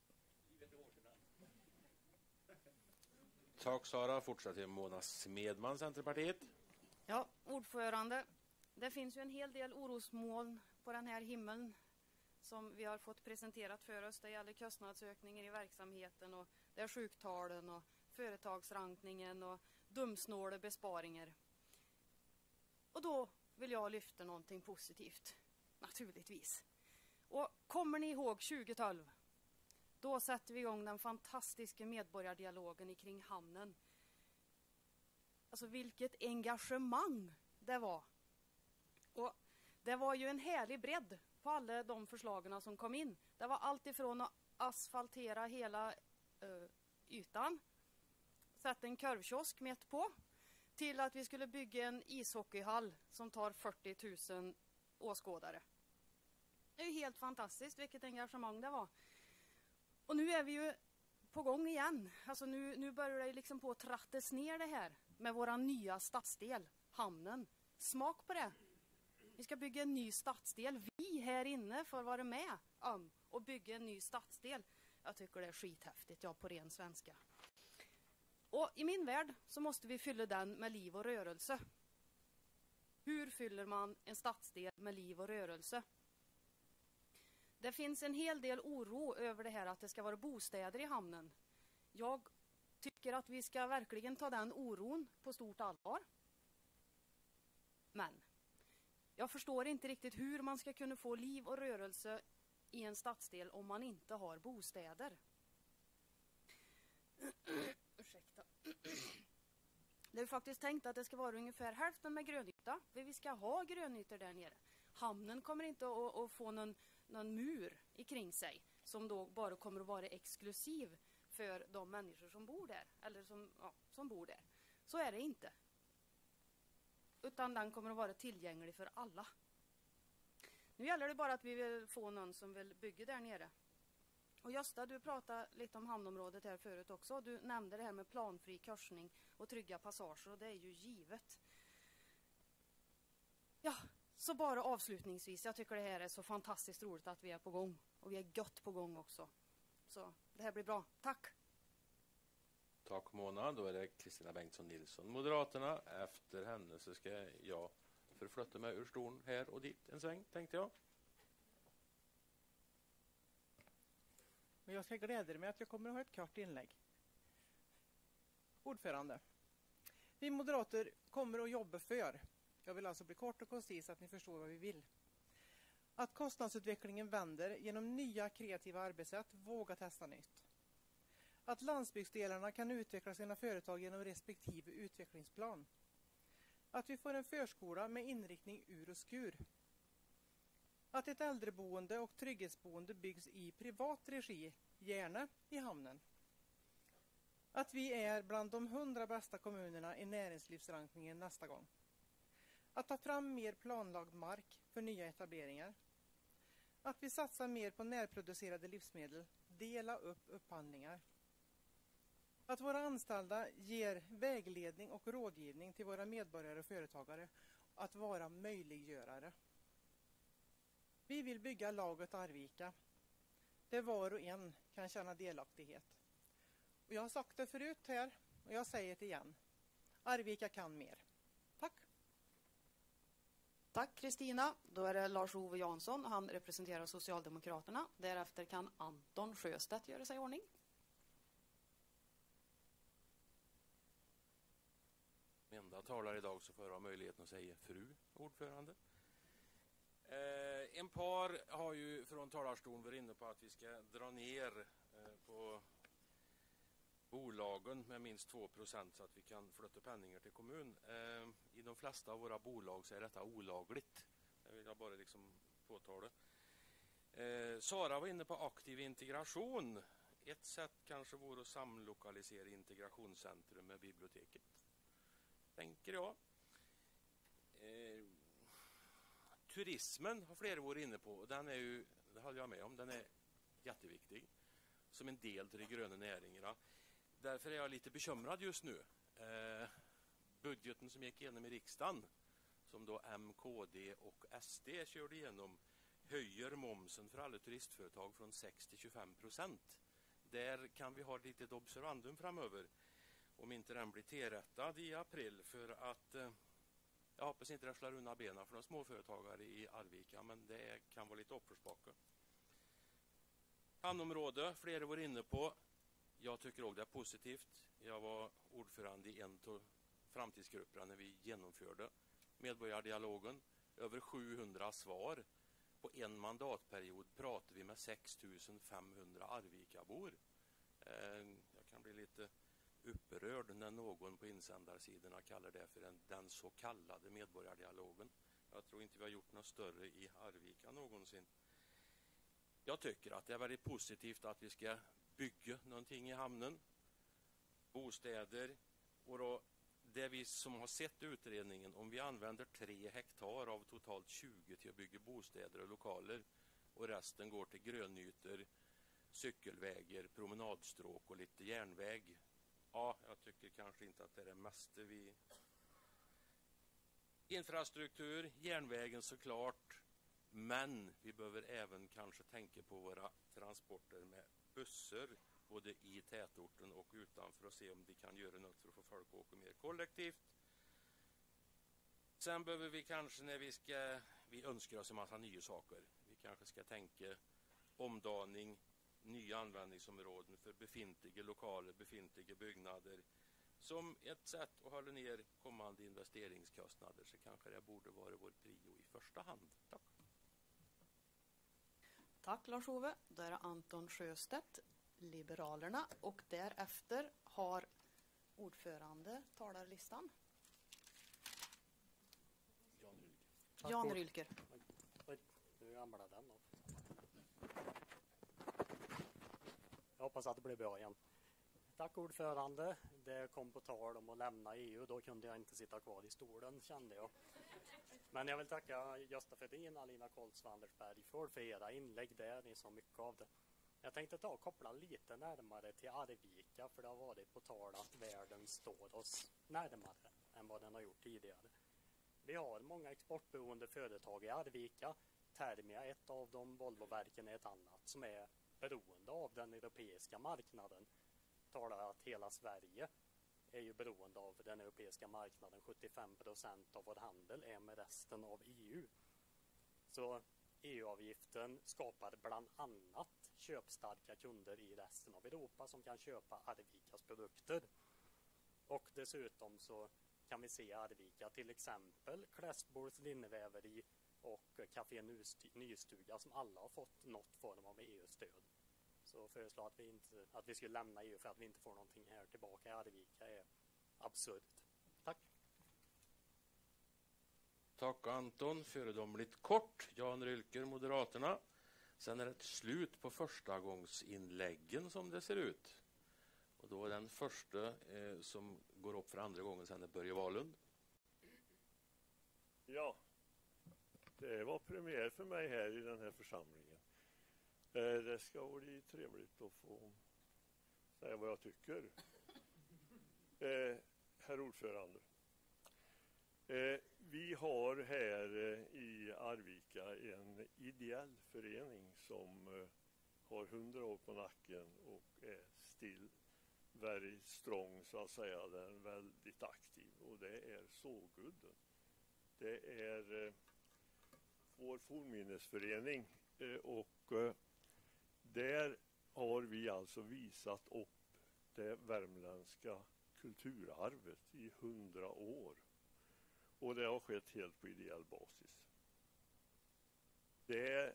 Tack Sara. Fortsätter Mona Smedman, Centerpartiet. Ja, ordförande. Det finns ju en hel del orosmoln på den här himlen som vi har fått presenterat för oss. Det gäller kostnadsökningar i verksamheten och det är sjuktalen och företagsrankningen och dumsnåla besparingar. Och då vill jag lyfta någonting positivt, naturligtvis. Och kommer ni ihåg 2012? Då satte vi igång den fantastiska medborgardialogen kring hamnen. Alltså vilket engagemang det var. Och det var ju en härlig bredd på alla de förslagen som kom in. Det var allt ifrån att asfaltera hela ytan, sätta en korvkiosk mitt på, till att vi skulle bygga en ishockeyhall som tar 40 000 åskådare. Det är ju helt fantastiskt vilket engagemang det var. Och nu är vi ju på gång igen. Alltså nu börjar det liksom på att trattas ner det här med våra nya stadsdel, hamnen. Smak på det. Vi ska bygga en ny stadsdel. Vi här inne får vara med om att bygga en ny stadsdel. Jag tycker det är skithäftigt, på ren svenska. Och i min värld så måste vi fylla den med liv och rörelse. Hur fyller man en stadsdel med liv och rörelse? Det finns en hel del oro över det här att det ska vara bostäder i hamnen. Jag tycker att vi ska verkligen ta den oron på stort allvar. Men jag förstår inte riktigt hur man ska kunna få liv och rörelse i en stadsdel om man inte har bostäder. Ursäkta. Det är faktiskt tänkt att det ska vara ungefär hälften med grönyta. För vi ska ha grönytor där nere. Hamnen kommer inte att få någon mur kring sig som då bara kommer att vara exklusiv för de människor som bor där. Eller som bor där. Så är det inte. Utan den kommer att vara tillgänglig för alla. Nu gäller det bara att vi vill få någon som vill bygga där nere. Och Gösta, du pratade lite om hamnområdet här förut också. Du nämnde det här med planfri korsning och trygga passager, och det är ju givet. Ja, så bara avslutningsvis. Jag tycker det här är så fantastiskt roligt att vi är på gång. Och vi är gott på gång också. Så det här blir bra. Tack! Tack Mona. Då är det Kristina Bengtsson Nilsson, Moderaterna. Efter henne så ska jag förflytta mig ur stolen här och dit en sväng, tänkte jag. Men jag ska glädja mig att jag kommer att ha ett kort inlägg. Ordförande. Vi moderater kommer att jobba för, jag vill alltså bli kort och koncis så att ni förstår vad vi vill, att kostnadsutvecklingen vänder genom nya kreativa arbetssätt, våga testa nytt. Att landsbygdsdelarna kan utveckla sina företag genom respektive utvecklingsplan. Att vi får en förskola med inriktning ur och skur. Att ett äldreboende och trygghetsboende byggs i privat regi, gärna i hamnen. Att vi är bland de 100 bästa kommunerna i näringslivsrankningen nästa gång. Att ta fram mer planlagd mark för nya etableringar. Att vi satsar mer på närproducerade livsmedel, dela upp upphandlingar. Att våra anställda ger vägledning och rådgivning till våra medborgare och företagare. Att vara möjliggörare. Vi vill bygga laget Arvika, där var och en kan känna delaktighet. Och jag har sagt det förut här, och jag säger det igen. Arvika kan mer. Tack! Tack Kristina. Då är det Lars-Ove Jansson. Han representerar Socialdemokraterna. Därefter kan Anton Sjöstedt göra sig i ordning. Enda talare idag så får jag ha möjligheten att säga fru ordförande. En par har ju från talarstolen varit inne på att vi ska dra ner på bolagen med minst 2% så att vi kan flytta penningar till kommun. I de flesta av våra bolag så är detta olagligt. Det vill jag bara liksom påtala. Sara var inne på aktiv integration. Ett sätt kanske vore att samlokalisera integrationscentrum med biblioteket. Tänker jag. Turismen har flera varit inne på, och den är ju, det håller jag med om, den är jätteviktig som en del till de gröna näringarna. Därför är jag lite bekymrad just nu. Budgeten som gick igenom i riksdagen, som då M, KD och SD körde igenom, höjer momsen för alla turistföretag från 6 till 25%. Där kan vi ha ett litet observandum framöver, om inte den blir tillrättad i april, för att jag hoppas inte det slår undan benen för de småföretagare i Arvika, men det kan vara lite uppförsbacke. Hamnområde, flera var inne på. Jag tycker också det är positivt. Jag var ordförande i en av framtidsgrupperna när vi genomförde medborgardialogen. Över 700 svar. På en mandatperiod pratar vi med 6 500 Arvikabor. Jag kan bli lite upprörd när någon på insändarsidorna kallar det för den så kallade medborgardialogen. Jag tror inte vi har gjort något större i Arvika någonsin. Jag tycker att det är väldigt positivt att vi ska bygga någonting i hamnen. Bostäder. Och då, det vi som har sett utredningen, om vi använder 3 hektar av totalt 20 till att bygga bostäder och lokaler, och resten går till grönytor, cykelvägar, promenadstråk och lite järnväg. Ja, jag tycker kanske inte att det är det mesta vi... Infrastruktur, järnvägen såklart, men vi behöver även kanske tänka på våra transporter med bussar, både i tätorten och utanför, och se om vi kan göra något för att få folk att åka mer kollektivt. Sen behöver vi kanske, när vi önskar oss en massa nya saker, vi kanske ska tänka omdaning, nya användningsområden för befintliga lokaler, befintliga byggnader. Som ett sätt att hålla ner kommande investeringskostnader, så kanske det borde vara vår prio i första hand. Tack. Tack Lars-Ove. Då är det Anton Sjöstedt, Liberalerna, och därefter har ordförande talarlistan. Jan Rylker. Nu ramlar den då. Jag hoppas att det blir bra igen. Tack ordförande. Det kom på tal om att lämna EU. Då kunde jag inte sitta kvar i stolen, kände jag. Men jag vill tacka Gösta Fedin, Alina Koltz-Vandersberg för era inlägg där. Ni sa mycket av det. Jag tänkte ta och koppla lite närmare till Arvika, för det har varit på tal att världen står oss närmare än vad den har gjort tidigare. Vi har många exportberoende företag i Arvika. Thermia är ett av dem, Volvoverken är ett annat, som är beroende av den europeiska marknaden. Talar att hela Sverige är ju beroende av den europeiska marknaden. 75% av vår handel är med resten av EU. Så EU-avgiften skapar bland annat köpstarka kunder i resten av Europa som kan köpa Arvikas produkter. Och dessutom så kan vi se Arvika, till exempel Klässbors linneväveri och Café Nystuga, som alla har fått något form av EU-stöd. Så föreslå att vi skulle lämna EU för att vi inte får någonting här tillbaka i Arvika är absurt. Tack. Tack Anton, föredömligt kort. Jan Rylker, Moderaterna. Sen är det ett slut på första gångsinläggen som det ser ut. Och då är den första som går upp för andra gången sen är Börje Wahlund. Ja, det var premiär för mig här i den här församlingen. Det ska bli trevligt att få säga vad jag tycker. Herr ordförande. Vi har här i Arvika en ideell förening som har 100 år på nacken och är still very strong, så att säga. Den är väldigt aktiv, och det är Sågudden. Det är vår fornminnesförening, och där har vi alltså visat upp det värmländska kulturarvet i 100 år. Och det har skett helt på ideell basis. Det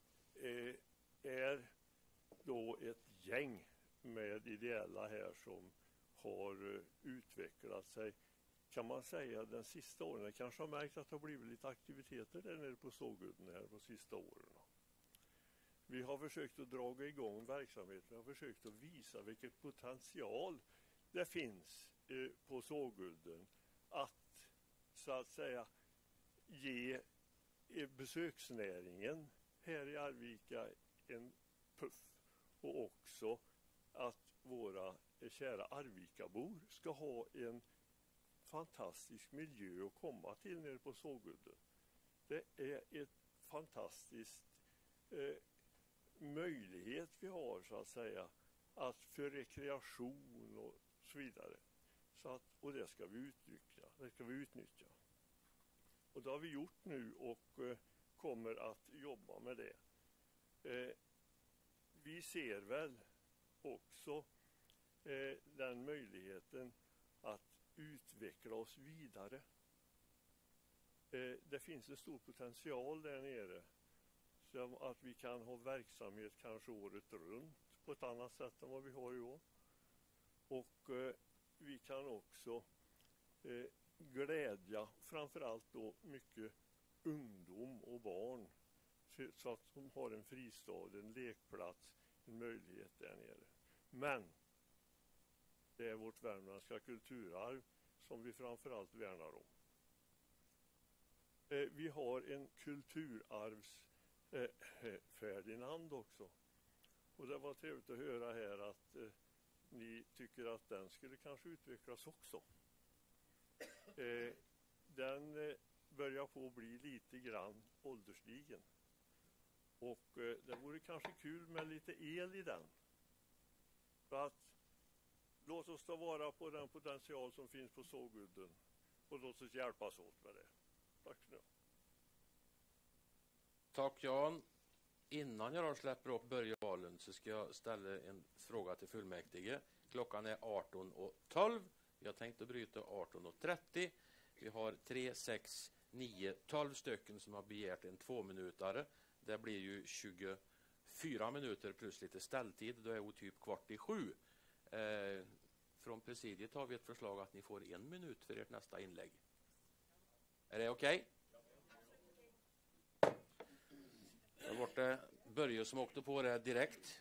är då ett gäng med ideella här som har utvecklat sig, kan man säga, den sista åren. Jag kanske har märkt att det har blivit lite aktiviteter där nere på Sågudden här på sista åren. Vi har försökt att dra igång verksamheten. Vi har försökt att visa vilket potential det finns på Sågudden att, så att säga, ge besöksnäringen här i Arvika en puff, och också att våra kära Arvikabor ska ha en fantastisk miljö att komma till nere på Sågudden. Det är ett fantastiskt möjlighet vi har, så att säga, att för rekreation och så vidare. Så att, och det ska vi utnyttja. Och det har vi gjort nu och kommer att jobba med det. Vi ser väl också den möjligheten att utveckla oss vidare. Det finns en stor potential där nere, så att vi kan ha verksamhet kanske året runt på ett annat sätt än vad vi har i år. Och vi kan också glädja framförallt då mycket ungdom och barn, så att de har en fristad, en lekplats, en möjlighet där nere. Men det är vårt värmländska kulturarv som vi framförallt värnar om. Vi har en kulturarvs Ferdinand också. Och det var trevligt att höra här att ni tycker att den skulle kanske utvecklas också. Den börjar på att bli lite grann ålderstigen. Och det vore kanske kul med lite el i den. Så att låt oss ta vara på den potential som finns på Sågudden. Och låt oss hjälpas åt med det. Tack så mycket. Tack Jan. Innan jag då släpper upp Börje Valen så ska jag ställa en fråga till fullmäktige. Klockan är 18:12. Vi har tänkt att bryta 18:30. Vi har 3, 6, 9, 12 stycken som har begärt en 2-minutare. Det blir ju 24 minuter plus lite ställtid. Då är det typ 6:45. Från presidiet har vi ett förslag att ni får 1 minut för ert nästa inlägg. Är det okej? Det var det Börje som åkte på det direkt.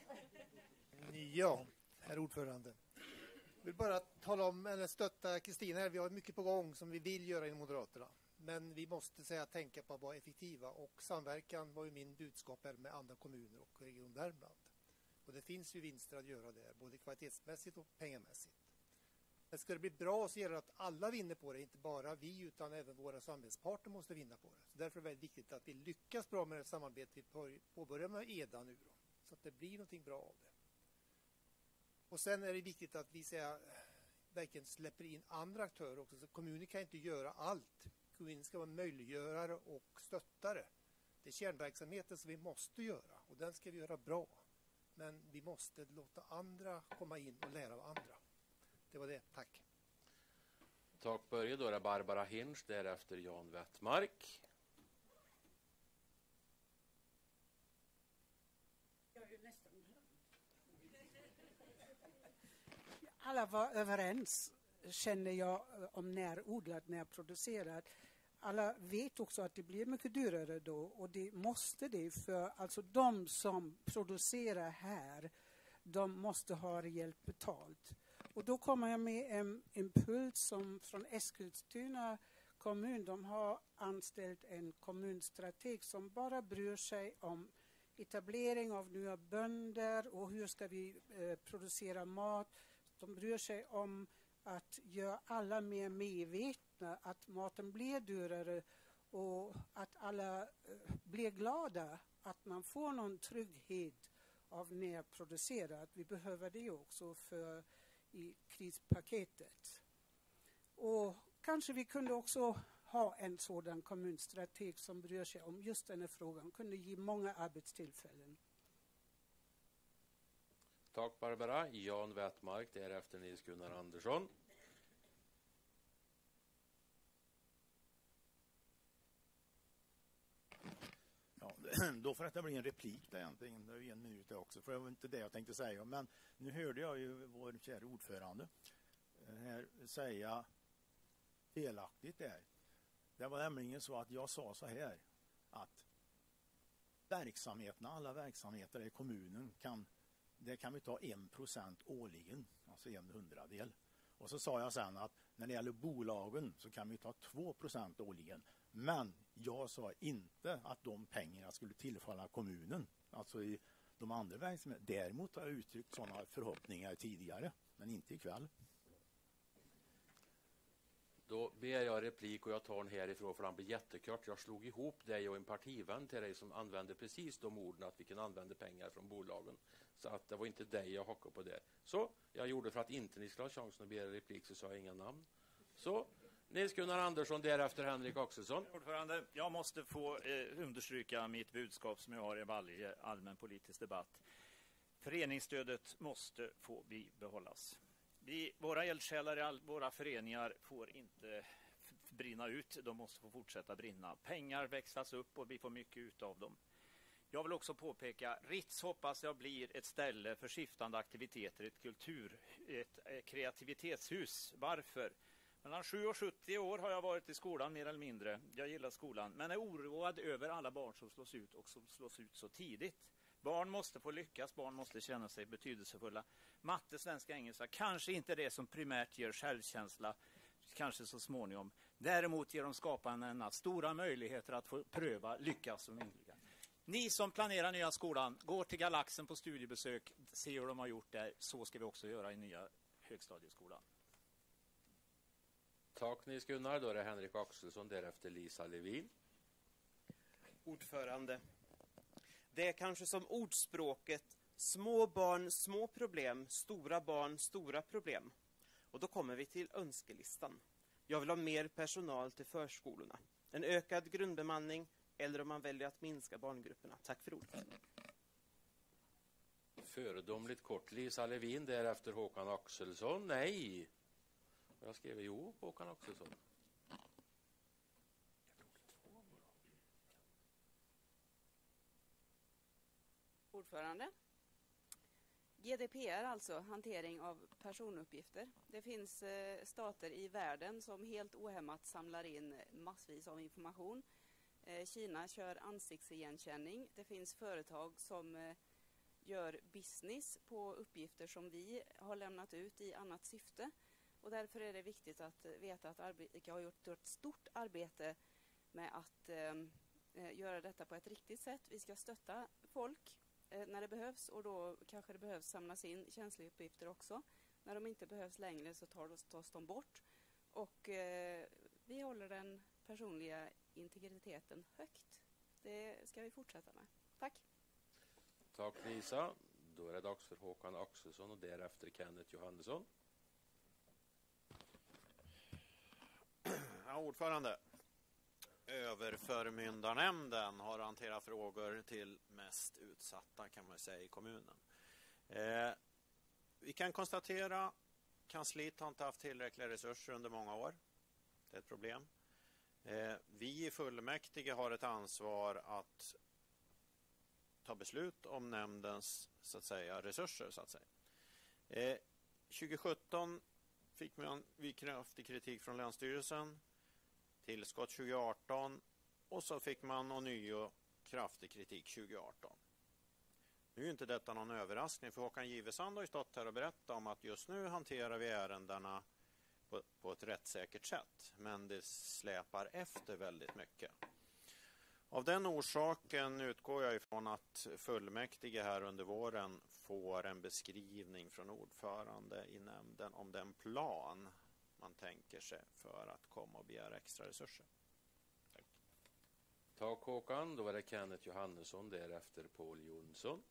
Ja, herr ordförande. Jag vill bara tala om, eller stötta Kristina här. Vi har mycket på gång som vi vill göra i Moderaterna. Men vi måste tänka på att vara effektiva. Och samverkan var ju min budskap här med andra kommuner och Region Värmland. Och det finns ju vinster att göra där, både kvalitetsmässigt och pengamässigt. Men ska det bli bra så gäller det att alla vinner på det, inte bara vi utan även våra samarbetspartner måste vinna på det. Så därför är det väldigt viktigt att vi lyckas bra med det samarbete vi påbörjar med EDA nu då, så att det blir någonting bra av det. Och sen är det viktigt att vi verkligen släpper in andra aktörer också. Så kommunen kan inte göra allt. Kommunen ska vara möjliggörare och stöttare. Det är kärnverksamheten som vi måste göra och den ska vi göra bra. Men vi måste låta andra komma in och lära av andra. Det var det. Tack. Tack Börje. Då är det Barbara Hinch, därefter Jan Wettmark. Alla var överens, känner jag, om närodlat, närproducerat. Alla vet också att det blir mycket dyrare då och det måste det, för alltså de som producerar här, de måste ha rejält betalt. Och då kommer jag med en impuls som från Eskilstuna kommun. De har anställt en kommunstrateg som bara bryr sig om etablering av nya bönder och hur ska vi producera mat. De bryr sig om att göra alla mer medvetna att maten blir dyrare och att alla blir glada att man får någon trygghet av närproducerat. Vi behöver det också för i krispaketet. Och kanske vi kunde också ha en sådan kommunstrateg som bryr sig om just den här frågan. Kunde ge många arbetstillfällen. Tack Barbara. Jan Wettmark, därefter Nils-Gunnar Andersson. Ja, då får det bli en replik där egentligen. Det är 1 minut där också, för det var inte det jag tänkte säga. Men nu hörde jag ju vår kära ordförande här säga felaktigt där. Det var nämligen så att jag sa så här att alla verksamheter i kommunen kan vi ta 1% årligen, alltså 1/100. Och så sa jag sen att när det gäller bolagen så kan vi ta 2% årligen. Men jag sa inte att de pengarna skulle tillfalla kommunen, alltså i de andra verksamheterna. Däremot har jag uttryckt sådana förhoppningar tidigare, men inte ikväll. Då ber jag replik och jag tar den härifrån för den blir jättekort. Jag slog ihop dig och en partivän till dig som använde precis de orden att vi kan använda pengar från bolagen. Så att det var inte dig jag hockade på det. Så jag gjorde för att inte ni skulle ha chansen att begära replik så sa jag inga namn. Så Nils-Gunnar Andersson, därefter Henrik Axelsson. Ordförande, jag måste få understryka mitt budskap som jag har i varje allmänpolitisk debatt. Föreningsstödet måste få bibehållas. Våra eldsjälar i våra föreningar får inte brinna ut, de måste få fortsätta brinna. Pengar växlas upp och vi får mycket ut av dem. Jag vill också påpeka, Ritz hoppas jag blir ett ställe för skiftande aktiviteter, ett kreativitetshus. Varför? Mellan 7 och 70 år har jag varit i skolan mer eller mindre. Jag gillar skolan, men är oroad över alla barn som slås ut och som slås ut så tidigt. Barn måste få lyckas, barn måste känna sig betydelsefulla. Matte, svenska, engelska, kanske inte det som primärt ger självkänsla, kanske så småningom. Däremot ger de skaparna stora möjligheter att få pröva, lyckas och mänskliga. Ni som planerar nya skolan, går till Galaxen på studiebesök, se hur de har gjort där. Så ska vi också göra i nya högstadieskolan. Tack Nils-Gunnar, då är det Henrik Axelsson, därefter Lisa Levin. Ordförande. Det är kanske som ordspråket, små barn, små problem, stora barn, stora problem. Och då kommer vi till önskelistan. Jag vill ha mer personal till förskolorna. En ökad grundbemanning eller om man väljer att minska barngrupperna. Tack för ordet. Föredomligt kort Lisa Levin, därefter Håkan Axelsson. Nej! Jag skrev jo, Håkan Axelsson. Ordförande. GDPR, alltså hantering av personuppgifter. Det finns stater i världen som helt ohämmat samlar in massvis av information. Kina kör ansiktsigenkänning. Det finns företag som gör business på uppgifter som vi har lämnat ut i annat syfte. Och därför är det viktigt att veta att Arvika har gjort ett stort arbete med att göra detta på ett riktigt sätt. Vi ska stötta folk när det behövs och då kanske det behövs samlas in känsliga uppgifter också. När de inte behövs längre så tas de bort. Och vi håller den personliga integriteten högt. Det ska vi fortsätta med. Tack. Tack Lisa. Då är det dags för Håkan Axelsson och därefter Kenneth Johansson. Ja, ordförande. Överförmyndarnämnden har hanterat frågor till mest utsatta kan man säga i kommunen. Vi kan konstatera att kansliet har inte haft tillräckliga resurser under många år. Det är ett problem. Vi i fullmäktige har ett ansvar att ta beslut om nämndens så att säga, resurser. Så att säga. 2017 fick vi kraftig kritik från Länsstyrelsen. Tillskott 2018 och så fick man ånyo kraftig kritik 2018. Nu är inte detta någon överraskning för Håkan Givesand har ju stått här och berättat om att just nu hanterar vi ärendena på ett rättssäkert sätt. Men det släpar efter väldigt mycket. Av den orsaken utgår jag ifrån att fullmäktige här under våren får en beskrivning från ordförande i nämnden om den plan man tänker sig för att komma och begära extra resurser. Tack. Tack Håkan, då var det Kenneth Johansson, därefter Paul Jonsson.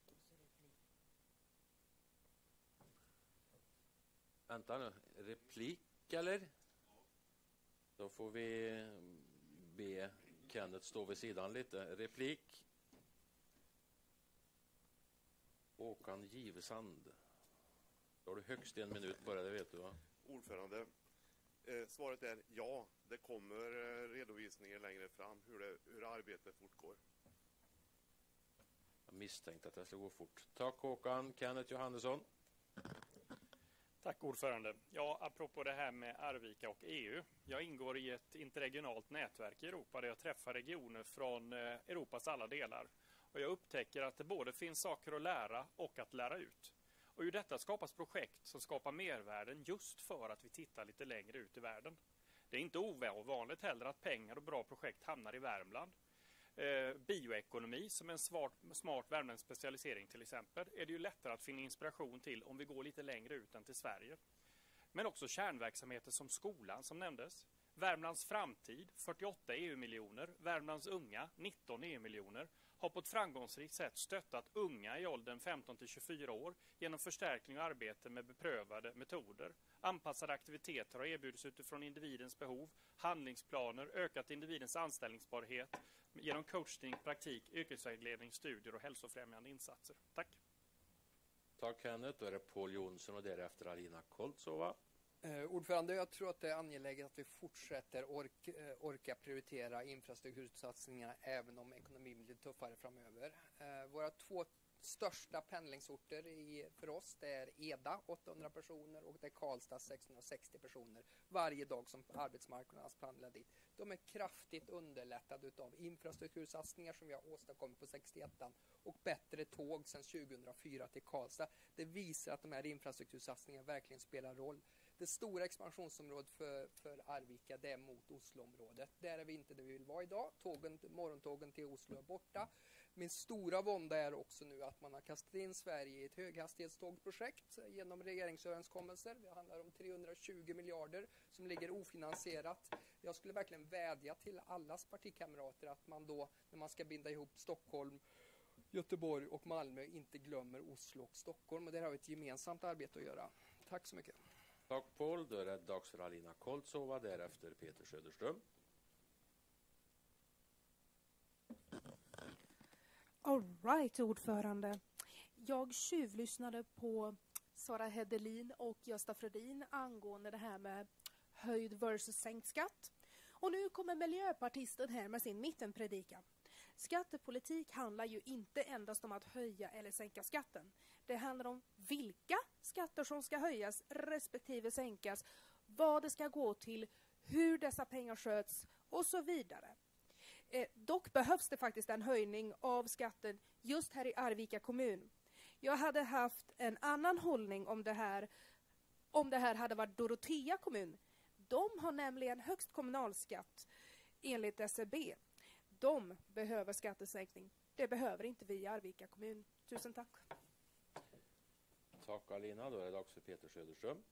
Vänta nu, replik eller? Då får vi be Kenneth stå vid sidan lite. Replik. Håkan Givesand. Då har du högst 1 minut bara, det vet du va? Ordförande, svaret är ja. Det kommer redovisningar längre fram hur arbetet fortgår. Jag misstänkte att det skulle gå fort. Tack Håkan. Kenneth Johansson. Tack ordförande. Ja, apropå det här med Arvika och EU. Jag ingår i ett interregionalt nätverk i Europa där jag träffar regioner från Europas alla delar. Och jag upptäcker att det både finns saker att lära och att lära ut. Och ur detta skapas projekt som skapar mervärden just för att vi tittar lite längre ut i världen. Det är inte ovanligt heller att pengar och bra projekt hamnar i Värmland. Bioekonomi som en smart värmländsk specialisering till exempel är det ju lättare att finna inspiration till om vi går lite längre ut än till Sverige. Men också kärnverksamheter som skolan som nämndes. Värmlands framtid, 48 EU-miljoner, Värmlands unga, 19 EU-miljoner, har på ett framgångsrikt sätt stöttat unga i åldern 15-24 år genom förstärkning och arbete med beprövade metoder. Anpassade aktiviteter har erbjudits utifrån individens behov, handlingsplaner, ökat individens anställningsbarhet genom coachning, praktik, yrkesvägledning, studier och hälsofrämjande insatser. Tack. Tack Kenneth, då är det Paul Jonsson och därefter Alina Koltsova. Ordförande, jag tror att det är angeläget att vi fortsätter orka prioritera infrastruktursatsningarna även om ekonomin blir tuffare framöver. Våra 2 största pendlingsorter för oss, det är Eda 800 personer och det är Karlstad 660 personer varje dag som arbetsmarknadens pendlar dit. De är kraftigt underlättade utav infrastruktursatsningar som vi har åstadkommit på 61an och bättre tåg sedan 2004 till Karlstad. Det visar att de här infrastruktursatsningarna verkligen spelar roll. Det stora expansionsområdet för Arvika, det är mot Osloområdet. Där är vi inte där vi vill vara idag. Morgontågen till Oslo är borta. Min stora vånda är också nu att man har kastat in Sverige i ett höghastighetstågprojekt genom regeringsöverenskommelser. Det handlar om 320 miljarder som ligger ofinansierat. Jag skulle verkligen vädja till allas partikamrater att man då, när man ska binda ihop Stockholm, Göteborg och Malmö, inte glömmer Oslo och Stockholm. Och där har vi ett gemensamt arbete att göra. Tack så mycket. Tack Paul, då är det dags för Alina Koltsova, därefter Peter Söderström. All right, ordförande. Jag tjuvlyssnade på Sara Hedelin och Gösta Fredin angående det här med höjd versus sänkt skatt. Och nu kommer miljöpartisten här med sin mittenpredikan. Skattepolitik handlar ju inte endast om att höja eller sänka skatten. Det handlar om vilka skatter som ska höjas respektive sänkas, vad det ska gå till, hur dessa pengar sköts och så vidare. Dock behövs det faktiskt en höjning av skatten just här i Arvika kommun. Jag hade haft en annan hållning om det här hade varit Dorotea kommun. De har nämligen högst kommunalskatt enligt SCB. De behöver skattesänkning. Det behöver inte vi i Arvika kommun. Tusen tack. Tack Alina, då är det dags för Peter Söderström.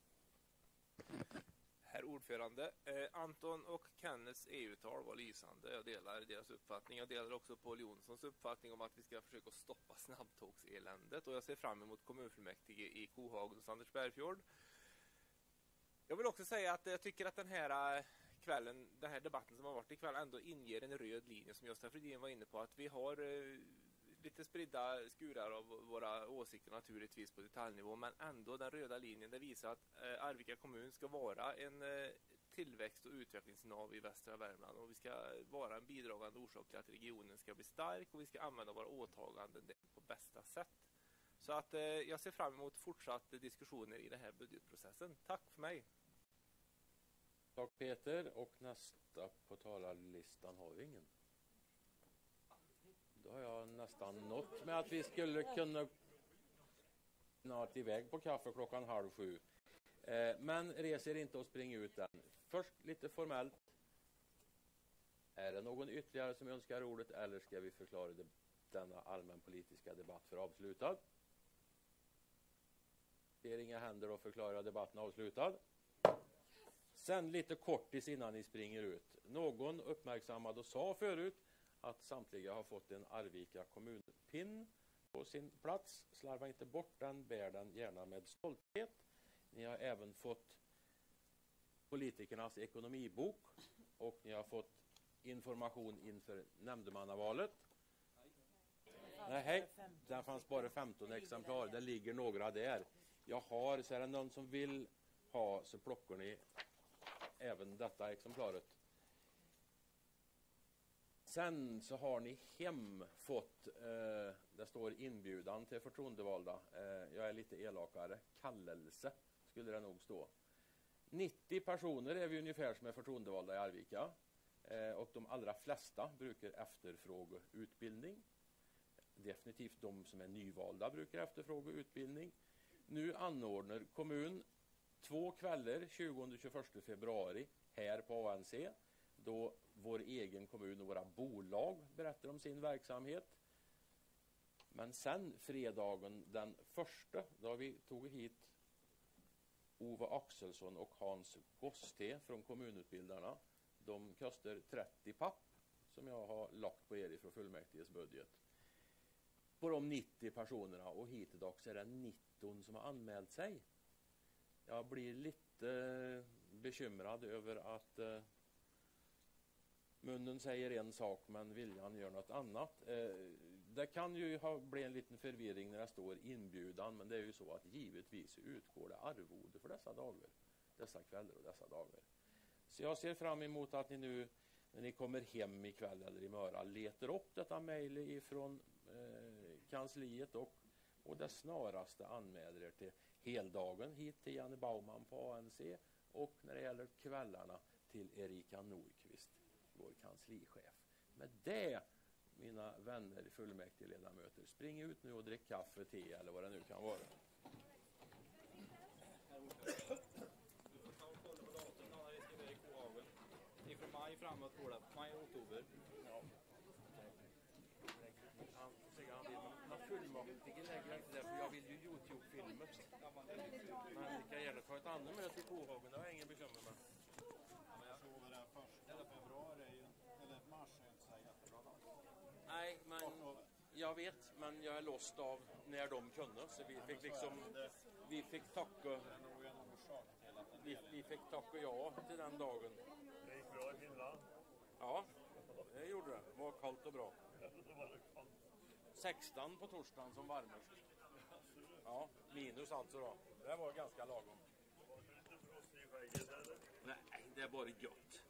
Herr ordförande, Anton och Kennets EU-tal var lysande. Jag delar deras uppfattning. Jag delar också Paul Jonssons uppfattning om att vi ska försöka stoppa snabbtågseländet. Och jag ser fram emot kommunfullmäktige i Kohagen och Sandersbergfjord. Jag vill också säga att jag tycker att den här debatten som har varit ikväll ändå inger en röd linje som Gösta Fredin var inne på. Att vi har lite spridda skurar av våra åsikter naturligtvis på detaljnivå, men ändå den röda linjen, det visar att Arvika kommun ska vara en tillväxt- och utvecklingsnav i västra Värmland, och vi ska vara en bidragande orsak till att regionen ska bli stark, och vi ska använda våra åtaganden på bästa sätt. Så att jag ser fram emot fortsatta diskussioner i den här budgetprocessen. Tack för mig. Tack Peter, och nästa på talarlistan har vi ingen. Då har jag nästan nått med att vi skulle kunna snart iväg på kaffe 6:30. Men reser inte och spring ut än. Först lite formellt. Är det någon ytterligare som önskar ordet, eller ska vi förklara denna allmänpolitiska debatt för avslutad? Ser inga händer, och förklarar debatten avslutad. Sen lite kortis innan ni springer ut. Någon uppmärksammade och sa förut att samtliga har fått en Arvika kommunpin på sin plats. Slarva inte bort den, bär den gärna med stolthet. Ni har även fått politikernas ekonomibok, och ni har fått information inför nämndemannavalet. Nej, den fanns bara 15 exemplar. Det ligger några där. Jag har, så är det någon som vill ha, så plockar ni även detta exemplaret. Sen så har ni fått, det står inbjudan till förtroendevalda. Jag är lite elakare. Kallelse skulle det nog stå. 90 personer är vi ungefär som är förtroendevalda i Arvika. Och de allra flesta brukar efterfråga utbildning. Definitivt de som är nyvalda brukar efterfråga utbildning. Nu anordnar kommun 2 kvällar 20-21 februari här på ANC, då vår egen kommun och våra bolag berättar om sin verksamhet. Men sen fredagen den 1, då har vi tagit hit Ove Axelsson och Hans Goste från kommunutbildarna. De kostar 30 papp som jag har lagt på er ifrån fullmäktiges budget. På de 90 personerna, och hittills är det 19 som har anmält sig. Jag blir lite bekymrad över att munnen säger en sak men viljan gör något annat. Det kan ju bli en liten förvirring när det står inbjudan, men det är ju så att givetvis utgår det arvode för dessa dagar, dessa kvällar och dessa dagar. Så jag ser fram emot att ni nu när ni kommer hem ikväll eller imorgon letar upp detta mejl ifrån kansliet och det snaraste anmäler er till heldagen hit till Janne Baumann på ANC, och när det gäller kvällarna till Erika Nordqvist, vår kanslichef. Med det, mina vänner fullmäktigeledamöter, spring ut nu och drick kaffe, te eller vad det nu kan vara. Från maj framåt går det. Maj och oktober. Ja. Han fullmäktige lägger inte det, för jag vill ju YouTube-filmet. Men vi kan gärna ta ett annat möte i Kohagen, det har jag ingen bekymmer med. Jag tror det är 1 februari eller mars är inte så jättebra dag. Nej, men jag vet, men jag är låst av när de kunde, så vi fick liksom vi fick tacka ja till den dagen. Det gick bra i Finland. Ja, det gjorde det. Det var kallt och bra. 16 på torsdagen som varmast. Ja, minus alltså då. Det var ganska lagom. Var det lite frost i skägget eller? Nej, det är bara gött.